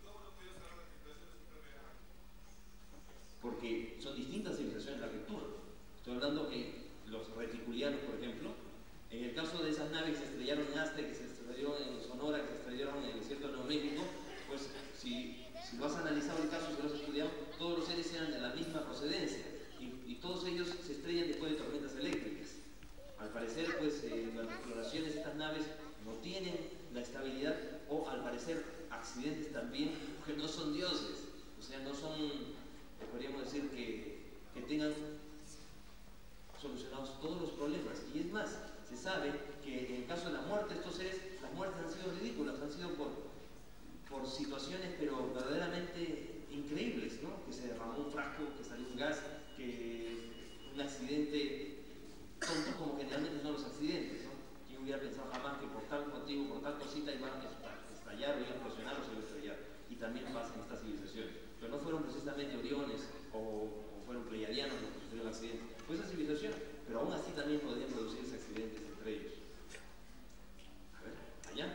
Porque son distintas civilizaciones las que actúan. Estoy hablando que los reticulianos, por ejemplo, en el caso de esas naves que se estrellaron en Aztec, que se estrellaron en Sonora, que se estrellaron en el desierto de Nuevo México, pues si, si lo has analizado el caso, si lo has estudiado, todos los seres eran de la misma procedencia y, y todos ellos se estrellan después de tormentas eléctricas. Al parecer, pues, eh, las exploraciones de estas naves no tienen la estabilidad, o al parecer accidentes también, que no son dioses, o sea, no son, podríamos decir, que, que tengan solucionados todos los problemas. Y es más, se sabe que en el caso de la muerte de estos seres, las muertes han sido ridículas, han sido por, por situaciones pero verdaderamente increíbles, ¿no? Que se derramó un frasco, que salió un gas, que un accidente tonto como generalmente son los accidentes, ¿no? ¿Quién hubiera pensado jamás que por tal motivo, por tal cosita iban a estallar o iban a explosionar o se iba a estrellar? Y también pasa en estas civilizaciones. Pero no fueron precisamente Oriones o, o fueron pleiadianos los que sufrieron el accidente. Fue esa civilización, pero aún así también podrían producirse accidentes entre ellos. A ver, allá.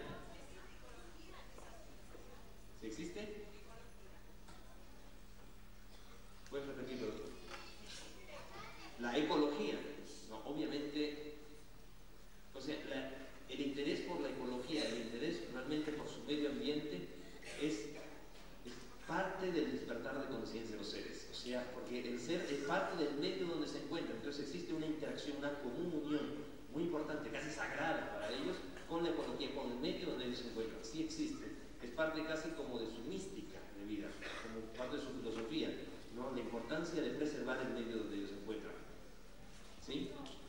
¿Sí existe? ¿Puedes repetirlo? La ecología. No, obviamente, o sea, la, el interés por la ecología, el interés realmente por su medio ambiente es, es parte del despertar de conciencia de los seres. O sea, porque el ser es parte del medio donde se encuentra. Entonces existe una interacción, una común unión muy importante, casi parte casi como de su mística de vida, como parte de su filosofía, ¿no? La importancia de preservar el medio donde ellos se encuentran. ¿Sí?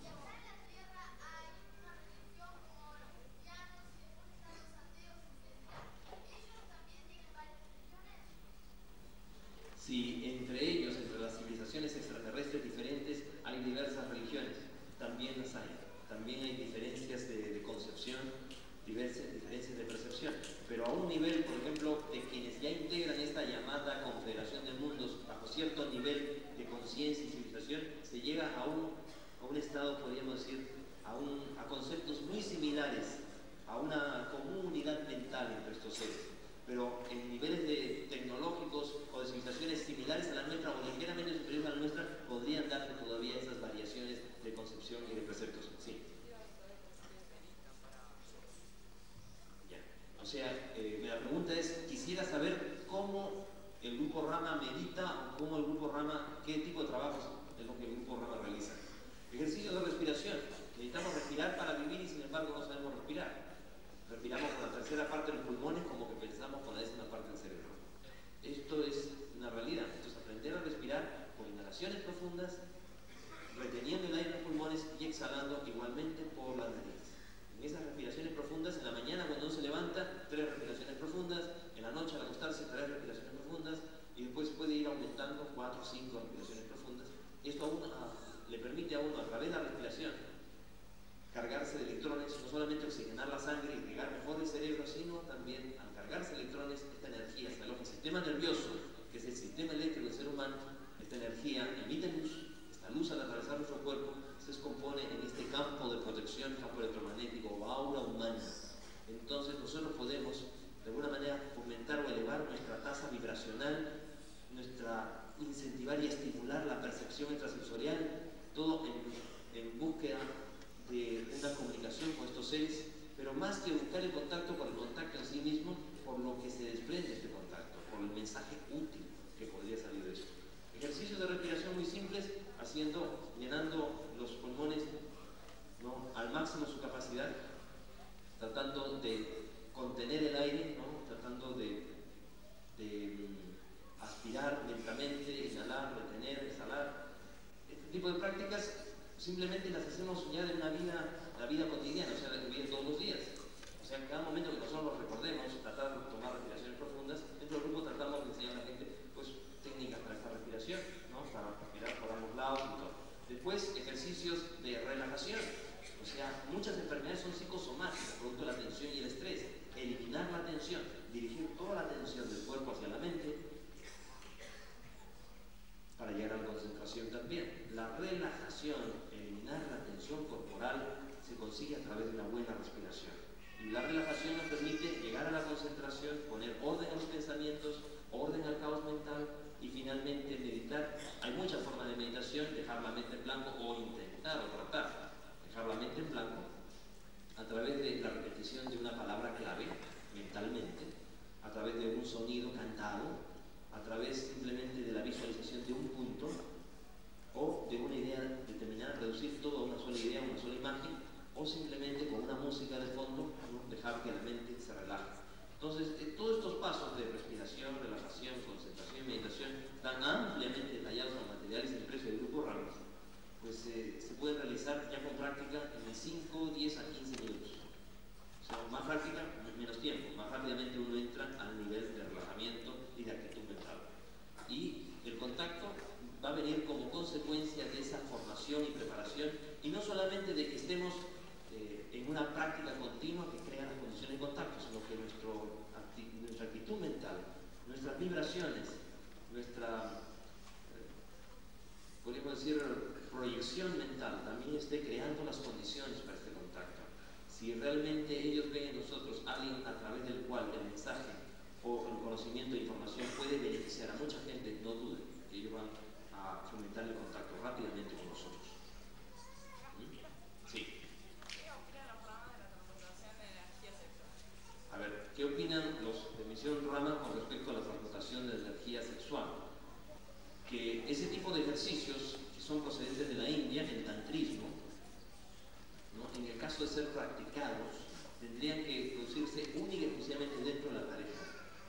Sí, entre ellos, entre las civilizaciones extraterrestres diferentes, hay diversas religiones, también las hay, también hay diferencias de, de concepción, diversas diferencias de percepción, pero a un nivel, por ejemplo, de quienes ya integran esta llamada confederación de mundos, bajo cierto nivel de conciencia y civilización, se llega a un, a un estado, podríamos decir, a, un, a conceptos muy similares, a una común unidad mental entre estos seres. Pero en niveles de tecnológicos o de civilizaciones similares a la nuestra o ligeramente superiores a la nuestra, podrían darse todavía esas variaciones de concepción y de preceptos. Sí. Ya. O sea, eh, la pregunta es, quisiera saber cómo el Grupo Rama medita o cómo el Grupo Rama, qué tipo de trabajos es lo que el Grupo Rama realiza. Ejercicios de respiración. Necesitamos respirar para vivir y sin embargo no sabemos respirar. Respiramos con la tercera parte de los pulmones como que pensamos con la décima parte del cerebro. Esto es una realidad. Entonces, aprender a respirar con inhalaciones profundas, reteniendo el aire en los pulmones y exhalando igualmente por la nariz. En esas respiraciones profundas, en la mañana cuando uno se levanta, tres respiraciones profundas, en la noche al acostarse, tres respiraciones profundas, y después puede ir aumentando cuatro o cinco respiraciones profundas. Esto a uno, a, le permite a uno, a través de la respiración, cargarse de electrones, no solamente oxigenar la sangre y regar mejor el cerebro, sino también al cargarse de electrones, esta energía se aloja en el sistema nervioso, que es el sistema eléctrico del ser humano. Esta energía emite luz, esta luz al atravesar nuestro cuerpo se descompone en este campo de protección, campo electromagnético o aura humana. Entonces nosotros podemos de alguna manera fomentar o elevar nuestra tasa vibracional, nuestra incentivar y estimular la percepción extrasensorial, todo en, en búsqueda de una comunicación con estos seres, pero más que buscar el contacto por el contacto en sí mismo, por lo que se desprende de este contacto, por el mensaje útil que podría salir de esto. Ejercicios de respiración muy simples, haciendo, llenando los pulmones, ¿no?, al máximo su capacidad, tratando de contener el aire, ¿no?, tratando de, de aspirar lentamente, inhalar, retener, exhalar. Este tipo de prácticas simplemente las hacemos ya de una vida, la vida cotidiana, o sea, de vivir todos los días. O sea, en cada momento que nosotros lo recordemos, tratar de tomar respiraciones profundas, dentro del grupo tratamos de enseñar a la gente, pues, técnicas para esta respiración, ¿no?, para respirar por ambos lados y todo. Después, ejercicios de relajación. O sea, muchas enfermedades son psicosomáticas, producto de la tensión y el estrés. Eliminar la tensión, dirigir toda la tensión del cuerpo hacia la mente, para llegar a la concentración también. La relajación, eliminar la tensión corporal, se consigue a través de una buena respiración. Y la relajación nos permite llegar a la concentración, poner orden a los pensamientos, orden al caos mental y finalmente meditar. Hay muchas formas de meditación: dejar la mente en blanco o intentar o tratar dejar la mente en blanco a través de la repetición de una palabra clave mentalmente, a través de un sonido cantado, a través simplemente de la visualización de un punto o de una idea determinada, reducir todo a una sola idea, una sola imagen, o simplemente con una música de fondo, ¿no?, dejar que la mente se relaje. Entonces, eh, todos estos pasos de respiración, relajación, concentración y meditación, tan ampliamente detallados en los materiales impresos del Grupo Rama, pues eh, se pueden realizar ya con práctica en cinco, diez a quince minutos. O sea, más práctica, menos tiempo, más rápidamente uno entra al nivel de relajamiento y de actitud mental. Y el contacto va a venir como consecuencia de esa formación y preparación, y no solamente de que estemos eh, en una práctica continua que crea las condiciones de contacto, sino que nuestro, acti nuestra actitud mental, nuestras vibraciones, nuestra, eh, podríamos decir, proyección mental, también esté creando las condiciones para este contacto. Si realmente ellos ven en nosotros alguien a través del cual el mensaje o el conocimiento e información puede beneficiar a mucha gente, no duden que ellos van a fomentar el contacto rápidamente con nosotros. ¿Mm? Sí. ¿Qué opinan los ramas de la transmutación de energía sexual? A ver, ¿qué opinan los de Misión Rama con respecto a la transmutación de energía sexual? Que ese tipo de ejercicios, que son procedentes de la India, el tantrismo, ¿no?, en el caso de ser practicados, tendrían que producirse única y exclusivamente dentro de la pareja.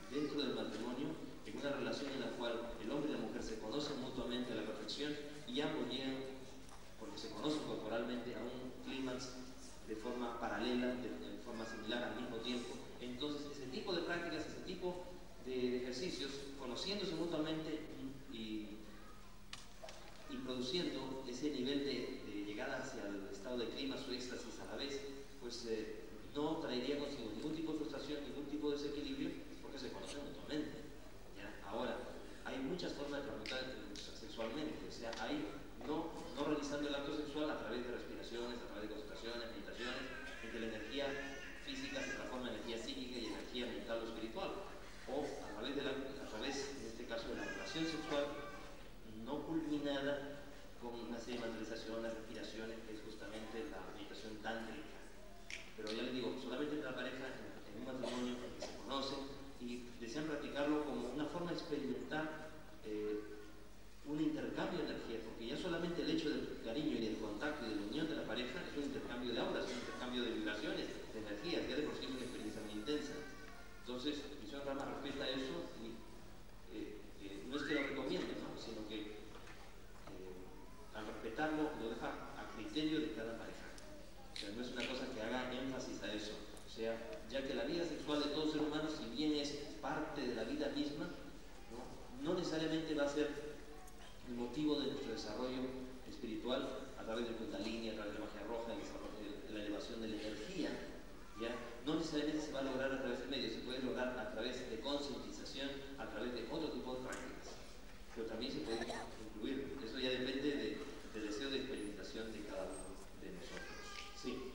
similar al mismo tiempo. Entonces, ese tipo de prácticas, ese tipo de ejercicios, conociéndose mutuamente y, y produciendo ese nivel de, de llegada hacia el estado de clima, su éxtasis a la vez, pues eh, no traería consigo ningún tipo de frustración, ningún tipo de desequilibrio, porque se conocen mutuamente. ¿Ya? Ahora, hay muchas formas de transmutar sexualmente, o sea, hay no, no realizando el acto sexual a través de respiraciones, a través de concentraciones, meditaciones, en que la energía física se transforma en energía psíquica y energía mental o espiritual, o a través, de la, a través, en este caso, de la relación sexual no culminada con una serie de materializaciones, respiraciones, que es justamente la meditación tántrica. Pero ya les digo, solamente entre la pareja, en, en un matrimonio que se conocen y desean practicarlo como una forma de experimentar eh, un intercambio de energía, porque ya solamente el hecho del cariño y del contacto y de la unión de la pareja es un intercambio de auras, un intercambio de vibraciones, de energías, ya de por sí es una experiencia muy intensa. Entonces, Misión Rama respeta eso y eh, eh, no es que lo recomiende, ¿no? Sino que eh, al respetarlo lo deja a criterio de cada pareja. O sea, no es una cosa que haga énfasis a eso. O sea, ya que la vida sexual de todo ser humano, si bien es parte de la vida misma, no, no necesariamente va a ser el motivo de nuestro desarrollo espiritual a través del Kundalini, a través de la magia roja, el desarrollo, de la elevación de la energía, ¿ya? No necesariamente se va a lograr a través de medios, se puede lograr a través de concientización, a través de otro tipo de prácticas, pero también se puede incluir. Eso ya depende de, del deseo de experimentación de cada uno de nosotros. Sí.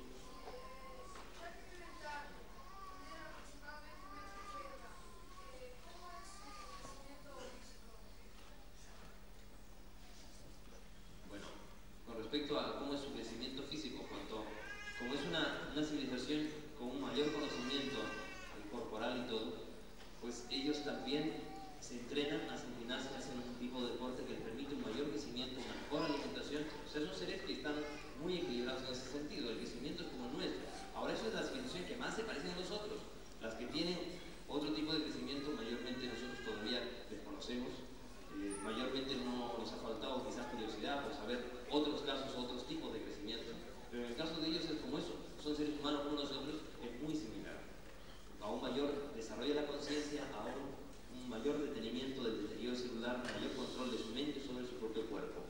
Respecto a cómo es su crecimiento físico, cuanto, como es una, una civilización con un mayor conocimiento corporal y todo, pues ellos también se entrenan, hacen gimnasia, hacen un tipo de deporte que les permite un mayor crecimiento, una mejor alimentación. O sea, son seres que están muy equilibrados en ese sentido, el crecimiento es como el nuestro. Ahora, eso es la civilización que más se parecen a nosotros, las que tienen otro tipo de crecimiento, mayormente nosotros todavía desconocemos. Eh, mayormente no nos ha faltado quizás curiosidad por saber otros casos, otros tipos de crecimiento, pero en el caso de ellos es como eso, son seres humanos como nosotros, es muy similar. A un mayor desarrollo de la conciencia, a un, un mayor detenimiento del deterioro celular, un mayor control de su mente sobre su propio cuerpo.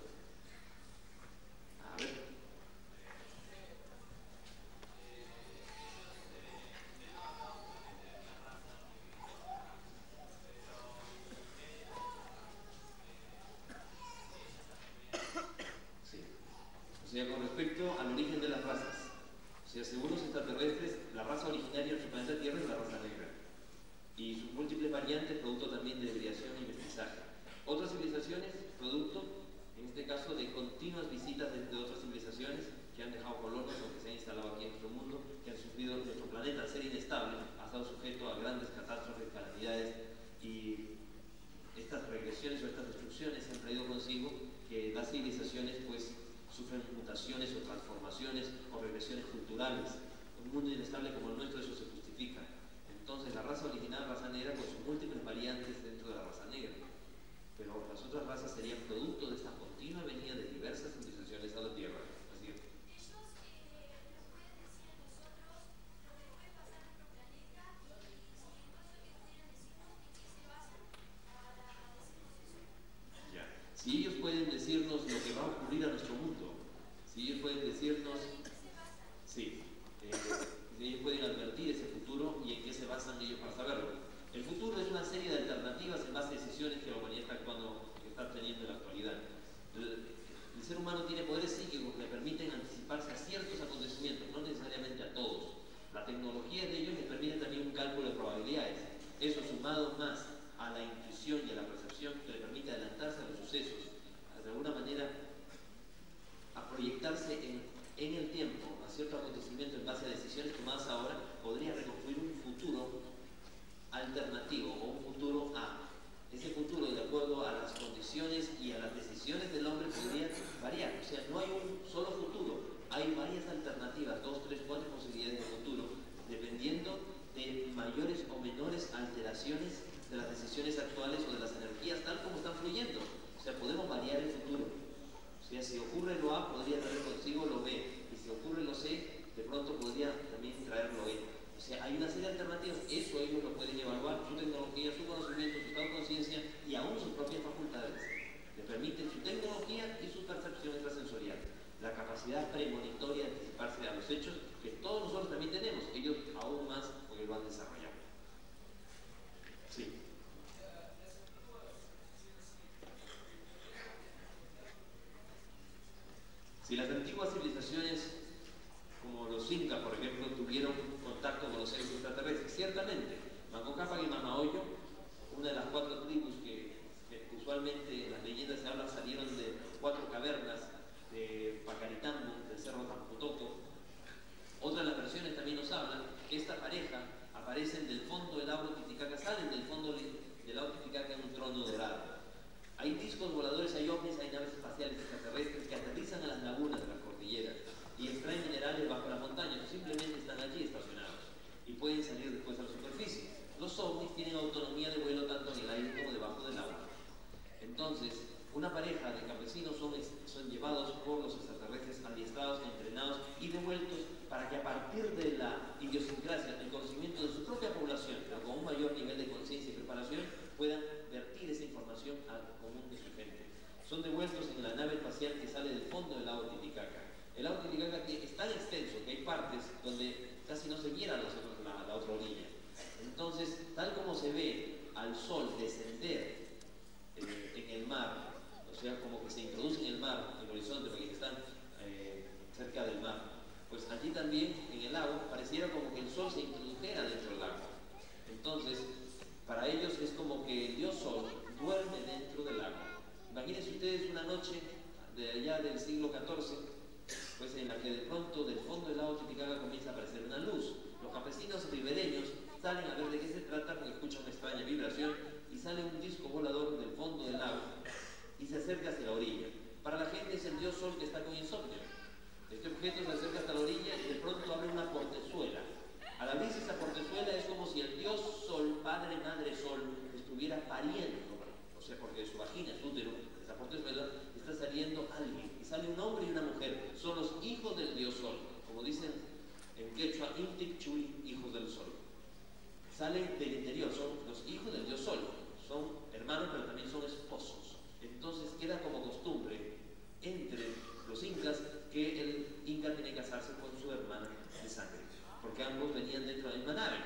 A ver. O sea, con respecto al origen de las razas, o sea, según los extraterrestres, la raza originaria de nuestro planeta Tierra es la raza negra y sus múltiples variantes, producto también de desviación y mestizaje. Otras civilizaciones, producto, en este caso, de continuas visitas de, de otras civilizaciones que han dejado colonos o que se han instalado aquí en nuestro mundo, que han sufrido nuestro planeta al ser inestable, ha estado sujeto a grandes catástrofes, calamidades, y estas regresiones o estas destrucciones han traído consigo que las civilizaciones, pues, sufren mutaciones o transformaciones o regresiones culturales. Un mundo inestable como el nuestro, eso se justifica. Entonces, la raza original, raza negra, con sus múltiples variantes dentro de la raza negra. Pero las otras razas serían producto de esta continua venida de diversas civilizaciones a la Tierra. Así es. Ya. Si ellos pueden decirnos lo que va a ocurrir a nuestro mundo, si ellos pueden decirnos, sí, eh, si ellos pueden advertir ese futuro y en qué se basan ellos para saberlo. El futuro es una serie de alternativas en base a decisiones que la humanidad está actuando, que está teniendo en la actualidad. El, el ser humano tiene poderes psíquicos que le permiten anticiparse a ciertos acontecimientos, no necesariamente a todos. La tecnología de ellos les permite también un cálculo de probabilidades. Eso sumado más a la intuición y a la percepción que le permite adelantarse a los sucesos, de alguna manera a proyectarse en, en el tiempo a cierto acontecimiento en base a decisiones tomadas ahora, podría reconstruir un futuro alternativo o un futuro A. Ese futuro, de acuerdo a las condiciones y a las decisiones del hombre, podría variar. O sea, no hay un solo futuro, hay varias alternativas, dos, tres, cuatro posibilidades de futuro, dependiendo de mayores o menores alteraciones de las decisiones actuales o de las energías tal como están fluyendo. O sea, podemos variar el futuro. O sea, si ocurre lo A, podría traer consigo lo B. Y si ocurre lo C, de pronto podría también traer lo E. O alternativas, eso ellos lo pueden evaluar, su tecnología, su conocimiento, su estado de conciencia y aún sus propias facultades. Le permiten su tecnología y su percepción extrasensorial, la capacidad premonitoria de anticiparse a los hechos que todos nosotros también tenemos, ellos aún más porque lo han desarrollado. Sí. Si las antiguas civilizaciones, como los incas, por ejemplo, tuvieron contacto con los seres extraterrestres, ciertamente, Manco Cápac y Mamahoyo, una de las cuatro tribus que, que usualmente en las leyendas se habla, salieron de cuatro cavernas de Pacaritambo, del cerro Tamputoco. Otra de las versiones también nos habla que esta pareja aparecen del fondo del lago Titicaca, salen del fondo del lago Titicaca en un trono dorado. Hay discos voladores, hay ovnis, hay naves espaciales extraterrestres que aterrizan a las lagunas de las cordilleras y extraen minerales bajo las montañas, o simplemente están allí estacionados y pueden salir después a la superficie. Los ovnis tienen autonomía de vuelo tanto en el aire como debajo del agua. Entonces, una pareja de campesinos son, son llevados por los extraterrestres adiestrados, entrenados y devueltos para que a partir de la idiosincrasia, el conocimiento de su propia población, pero con un mayor nivel de conciencia y preparación, puedan vertir esa información al común de su gente. Son devueltos en la nave espacial que sale del fondo del lago Titicaca. El lago Titicaca es tan extenso que hay partes donde casi no se mira la, la, la otra orilla. Entonces, tal como se ve al sol descender eh, en el mar, o sea, como que se introduce en el mar, en el horizonte, porque están eh, cerca del mar, pues allí también, en el lago, pareciera como que el sol se introdujera dentro del lago. Entonces, para ellos es como que el dios sol duerme dentro del lago. Imagínense ustedes una noche de allá del siglo catorce, pues en la que de pronto del fondo del lago Titicaca comienza a aparecer una luz. Los campesinos ribereños salen a ver de qué se trata porque escuchan una extraña vibración y sale un disco volador del fondo del lago y se acerca hacia la orilla. Para la gente es el dios sol que está con insomnio. Este objeto se acerca hasta la orilla y de pronto abre una portezuela. Al abrirse esa portezuela es como si el dios sol, padre, madre sol, estuviera pariendo, o sea, porque de su vagina, su útero, esa portezuela, está saliendo alguien, y sale un hombre y una mujer, son los hijos del dios sol, como dicen en quechua, Intik Chuy, hijos del sol. Salen del interior, son los hijos del dios sol, son hermanos pero también son esposos. Entonces queda como costumbre entre los incas que el inca tiene que casarse con su hermana de sangre, porque ambos venían dentro de la misma nave.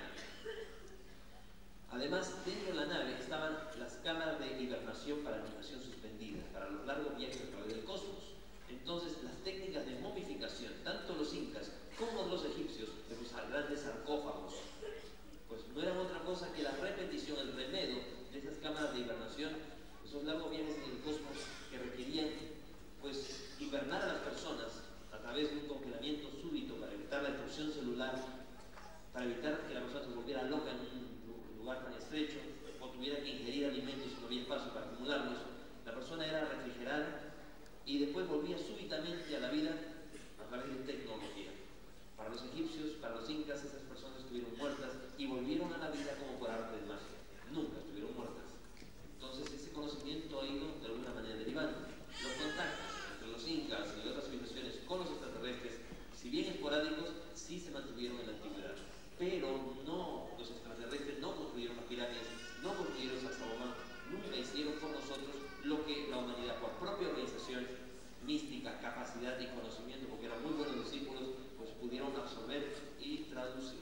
Además, dentro de la nave estaban las cámaras de hibernación para animación suspendida, para los largos viajes a través del cosmos. Entonces, las técnicas de momificación, tanto los incas como los egipcios, de los grandes sarcófagos, pues no eran otra cosa que la repetición, el remedio de esas cámaras de hibernación, esos largos viajes en el cosmos que requerían, pues, hibernar a las personas a través de un congelamiento súbito para evitar la destrucción celular, para evitar que la persona se volviera loca en un lugar tan estrecho o tuviera que ingerir alimentos y no había espacio para acumularlos. La persona era refrigerada y después volvía súbitamente a la vida a través de tecnología. Para los egipcios, para los incas, esas personas estuvieron muertas y volvieron a la vida como por arte de magia. Nunca estuvieron muertas. Entonces ese conocimiento ha ido de alguna manera derivando. Los contactos entre los incas y otras civilizaciones con los extraterrestres, si bien esporádicos, sí se mantuvieron en la antigüedad. Pero no, los extraterrestres no construyeron las pirámides, no construyeron Sacsayhuamán, nunca hicieron por nosotros lo que la humanidad, por propia organización mística, capacidad y conocimiento, porque eran muy buenos discípulos, pues pudieron absorber y traducir.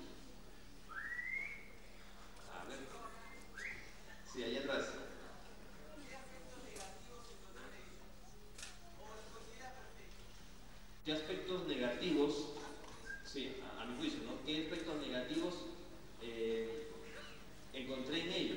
A ver. Sí, allá atrás. ¿Qué aspectos negativos, sí, a, a mi juicio, ¿no? ¿Qué aspectos negativos eh, encontré en ellos?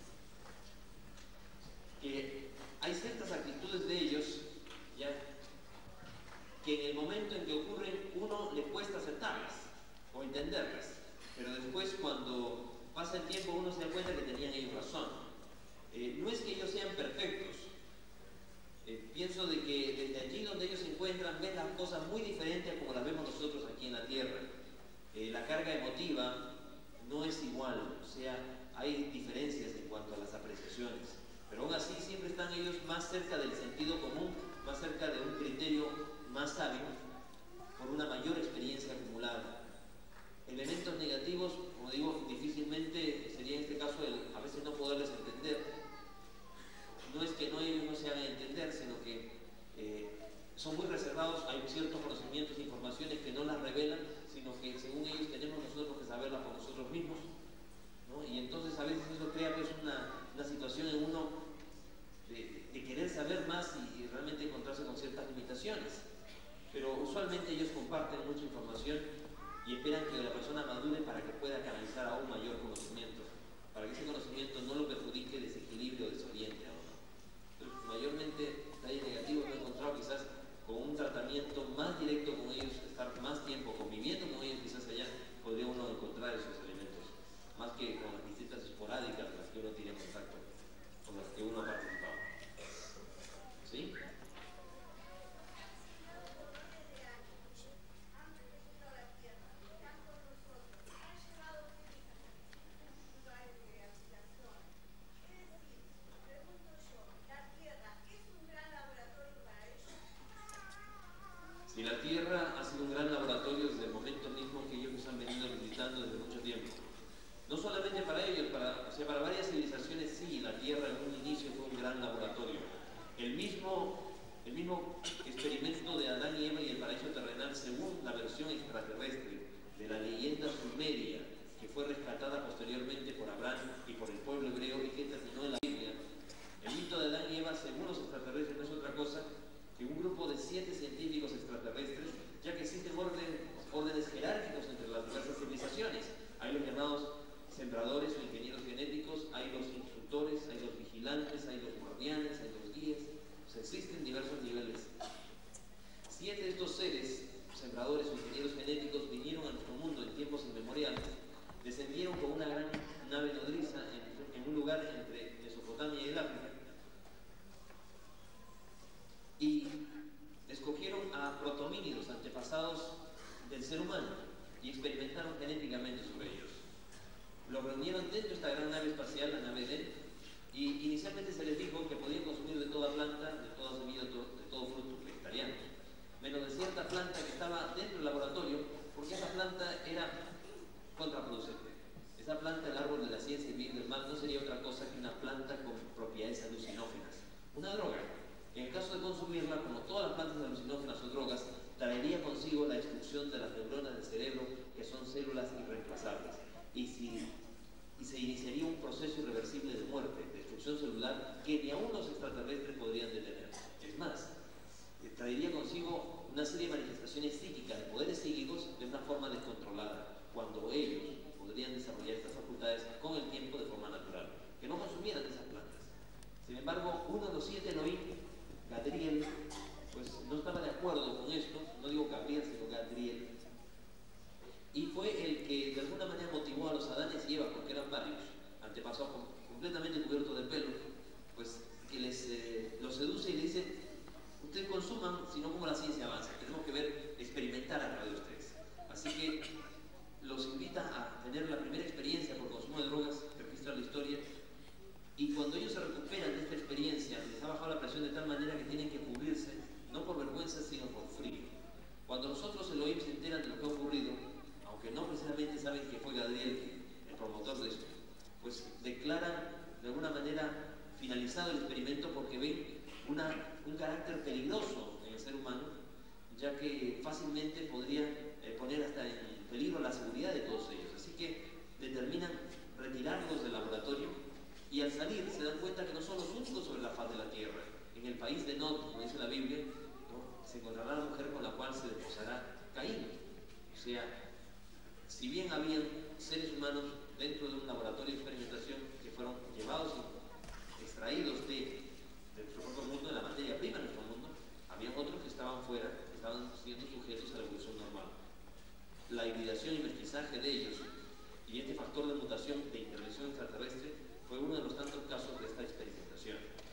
Que hay ciertas actitudes de ellos, ya, que en el momento en que ocurren uno le cuesta aceptarlas o entenderlas, pero después cuando pasa el tiempo uno se da cuenta que tenían ellos razón. Eh, no es que ellos sean perfectos. Eh, pienso de que desde allí donde ellos se encuentran ven las cosas muy diferentes a como las vemos nosotros aquí en la Tierra. Eh, la carga emotiva no es igual, o sea, hay diferencias en cuanto a las apreciaciones, pero aún así siempre están ellos más cerca del sentido común, más cerca de un criterio más sabio, por una mayor experiencia acumulada. Elementos negativos, como digo, difícil mismos, ¿no? Y entonces a veces eso crea pues una, una situación en uno de, de querer saber más y, y realmente encontrarse con ciertas limitaciones. Pero usualmente ellos comparten mucha información y esperan que la persona madure para que pueda canalizar aún mayor conocimiento, para que ese conocimiento no lo perjudique, desequilibre o desoriente a uno. Entonces, mayormente detalles negativos lo he encontrado quizás con un tratamiento más directo con ellos, estar más tiempo conviviendo con ellos, quizás allá podría uno encontrar esos elementos, más que con las visitas esporádicas en las que uno tiene contacto, con las que uno ha participado. ¿Sí? Y la Tierra ha sido un gran laboratorio desde el momento mismo que ellos nos han venido visitando desde mucho tiempo. No solamente para ellos, para, o sea, para varias civilizaciones sí, la Tierra en un inicio fue un gran laboratorio. El mismo, el mismo experimento de Adán y Eva y el paraíso terrenal, según la versión extraterrestre de la leyenda sumeria, que fue rescatada posteriormente por Abraham y por el pueblo hebreo y que terminó en la Biblia. El mito de Adán y Eva, según los extraterrestres, no es otra cosa que un grupo de siete científicos extraterrestres, ya que existen orden, órdenes jerárquicos entre las diversas civilizaciones. Hay los llamados sembradores o ingenieros genéticos, hay los instructores, hay los vigilantes, hay los guardianes, hay los guías. O sea, existen diversos niveles. Siete de estos seres, sembradores o ingenieros genéticos, vinieron a nuestro mundo en tiempos inmemoriales, descendieron con una gran nave nodriza en, en un lugar entre Mesopotamia y el África, y escogieron a protomínidos, antepasados del ser humano, y experimentaron genéticamente sobre ellos. Los reunieron dentro de esta gran nave espacial, la nave Eden, y inicialmente se les dijo que podían consumir de toda planta, de toda semilla, de todo, de todo fruto vegetariano, menos de cierta planta que estaba dentro del laboratorio, porque esa planta era contraproducente. Esa planta, el árbol de la ciencia y bien del mal, no sería otra cosa que una planta con propiedades alucinógenas, una droga. En el caso de consumirla, como todas las plantas alucinógenas o drogas, traería consigo la destrucción de las neuronas del cerebro, que son células irreemplazables. Y, si, y se iniciaría un proceso irreversible de muerte, de destrucción celular, que ni aún los extraterrestres podrían detener. Es más, traería consigo una serie de manifestaciones psíquicas, de poderes psíquicos, de una forma descontrolada, cuando ellos podrían desarrollar estas facultades con el tiempo de forma natural, que no consumieran esas plantas. Sin embargo, uno de los siete Elohim, Gadriel, pues no estaba de acuerdo con esto, no digo Gabriel, sino Gadriel, y fue el que de alguna manera motivó a los Adanes y Eva, porque eran varios, antepasados completamente cubiertos de pelo, pues que les eh, los seduce y le dice: ustedes consuman, sino como la ciencia avanza, tenemos que ver, experimentar a través de ustedes. Así que los invita a tener la primera experiencia por consumo de drogas, que registra la historia. Y cuando ellos se recuperan de esta experiencia, les ha bajado la presión de tal manera que tienen que cubrirse, no por vergüenza, sino por frío. Cuando nosotros Elohim se enteran de lo que ha ocurrido, aunque no precisamente saben que fue Gadriel el promotor de esto, pues declaran de alguna manera finalizado el experimento, porque ven una, un carácter peligroso en el ser humano, ya que fácilmente podría eh, poner hasta en peligro la seguridad de todos ellos. Así que determinan retirarlos del laboratorio. Y al salir se dan cuenta que no son los únicos sobre la faz de la tierra. En el país de Nod, como dice la Biblia, ¿no?, se encontrará la mujer con la cual se desposará Caín. O sea, si bien habían seres humanos dentro de un laboratorio de experimentación que fueron llevados y extraídos de, de nuestro propio mundo, de la materia prima de nuestro mundo, había otros que estaban fuera, que estaban siendo sujetos a la evolución normal. La hibridación y mestizaje de ellos y este factor de mutación de intervención extraterrestre fue uno de los tantos casos de esta experimentación.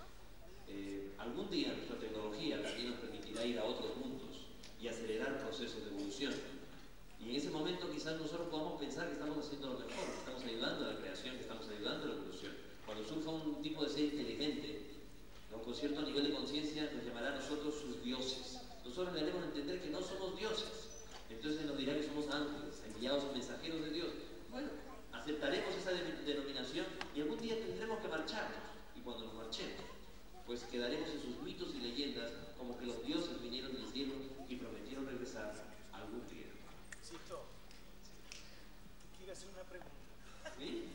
Eh, algún día nuestra tecnología también nos permitirá ir a otros mundos y acelerar procesos de evolución. Y en ese momento quizás nosotros podamos pensar que estamos haciendo lo mejor, que estamos ayudando a la creación, que estamos ayudando a la evolución. Cuando surja un tipo de ser inteligente, ¿no?, con cierto nivel de conciencia, nos llamará a nosotros sus dioses. Nosotros le haremos entender que no somos dioses. Entonces nos dirá que somos ángeles, enviados o mensajeros de Dios. Bueno, aceptaremos esa denominación y algún día tendremos que marcharnos. Y cuando nos marchemos, pues quedaremos en sus mitos y leyendas como que los dioses vinieron del cielo y prometieron regresar algún día. Sisto, quiero hacer una pregunta. ¿Sí?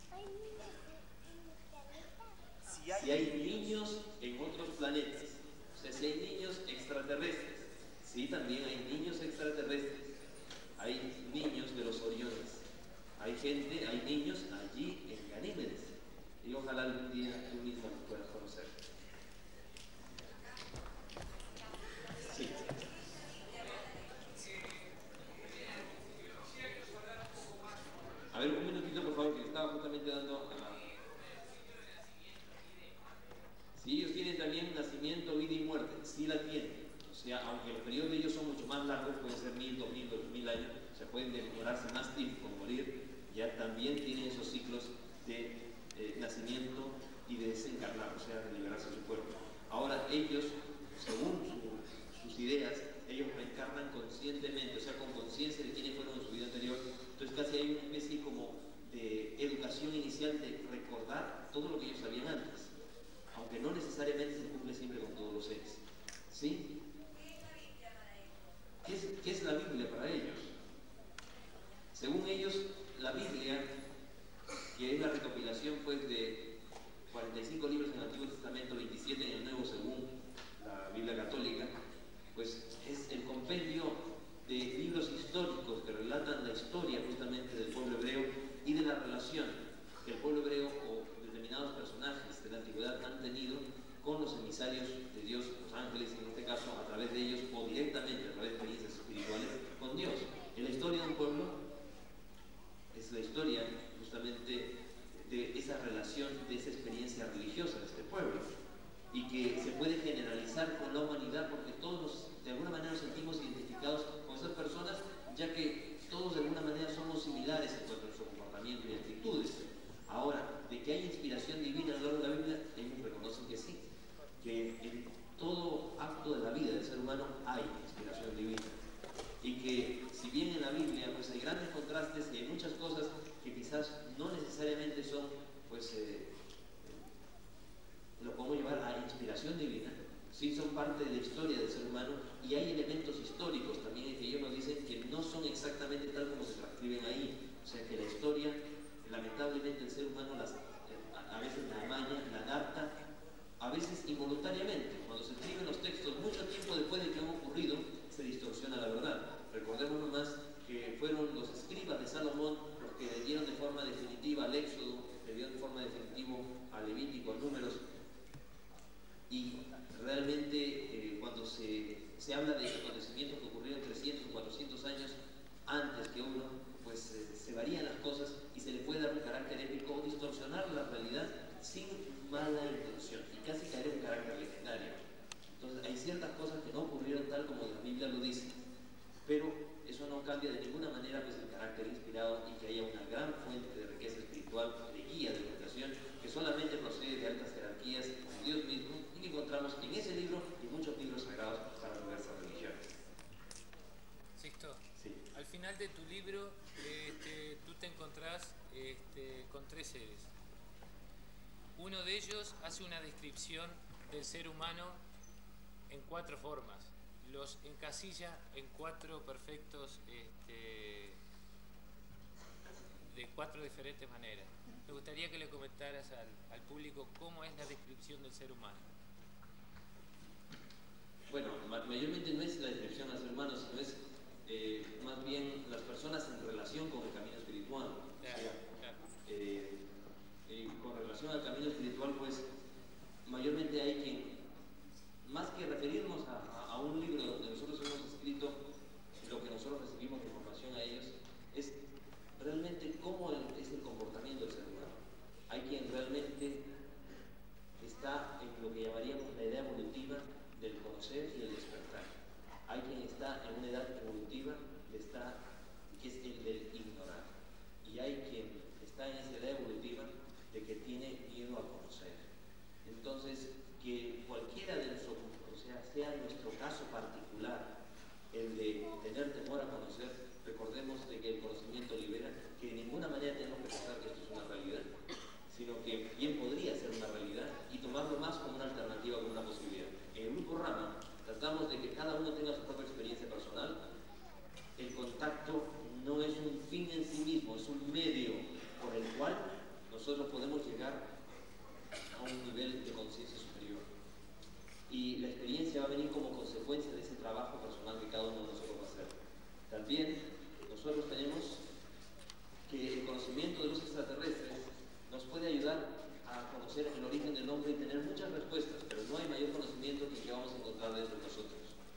Si hay, Si hay niños en otros planetas, o sea, si hay niños extraterrestres, sí, también hay niños extraterrestres, hay niños de los Oriones, hay gente, hay niños allí en Ganímedes, y ojalá algún día tú mismo los puedas conocer. Sí. A ver, un minutito por favor, que le estaba justamente dando a... Si ellos tienen también nacimiento, vida y muerte, sí la tienen. O sea, aunque los periodos de ellos son mucho más largos, pueden ser mil, dos mil, dos mil años, o sea, pueden demorarse más tiempo con morir, ya también tienen esos ciclos de eh, nacimiento y de desencarnar, o sea, de liberarse de su cuerpo. Ahora, ellos, según su, sus ideas, ellos reencarnan conscientemente, o sea, con conciencia de quiénes fueron en su vida anterior. Entonces, casi hay una especie como de educación inicial de recordar todo lo que ellos sabían antes, aunque no necesariamente se cumple siempre con todos los seres. ¿Sí? ¿Qué es, qué es la Biblia para ellos? Según ellos, la Biblia, que es la recopilación pues, de cuarenta y cinco libros en el Antiguo Testamento, veintisiete en el Nuevo según la Biblia católica, pues es el compendio de libros históricos que relatan la historia justamente del pueblo hebreo y de la relación que el pueblo hebreo o determinados personajes de la antigüedad han tenido con los emisarios de Dios, los ángeles en este caso, a través de ellos o directamente a través de experiencias espirituales con Dios. En la historia de un pueblo es la historia justamente de esa relación, de esa experiencia religiosa de este pueblo, y que se puede generalizar con la humanidad porque todos de alguna manera nos sentimos identificados con esas personas, ya que todos de alguna manera somos similares en cuanto a nuestro comportamiento y actitudes. Ahora, de que hay inspiración divina a lo largo de la Biblia, ellos reconocen que sí, que en todo acto de la vida del ser humano hay inspiración divina, y que si bien en la Biblia pues hay grandes contrastes y hay muchas cosas que quizás no necesariamente son pues eh, lo podemos llevar a inspiración divina, sí son parte de la historia del ser humano, y hay elementos históricos también que ellos nos dicen que no son exactamente tal como se transcriben ahí, o sea que la historia, lamentablemente el ser humano las, a veces la amaña, la adapta, a veces involuntariamente. Cuando se escriben los textos mucho tiempo después de que han ocurrido, se distorsiona la verdad. Recordemos nomás que fueron los escribas de Salomón los que le dieron de forma definitiva al Éxodo, le dieron de forma definitiva a Levítico, a Números, y realmente eh, cuando se, se habla de acontecimientos que ocurrieron trescientos o cuatrocientos años antes que uno, pues eh, se varían las cosas y se le puede dar un carácter épico o distorsionar la realidad sin mala intención y casi caer en un carácter legendario. Entonces hay ciertas cosas que no ocurrieron tal como la Biblia lo dice, pero eso no cambia de ninguna manera pues, el carácter inspirado y que haya una gran fuente de riqueza espiritual, de guía, de orientación, que solamente procede de altas jerarquías de Dios mismo y que encontramos en ese libro y muchos libros sagrados para diversas religiones. Sixto, Sí. al final de tu libro este, tú te encontrás este, con tres seres. Uno de ellos hace una descripción del ser humano en cuatro formas. Los encasilla en cuatro perfectos, este, de cuatro diferentes maneras. Me gustaría que le comentaras al, al público cómo es la descripción del ser humano. Bueno, mayormente no es la descripción del ser humano, sino es eh, más bien las personas en relación con el camino espiritual. Claro, O sea, claro. eh, eh, con relación al camino espiritual, pues mayormente hay quien, más que referirnos a, a, a un libro donde nosotros hemos escrito lo que nosotros recibimos de información a ellos, es realmente cómo el, es el comportamiento del ser humano. Hay quien realmente está en lo que llamaríamos la edad evolutiva del conocer y el despertar. Hay quien está en una edad evolutiva de estar, que es el del ignorar. Y hay quien está en esa edad evolutiva de que tiene miedo a conocer. Entonces, que cualquiera de nosotros, o sea, sea nuestro caso particular, el de tener temor a conocer, recordemos de que el conocimiento libera, que de ninguna manera tenemos que pensar que esto es una realidad, sino que bien podría ser una realidad y tomarlo más como una alternativa, como una posibilidad. En el grupo Rama tratamos de que cada uno tenga su propia experiencia personal. El contacto no es un fin en sí mismo, es un medio por el nosotros podemos llegar a un nivel de conciencia superior. Y la experiencia va a venir como consecuencia de ese trabajo personal que cada uno de nosotros va a hacer. También nosotros tenemos que el conocimiento de los extraterrestres nos puede ayudar a conocer el origen del hombre y tener muchas respuestas, pero no hay mayor conocimiento que el que vamos a encontrar dentro de nosotros.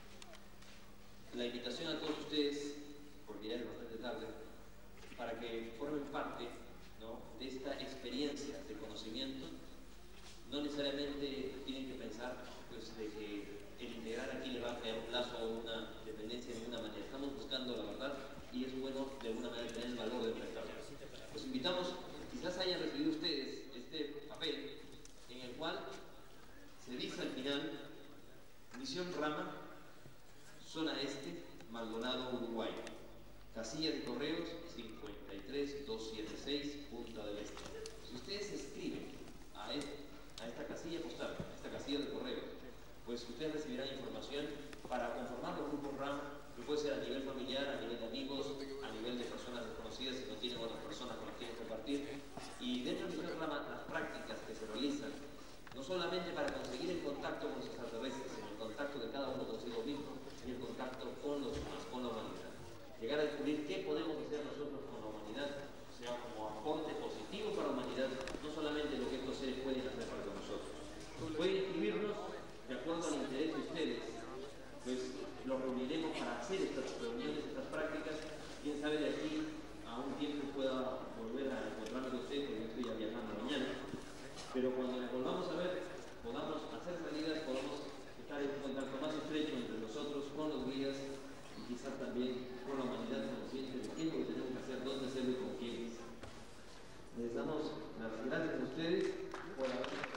La invitación a todos ustedes, porque ya es bastante tarde, para que formen parte, ¿no?, de esta experiencia de conocimiento. No necesariamente tienen que pensar pues, de que el integrar aquí le va a crear un lazo o una dependencia de ninguna manera. Estamos buscando la verdad y es bueno de alguna manera tener el valor de enfrentarlo. Los invitamos, quizás hayan recibido ustedes este papel en el cual se dice al final: Misión Rama, Zona Este, Maldonado, Uruguay. Casilla de correos cincuenta y tres mil doscientos setenta y seis, Punta del Este. Si ustedes escriben a, este, a esta casilla postal, a esta casilla de correos, pues ustedes recibirán información para conformar los grupos Rama, que puede ser a nivel familiar, a nivel de amigos, a nivel de personas desconocidas si no tienen otras personas con las que quieren compartir. Y dentro de Misión Rama, las prácticas que se realizan, no solamente para conseguir el contacto con los extraterrestres, sino el contacto de cada uno consigo mismo y el contacto con los demás, con la humanidad. Llegar a descubrir qué podemos hacer nosotros con la humanidad, o sea, como aporte positivo para la humanidad, no solamente lo que estos seres pueden hacer para nosotros. Pueden escribirnos de acuerdo al interés de ustedes, pues los reuniremos para hacer estas reuniones, estas prácticas. Quién sabe de aquí a un tiempo pueda volver a encontrarme con ustedes, porque yo estoy ya viajando mañana, pero cuando nos volvamos a ver, podamos hacer salidas, podamos estar en contacto más estrecho entre nosotros, con los guías y quizás también con la humanidad consciente de qué es lo que tenemos que hacer, dónde hacerlo y con quiénes. Les damos las gracias a ustedes por haber participado.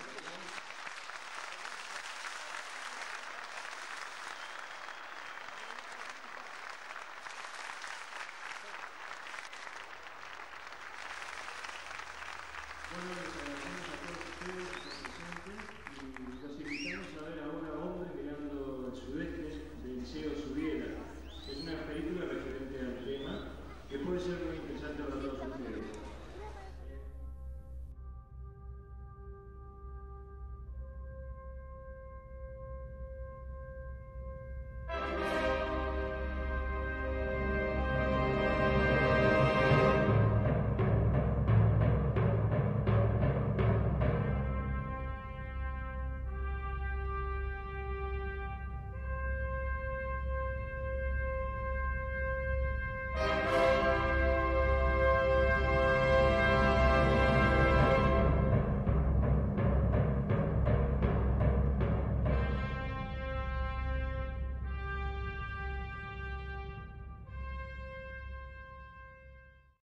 Bueno, les agradecemos a todos ustedes.